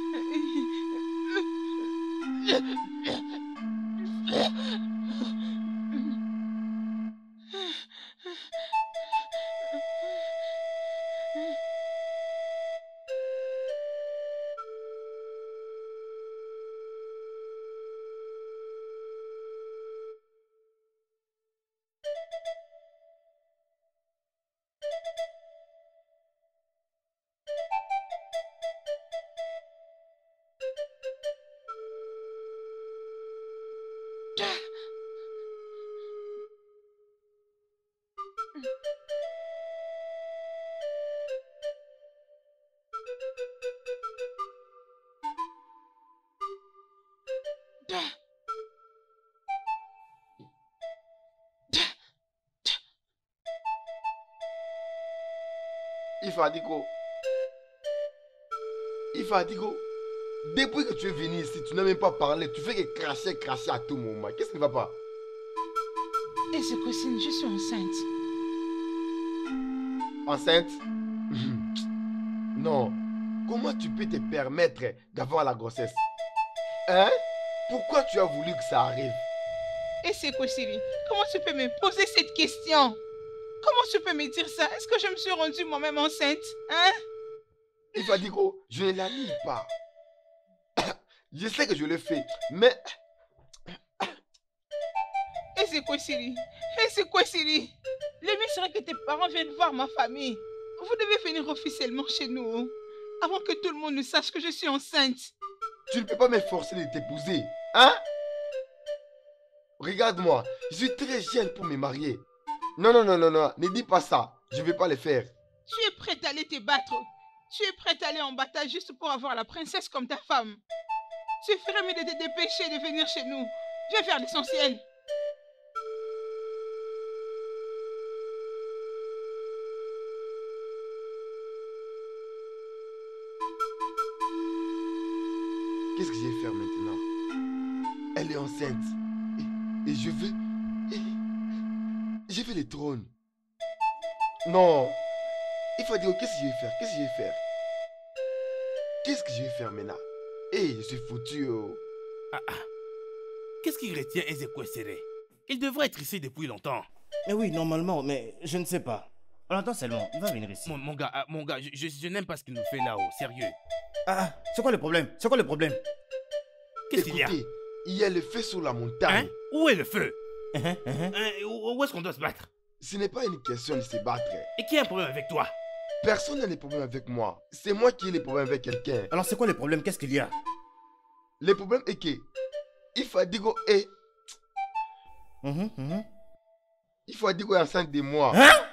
Ifadigo, depuis que tu es venu ici, tu n'as même pas parlé. Tu fais que cracher à tout moment. Qu'est-ce qui ne va pas? Ezekwesili, je suis enceinte. Enceinte? Non. Comment tu peux te permettre d'avoir la grossesse? Hein? Pourquoi tu as voulu que ça arrive? Ezekwesili, comment tu peux me poser cette question? Comment tu peux me dire ça? Est-ce que je me suis rendue moi-même enceinte? Hein? Ifadigo, je ne la nie pas. Je sais que je l'ai fait, mais... Ezekwesili, le mieux serait que tes parents viennent voir ma famille. Vous devez venir officiellement chez nous, avant que tout le monde ne sache que je suis enceinte. Tu ne peux pas me forcer de t'épouser, hein? Regarde-moi, je suis très jeune pour me marier. Non, ne dis pas ça. Je ne vais pas le faire. Tu es prête à aller te battre. Tu es prête à aller en bataille juste pour avoir la princesse comme ta femme. Tu ferais mieux de te dépêcher de venir chez nous. Viens faire l'essentiel. Qu'est-ce que je vais faire maintenant? Elle est enceinte. Et je veux... Je veux le trône. Non. Il faut dire, qu'est-ce que je vais faire? Qu'est-ce que je vais faire maintenant? Je suis foutu. Qu'est-ce qui retient Ezekwesili? Il devrait être ici depuis longtemps. Eh oui, normalement, mais je ne sais pas. Alors attends seulement, il va venir ici. Mon gars, je n'aime pas ce qu'il nous fait là-haut, sérieux. C'est quoi le problème? Qu'est-ce qu'il y a? Écoutez, il y a le feu sur la montagne. Hein? Où est le feu? Où est-ce qu'on doit se battre? Ce n'est pas une question de se battre. Et qui a un problème avec toi? Personne n'a de problème avec moi. C'est moi qui ai les problèmes avec quelqu'un. Alors c'est quoi le problème? Qu'est-ce qu'il y a? Le problème est que Ifadigo est... Ifadigo est enceinte de moi. Hein?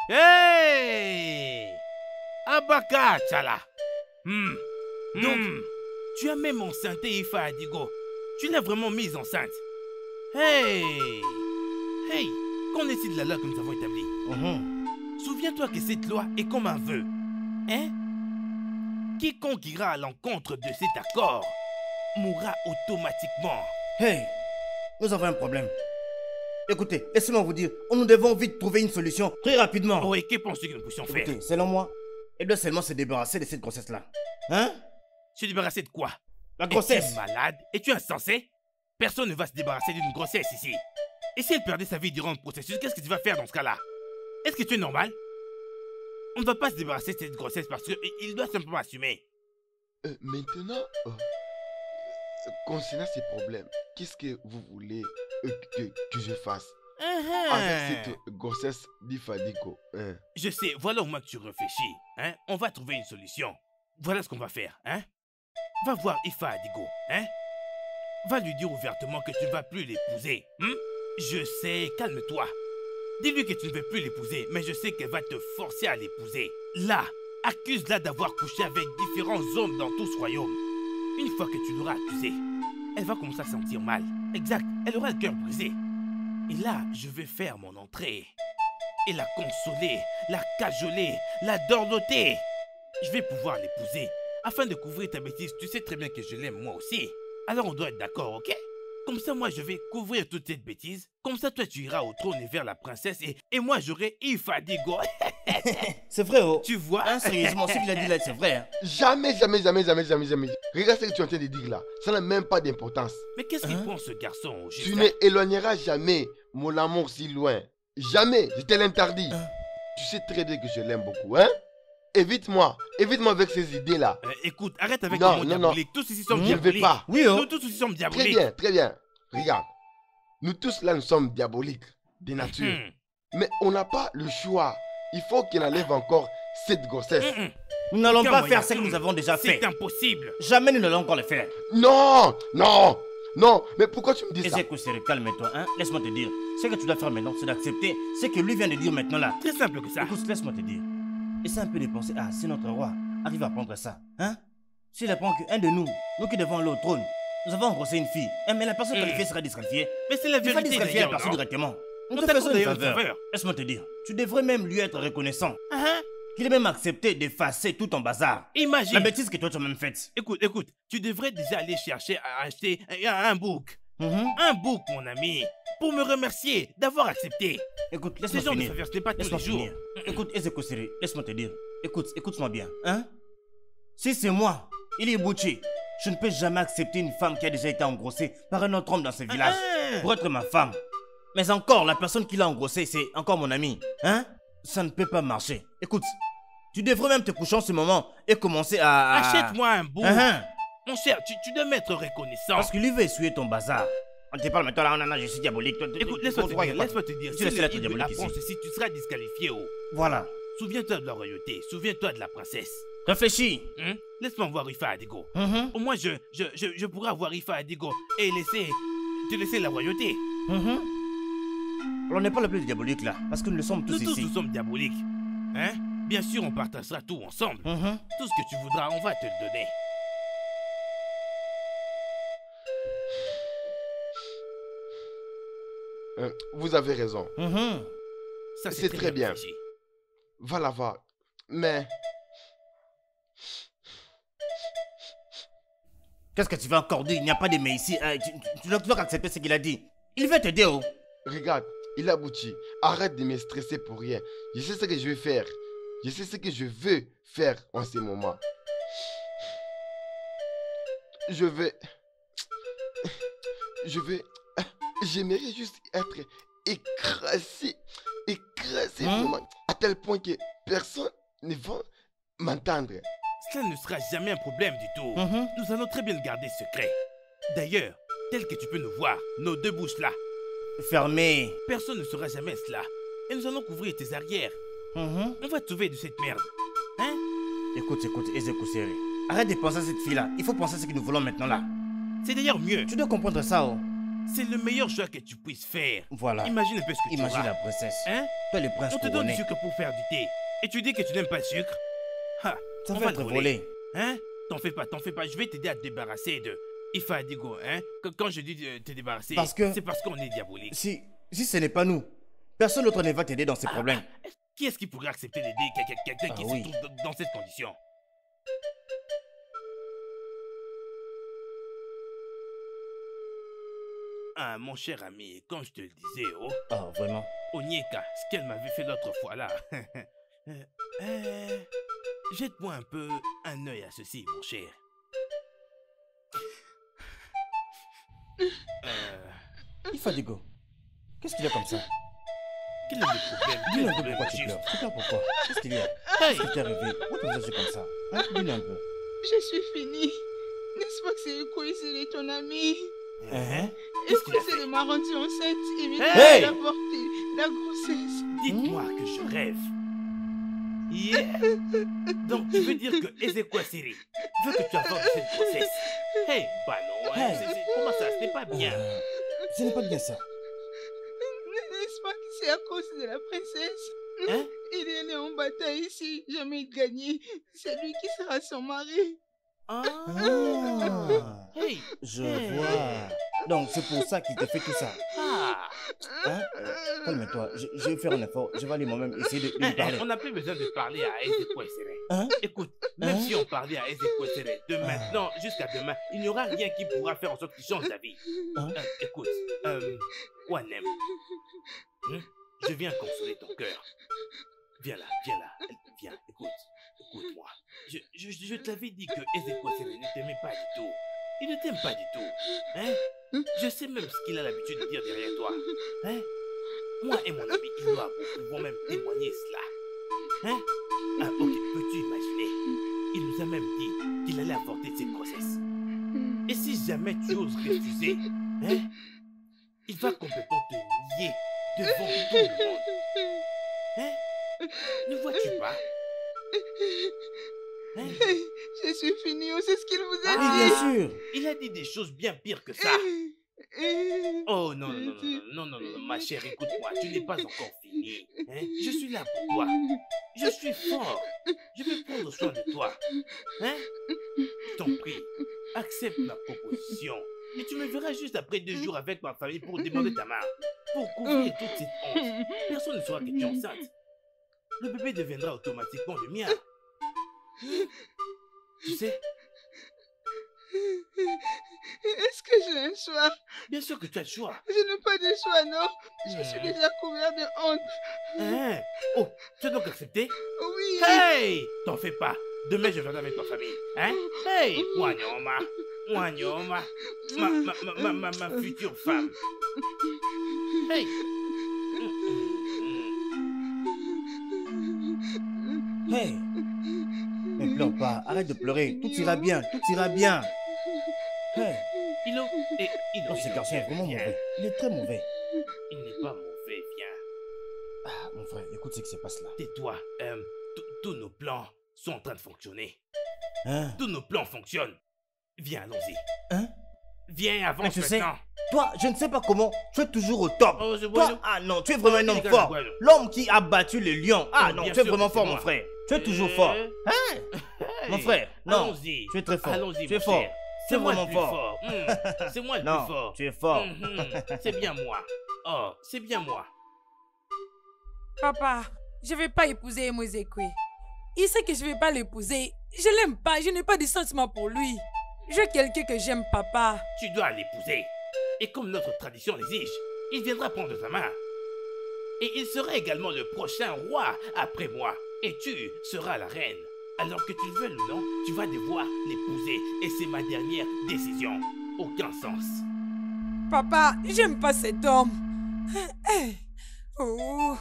Hey! Abaka Chala. Donc, tu as même enceinté Ifadigo. Tu l'as vraiment mise enceinte. Hey! Qu'en est-il de la loi que nous avons établie? Souviens-toi que cette loi est comme un vœu. Hein? Quiconque ira à l'encontre de cet accord mourra automatiquement. Hey! Nous avons un problème. Écoutez, laissez-moi vous dire, nous devons vite trouver une solution très rapidement. Oh, et que penses-tu que nous puissions faire? Écoutez, selon moi, elle doit seulement se débarrasser de cette grossesse-là. Hein? Se débarrasser de quoi? La grossesse. Es-tu malade? Es-tu insensé? Personne ne va se débarrasser d'une grossesse ici. Et si elle perdait sa vie durant le processus, qu'est-ce que tu vas faire dans ce cas-là? Est-ce que tu es normal? On ne va pas se débarrasser de cette grossesse parce qu'il doit simplement assumer. Maintenant, concernant ces problèmes, qu'est-ce que vous voulez que je fasse avec cette grossesse d'Ifadigo? Je sais, voilà au moins que tu réfléchis. Hein? On va trouver une solution. Voilà ce qu'on va faire. Hein? Va voir Ifadigo. Hein? Va lui dire ouvertement que tu ne vas plus l'épouser. Je sais, calme-toi. Dis-lui que tu ne veux plus l'épouser, mais je sais qu'elle va te forcer à l'épouser. Là, accuse-la d'avoir couché avec différents hommes dans tout ce royaume. Une fois que tu l'auras accusée, elle va commencer à se sentir mal. Exact, elle aura le cœur brisé. Et là, je vais faire mon entrée. Et la consoler, la cajoler, la dorloter. Je vais pouvoir l'épouser. Afin de couvrir ta bêtise, tu sais très bien que je l'aime moi aussi. Alors on doit être d'accord, ok? Comme ça, moi, je vais couvrir toute cette bêtise. Comme ça, toi, tu iras au trône et vers la princesse. Et moi, j'aurai Ifadigo. C'est vrai, oh. Tu vois? Hein, sérieusement, ce qu'il a dit là, c'est vrai. Hein. Jamais. Regarde ce que tu es en train de dire là. Ça n'a même pas d'importance. Mais qu'est-ce qu'il pense, ce garçon, au juste? Tu n'éloigneras jamais mon amour si loin. Jamais. Je te l'interdis. Tu sais très bien que je l'aime beaucoup, hein? Évite-moi avec ces idées-là. Écoute, arrête avec le mot diabolique. Tous ici sommes diaboliques. Je ne vais pas. Oui, oh. Nous tous ici sommes diaboliques. Très bien. Regarde. Nous tous là, nous sommes diaboliques de nature. Mais on n'a pas le choix. Il faut qu'il enlève encore cette grossesse. Nous n'allons pas faire ce que nous avons déjà fait. C'est impossible. Jamais nous n'allons encore le faire. Non. Mais pourquoi tu me dis ça? Calme-toi, hein. Laisse-moi te dire. Ce que tu dois faire maintenant, c'est d'accepter ce que lui vient de dire maintenant là. Très simple que ça. Écoute, laisse-moi te dire. Essaie un peu de penser, si notre roi arrive à prendre ça, hein? S'il apprend qu'un de nous qui devons aller au trône, nous avons engrossé une fille, mais la personne qualifiée sera disqualifiée. Mais c'est la vérité. Il va disqualifier la personne directement. On te fait une faveur. Laisse-moi te dire, tu devrais même lui être reconnaissant. Qu'il ait même accepté d'effacer tout ton bazar. Imagine. La bêtise que toi tu as même faite. Écoute, tu devrais déjà aller chercher à acheter un book. Un book, mon ami, pour me remercier d'avoir accepté. Écoute, laisse-moi finir. Ce n'est pas tous les jours. Écoute, Ezekosiri, laisse-moi te dire. Écoute-moi bien, hein? Si c'est moi, il est bouché, je ne peux jamais accepter une femme qui a déjà été engrossée par un autre homme dans ce village pour être ma femme. Mais encore, la personne qui l'a engrossée, c'est encore mon ami, hein? Ça ne peut pas marcher. Écoute, tu devrais même te coucher en ce moment et commencer à... Achète-moi un book. Mon cher, tu dois m'être reconnaissant. Parce que lui veut essuyer ton bazar. On te parle maintenant là, je suis diabolique. Écoute, laisse-moi te dire. Tu laisses être diabolique ici. Si tu seras disqualifié, oh. Voilà. Souviens-toi de la royauté, souviens-toi de la princesse. Réfléchis. Laisse-moi voir Ifa Adigo. Au moins, je pourrais avoir Ifa Adigo et te laisser la royauté. On n'est pas le plus diabolique là, parce que nous le sommes tous ici. Nous sommes diaboliques. Hein? Bien sûr, on partagera tout ensemble. Tout ce que tu voudras, on va te le donner. Vous avez raison. Ça, c'est très bien. Réfléchi. Va la voir. Mais... Qu'est-ce que tu vas encore dire? Il n'y a pas de mais ici. Tu dois accepter ce qu'il a dit. Il veut te dire, oh. Regarde, il a abouti. Arrête de me stresser pour rien. Je sais ce que je vais faire. Je sais ce que je veux faire en ce moment. J'aimerais juste être écrasé vraiment, à tel point que personne ne va m'entendre. Cela ne sera jamais un problème du tout. Nous allons très bien le garder secret. D'ailleurs, tel que tu peux nous voir, nos deux bouches là, fermées. Personne ne saura jamais cela. Et nous allons couvrir tes arrières. On va te sauver de cette merde. Hein? Écoute, Ezekosiri. Arrête de penser à cette fille-là. Il faut penser à ce que nous voulons maintenant là. C'est d'ailleurs mieux. Tu dois comprendre ça, oh. C'est le meilleur choix que tu puisses faire. Voilà. Imagine un peu ce que tu Imagine la princesse. Hein? Toi, le prince on te donne du sucre pour faire du thé. Et tu dis que tu n'aimes pas le sucre? Ça va être volé. Hein? T'en fais pas. Je vais t'aider à te débarrasser de Ifa Adigo, hein? Quand je dis de te débarrasser, c'est parce qu'on est diabolique. Si ce n'est pas nous, personne d'autre ne va t'aider dans ces problèmes. Qui est-ce qui pourrait accepter d'aider quelqu'un qui se trouve dans cette condition? Mon cher ami, comme je te le disais, vraiment? Onyeka, ce qu'elle m'avait fait l'autre fois là. Jette-moi un peu un œil à ceci, mon cher. Ifadigo, qu'est-ce qu'il y a comme ça? Quel est le problème? Dis-nous un peu pourquoi tu pleures. Tu pleures pourquoi? Qu'est-ce qu'il y a? Qu'est-ce qui t'est arrivé? Pourquoi tu me dis comme ça? Dis-nous un peu. Je suis finie. N'est-ce pas que c'est Ekoisele, ton ami? Ekoisele m'a rendu enceinte et m'a apporté la grossesse. Dites-moi que je rêve. Donc tu veux dire que Ezekosiri veut que tu avortes cette grossesse? Bah non, comment ça? Ce n'est pas bien. Ce n'est pas bien ça. N'est-ce pas que c'est à cause de la princesse? Il est allé en bataille ici, jamais gagné. C'est lui qui sera son mari. Je vois. Donc c'est pour ça qu'il te fait tout ça. Hein? Calme-toi, je vais faire un effort. Je vais aller moi-même essayer de lui parler. On n'a plus besoin de parler à Ezekwesere. Hein? Écoute, même si on parlait à Ezekwesere de maintenant jusqu'à demain, il n'y aura rien qui pourra faire en sorte qu'il change d'avis. Écoute, Wanem, je viens consoler ton cœur. Viens là, viens, écoute-moi. Je t'avais dit que Ezekwesere ne t'aimait pas du tout. Il ne t'aime pas du tout. Hein? Je sais même ce qu'il a l'habitude de dire derrière toi. Hein? Moi et mon ami Iloa, nous pouvons même témoigner cela. Hein? Ok, peux-tu imaginer? Il nous a même dit qu'il allait avorter cette grossesse. Et si jamais tu oses refuser, hein? Il va complètement te nier devant tout le monde. Hein? Ne vois-tu pas? Hein? Je suis fini, c'est ce qu'il vous a dit. Oui, bien sûr. Il a dit des choses bien pires que ça. Oh non, ma chère, écoute-moi, tu n'es pas encore fini. Hein? Je suis là pour toi. Je suis fort. Je vais prendre soin de toi. Hein? Je t'en prie, accepte ma proposition. Et tu me verras juste après 2 jours avec ma famille pour demander ta main. Pour couvrir toute cette honte. Personne ne saura que tu es enceinte. Le bébé deviendra automatiquement le mien. Tu sais? Est-ce que j'ai un choix? Bien sûr que tu as le choix. Je n'ai pas de choix, non. Je suis déjà couvert de honte. Hein? Oh, tu as donc accepté? Oui. Hey! T'en fais pas. Demain, je viendrai avec ma famille. Hein? Hey! Wanyoma, ma future femme. Hey! Hey! Ne pleure pas, arrête de pleurer. Tout ira bien, tout ira bien. Hey! Ilo, non, ce garçon est vraiment mauvais. Il est très mauvais. Il n'est pas mauvais, viens. Ah, mon frère, écoute ce qui se passe là. Tais-toi. Tous nos plans sont en train de fonctionner. Hein? Tous nos plans fonctionnent. Viens, allons-y. Hein? Viens, avance mais tu maintenant. Sais, toi, je ne sais pas comment, tu es toujours au top. Oh, toi, ah non, tu es vraiment un homme fort. L'homme qui a battu le lion. Ah non, tu es vraiment fort, mon frère. Tu es toujours fort. Hein? Mon frère, non, tu es très fort. Allons-y, tu es fort. C'est vraiment fort. C'est moi le plus fort. Non, tu es fort. C'est bien moi. Oh, c'est bien moi. Papa, je ne vais pas épouser Emozekwe. Il sait que je ne vais pas l'épouser. Je ne l'aime pas, je n'ai pas de sentiments pour lui. Je veux quelqu'un que j'aime, papa. Tu dois l'épouser. Et comme notre tradition l'exige, il viendra prendre ta main. Et il sera également le prochain roi après moi. Et tu seras la reine. Alors que tu le veuilles ou non, tu vas devoir l'épouser. Et c'est ma dernière décision. Aucun sens. Papa, j'aime pas cet homme. Oh.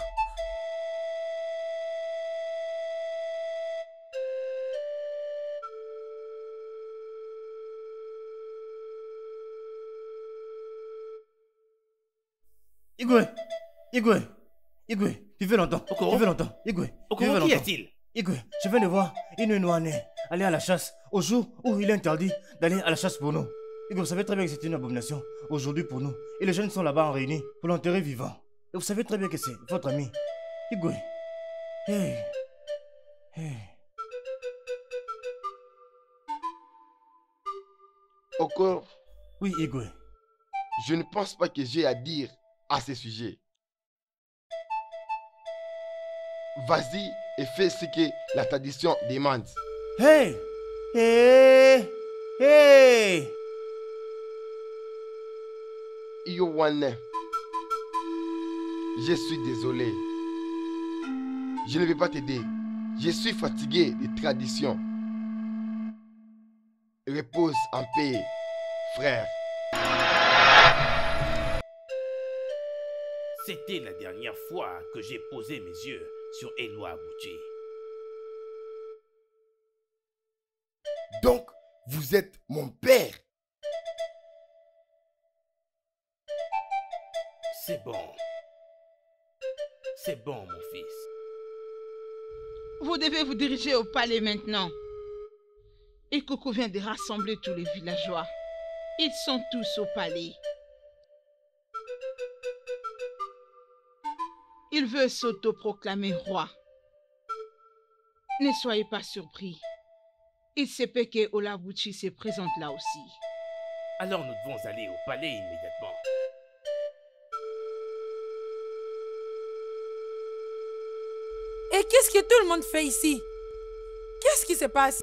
Igwe, tu fais longtemps. Igwe, qui est-il? Igwe, je viens de voir une Nouane aller à la chasse au jour où il est interdit d'aller à la chasse pour nous. Igwe, vous savez très bien que c'est une abomination aujourd'hui pour nous. Et les jeunes sont là-bas en réunis pour l'enterrer vivant. Et vous savez très bien que c'est votre ami. Igwe. Hey. Encore. Oui, Igwe. Je ne pense pas que j'ai à dire à ce sujet. Vas-y et fais ce que la tradition demande. Hey! Yowane, je suis désolé. Je ne vais pas t'aider. Je suis fatigué des traditions. Repose en paix, frère. C'était la dernière fois que j'ai posé mes yeux sur Eloa Abuchi. Donc, vous êtes mon père. C'est bon. C'est bon, mon fils. Vous devez vous diriger au palais maintenant. Ikoko vient de rassembler tous les villageois. Ils sont tous au palais. Il veut s'autoproclamer roi. Ne soyez pas surpris. Il se peut que Olabuchi se présente là aussi. Alors nous devons aller au palais immédiatement. Et qu'est-ce que tout le monde fait ici? Qu'est-ce qui se passe?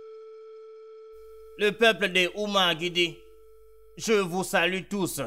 Le peuple des Oumagidi, je vous salue tous.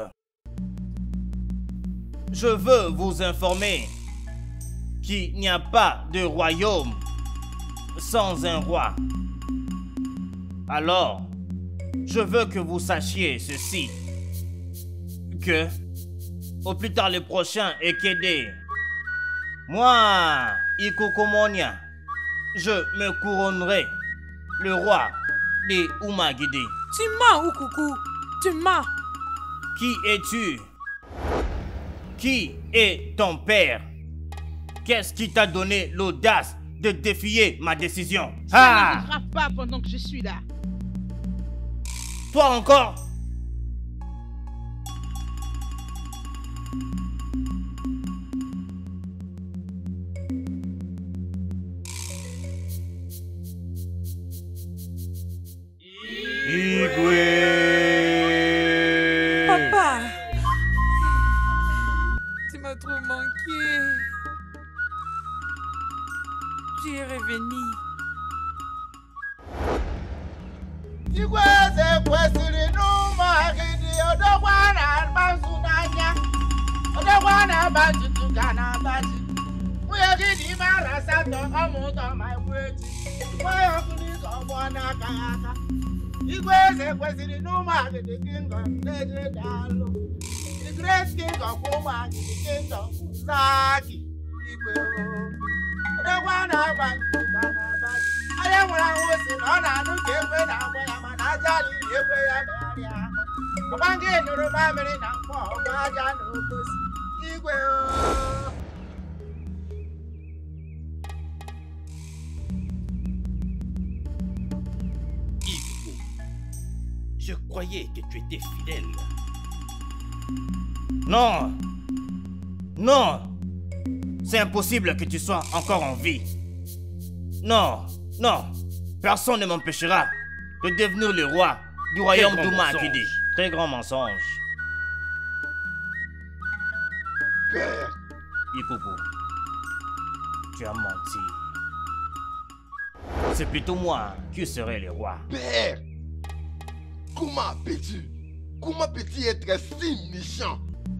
Je veux vous informer qu'il n'y a pas de royaume sans un roi. Alors, je veux que vous sachiez ceci, que au plus tard le prochain Ekede, moi, Ikokomonia, je me couronnerai le roi des Oumagidi. Tu mens, Oukoukou, tu mens. Qui es-tu? Qui est ton père? Qu'est-ce qui t'a donné l'audace de défier ma décision? Ça n'arrivera pas pendant que je suis là. Toi encore? Igwe! Papa! Tu m'as trop manqué. Tu es revenu. The great king of Oma, the kingdom Zaki. The one I am when I was in honor, no game when I am an Ajali, the one game to remember in a fall, Gajan, Igwe. Je croyais que tu étais fidèle. Non! Non! C'est impossible que tu sois encore en vie. Non! Non! Personne ne m'empêchera de devenir le roi du royaume d'Ouma-Akidi. Très grand mensonge. Père! Ikopo, tu as menti. C'est plutôt moi qui serai le roi. Père! Comment peux-tu être si méchant?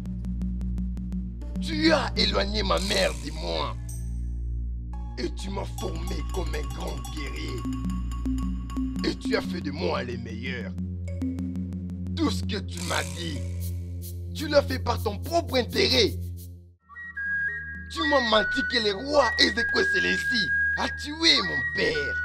Tu as éloigné ma mère de moi. Et tu m'as formé comme un grand guerrier. Et tu as fait de moi le meilleur. Tout ce que tu m'as dit, tu l'as fait par ton propre intérêt. Tu m'as menti que le roi Ezekwe Selessi a tué mon père.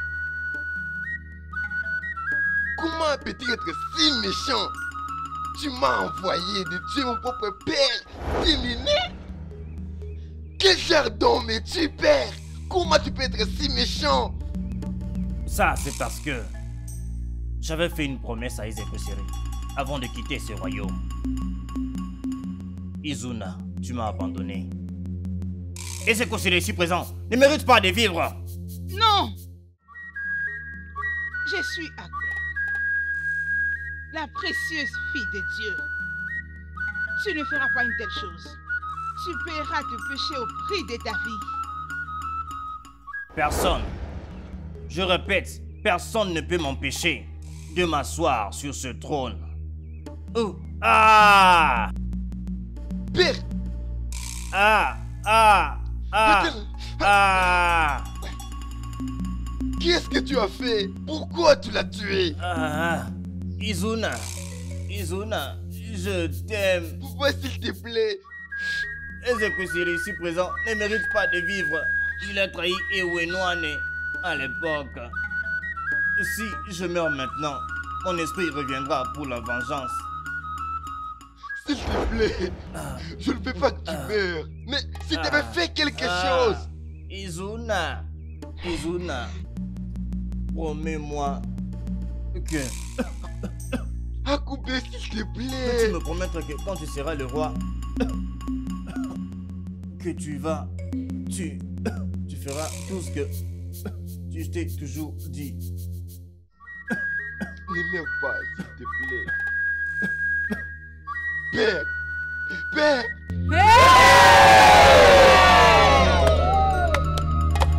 Comment peux-tu être si méchant? Tu m'as envoyé de tuer mon propre père, Timine? Quel genre d'homme es-tu, père? Comment tu peux être si méchant? Ça, c'est parce que j'avais fait une promesse à Ezekwe Seri avant de quitter ce royaume. Izuna, tu m'as abandonné. Ezekwe Seri ici présent ne mérite pas de vivre. Non! Je suis Agbe, la précieuse fille de Dieu. Tu ne feras pas une telle chose. Tu paieras tes péchés au prix de ta vie. Personne, je répète, personne ne peut m'empêcher de m'asseoir sur ce trône. Ah! Père! Qu'est-ce que tu as fait? Pourquoi tu l'as tué? Izuna, je t'aime. Pourquoi, s'il te plaît? Ezekwe Seri ici présent ne mérite pas de vivre. Il a trahi Ewenouane à l'époque. Si je meurs maintenant, mon esprit reviendra pour la vengeance. S'il te plaît, je ne veux pas que tu meurs. Mais si tu avais fait quelque chose. Izuna, promets-moi que... Akube, s'il te plaît. Peux-tu me promettre que quand tu seras le roi, que tu feras tout ce que tu t'es toujours dit. Ne meurs pas, s'il te plaît. Père!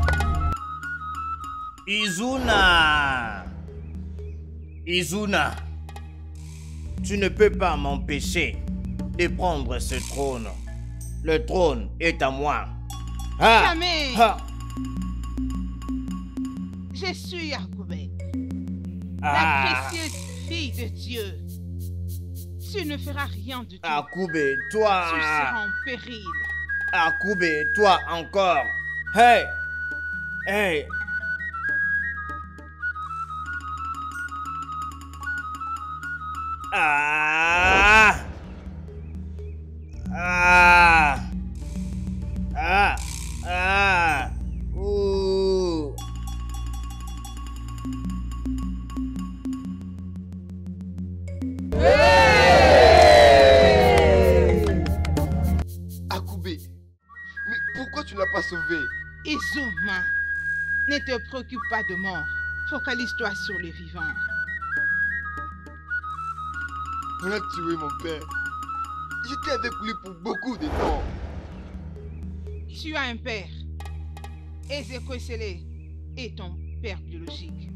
Izuna, tu ne peux pas m'empêcher de prendre ce trône. Le trône est à moi. Jamais. Je suis Akoubel, la précieuse fille de Dieu. Tu ne feras rien du tout. Akoubé, toi... Tu seras en péril. Akoubé, toi encore. Hey! Hey! Ah! Ah! Ah! Ah! Ouh! Akoubé, mais pourquoi tu n'as pas sauvé? Izuma, ne te préoccupe pas de mort. Focalise-toi sur les vivants. On a tué mon père. J'étais avec lui pour beaucoup de temps. Tu as un père. Ezekwesili est ton père biologique.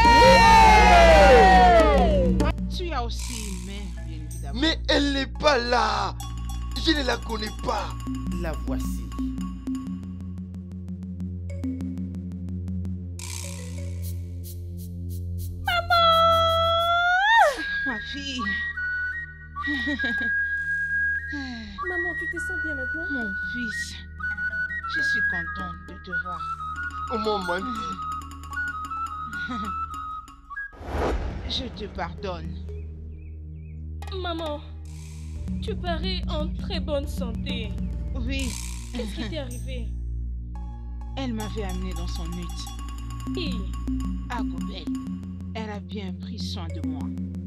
Tu as aussi une mère, bien évidemment. Mais elle n'est pas là. Je ne la connais pas. La voici. Ma fille. Maman, tu te sens bien maintenant? Mon fils, je suis contente de te voir. Oh mon Manti. Je te pardonne. Maman, tu parais en très bonne santé. Oui. Qu'est-ce qui t'est arrivé? Elle m'avait amené dans son hutte. Et Akoubel, elle a bien pris soin de moi.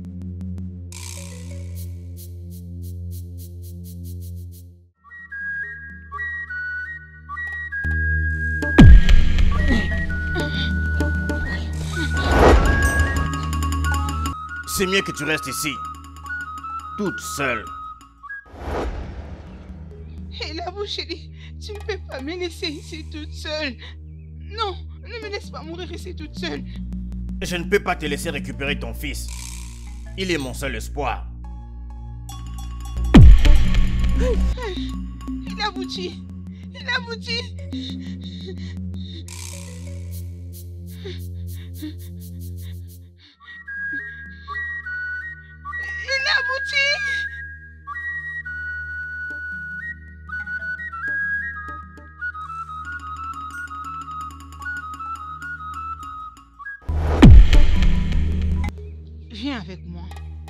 C'est mieux que tu restes ici, toute seule. Et là, vous, chérie, tu ne peux pas me laisser ici toute seule. Non, ne me laisse pas mourir ici toute seule. Je ne peux pas te laisser récupérer ton fils. Il est mon seul espoir. Il aboutit. Il aboutit. Il aboutit. Viens avec moi.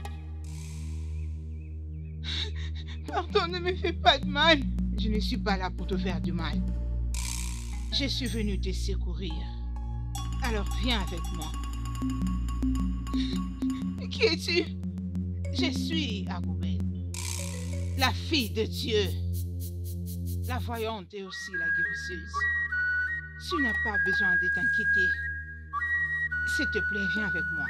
Pardon, ne me fais pas de mal. Je ne suis pas là pour te faire du mal. Je suis venue te secourir. Alors viens avec moi. Qui es-tu? Je suis Akoubel, la fille de Dieu, la voyante et aussi la guérisseuse. Tu n'as pas besoin de t'inquiéter. S'il te plaît, viens avec moi.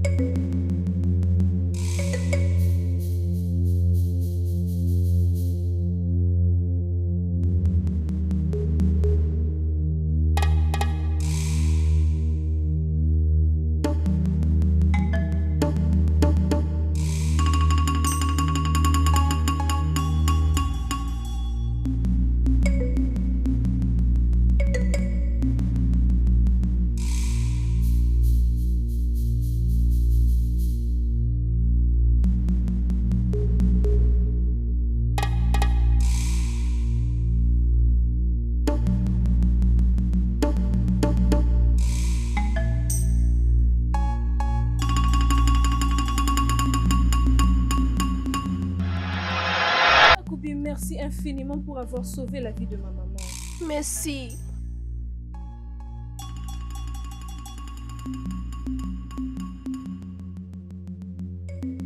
Merci infiniment pour avoir sauvé la vie de ma maman. Merci.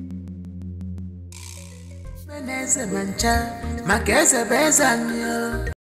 Mancha, makese bezanyo.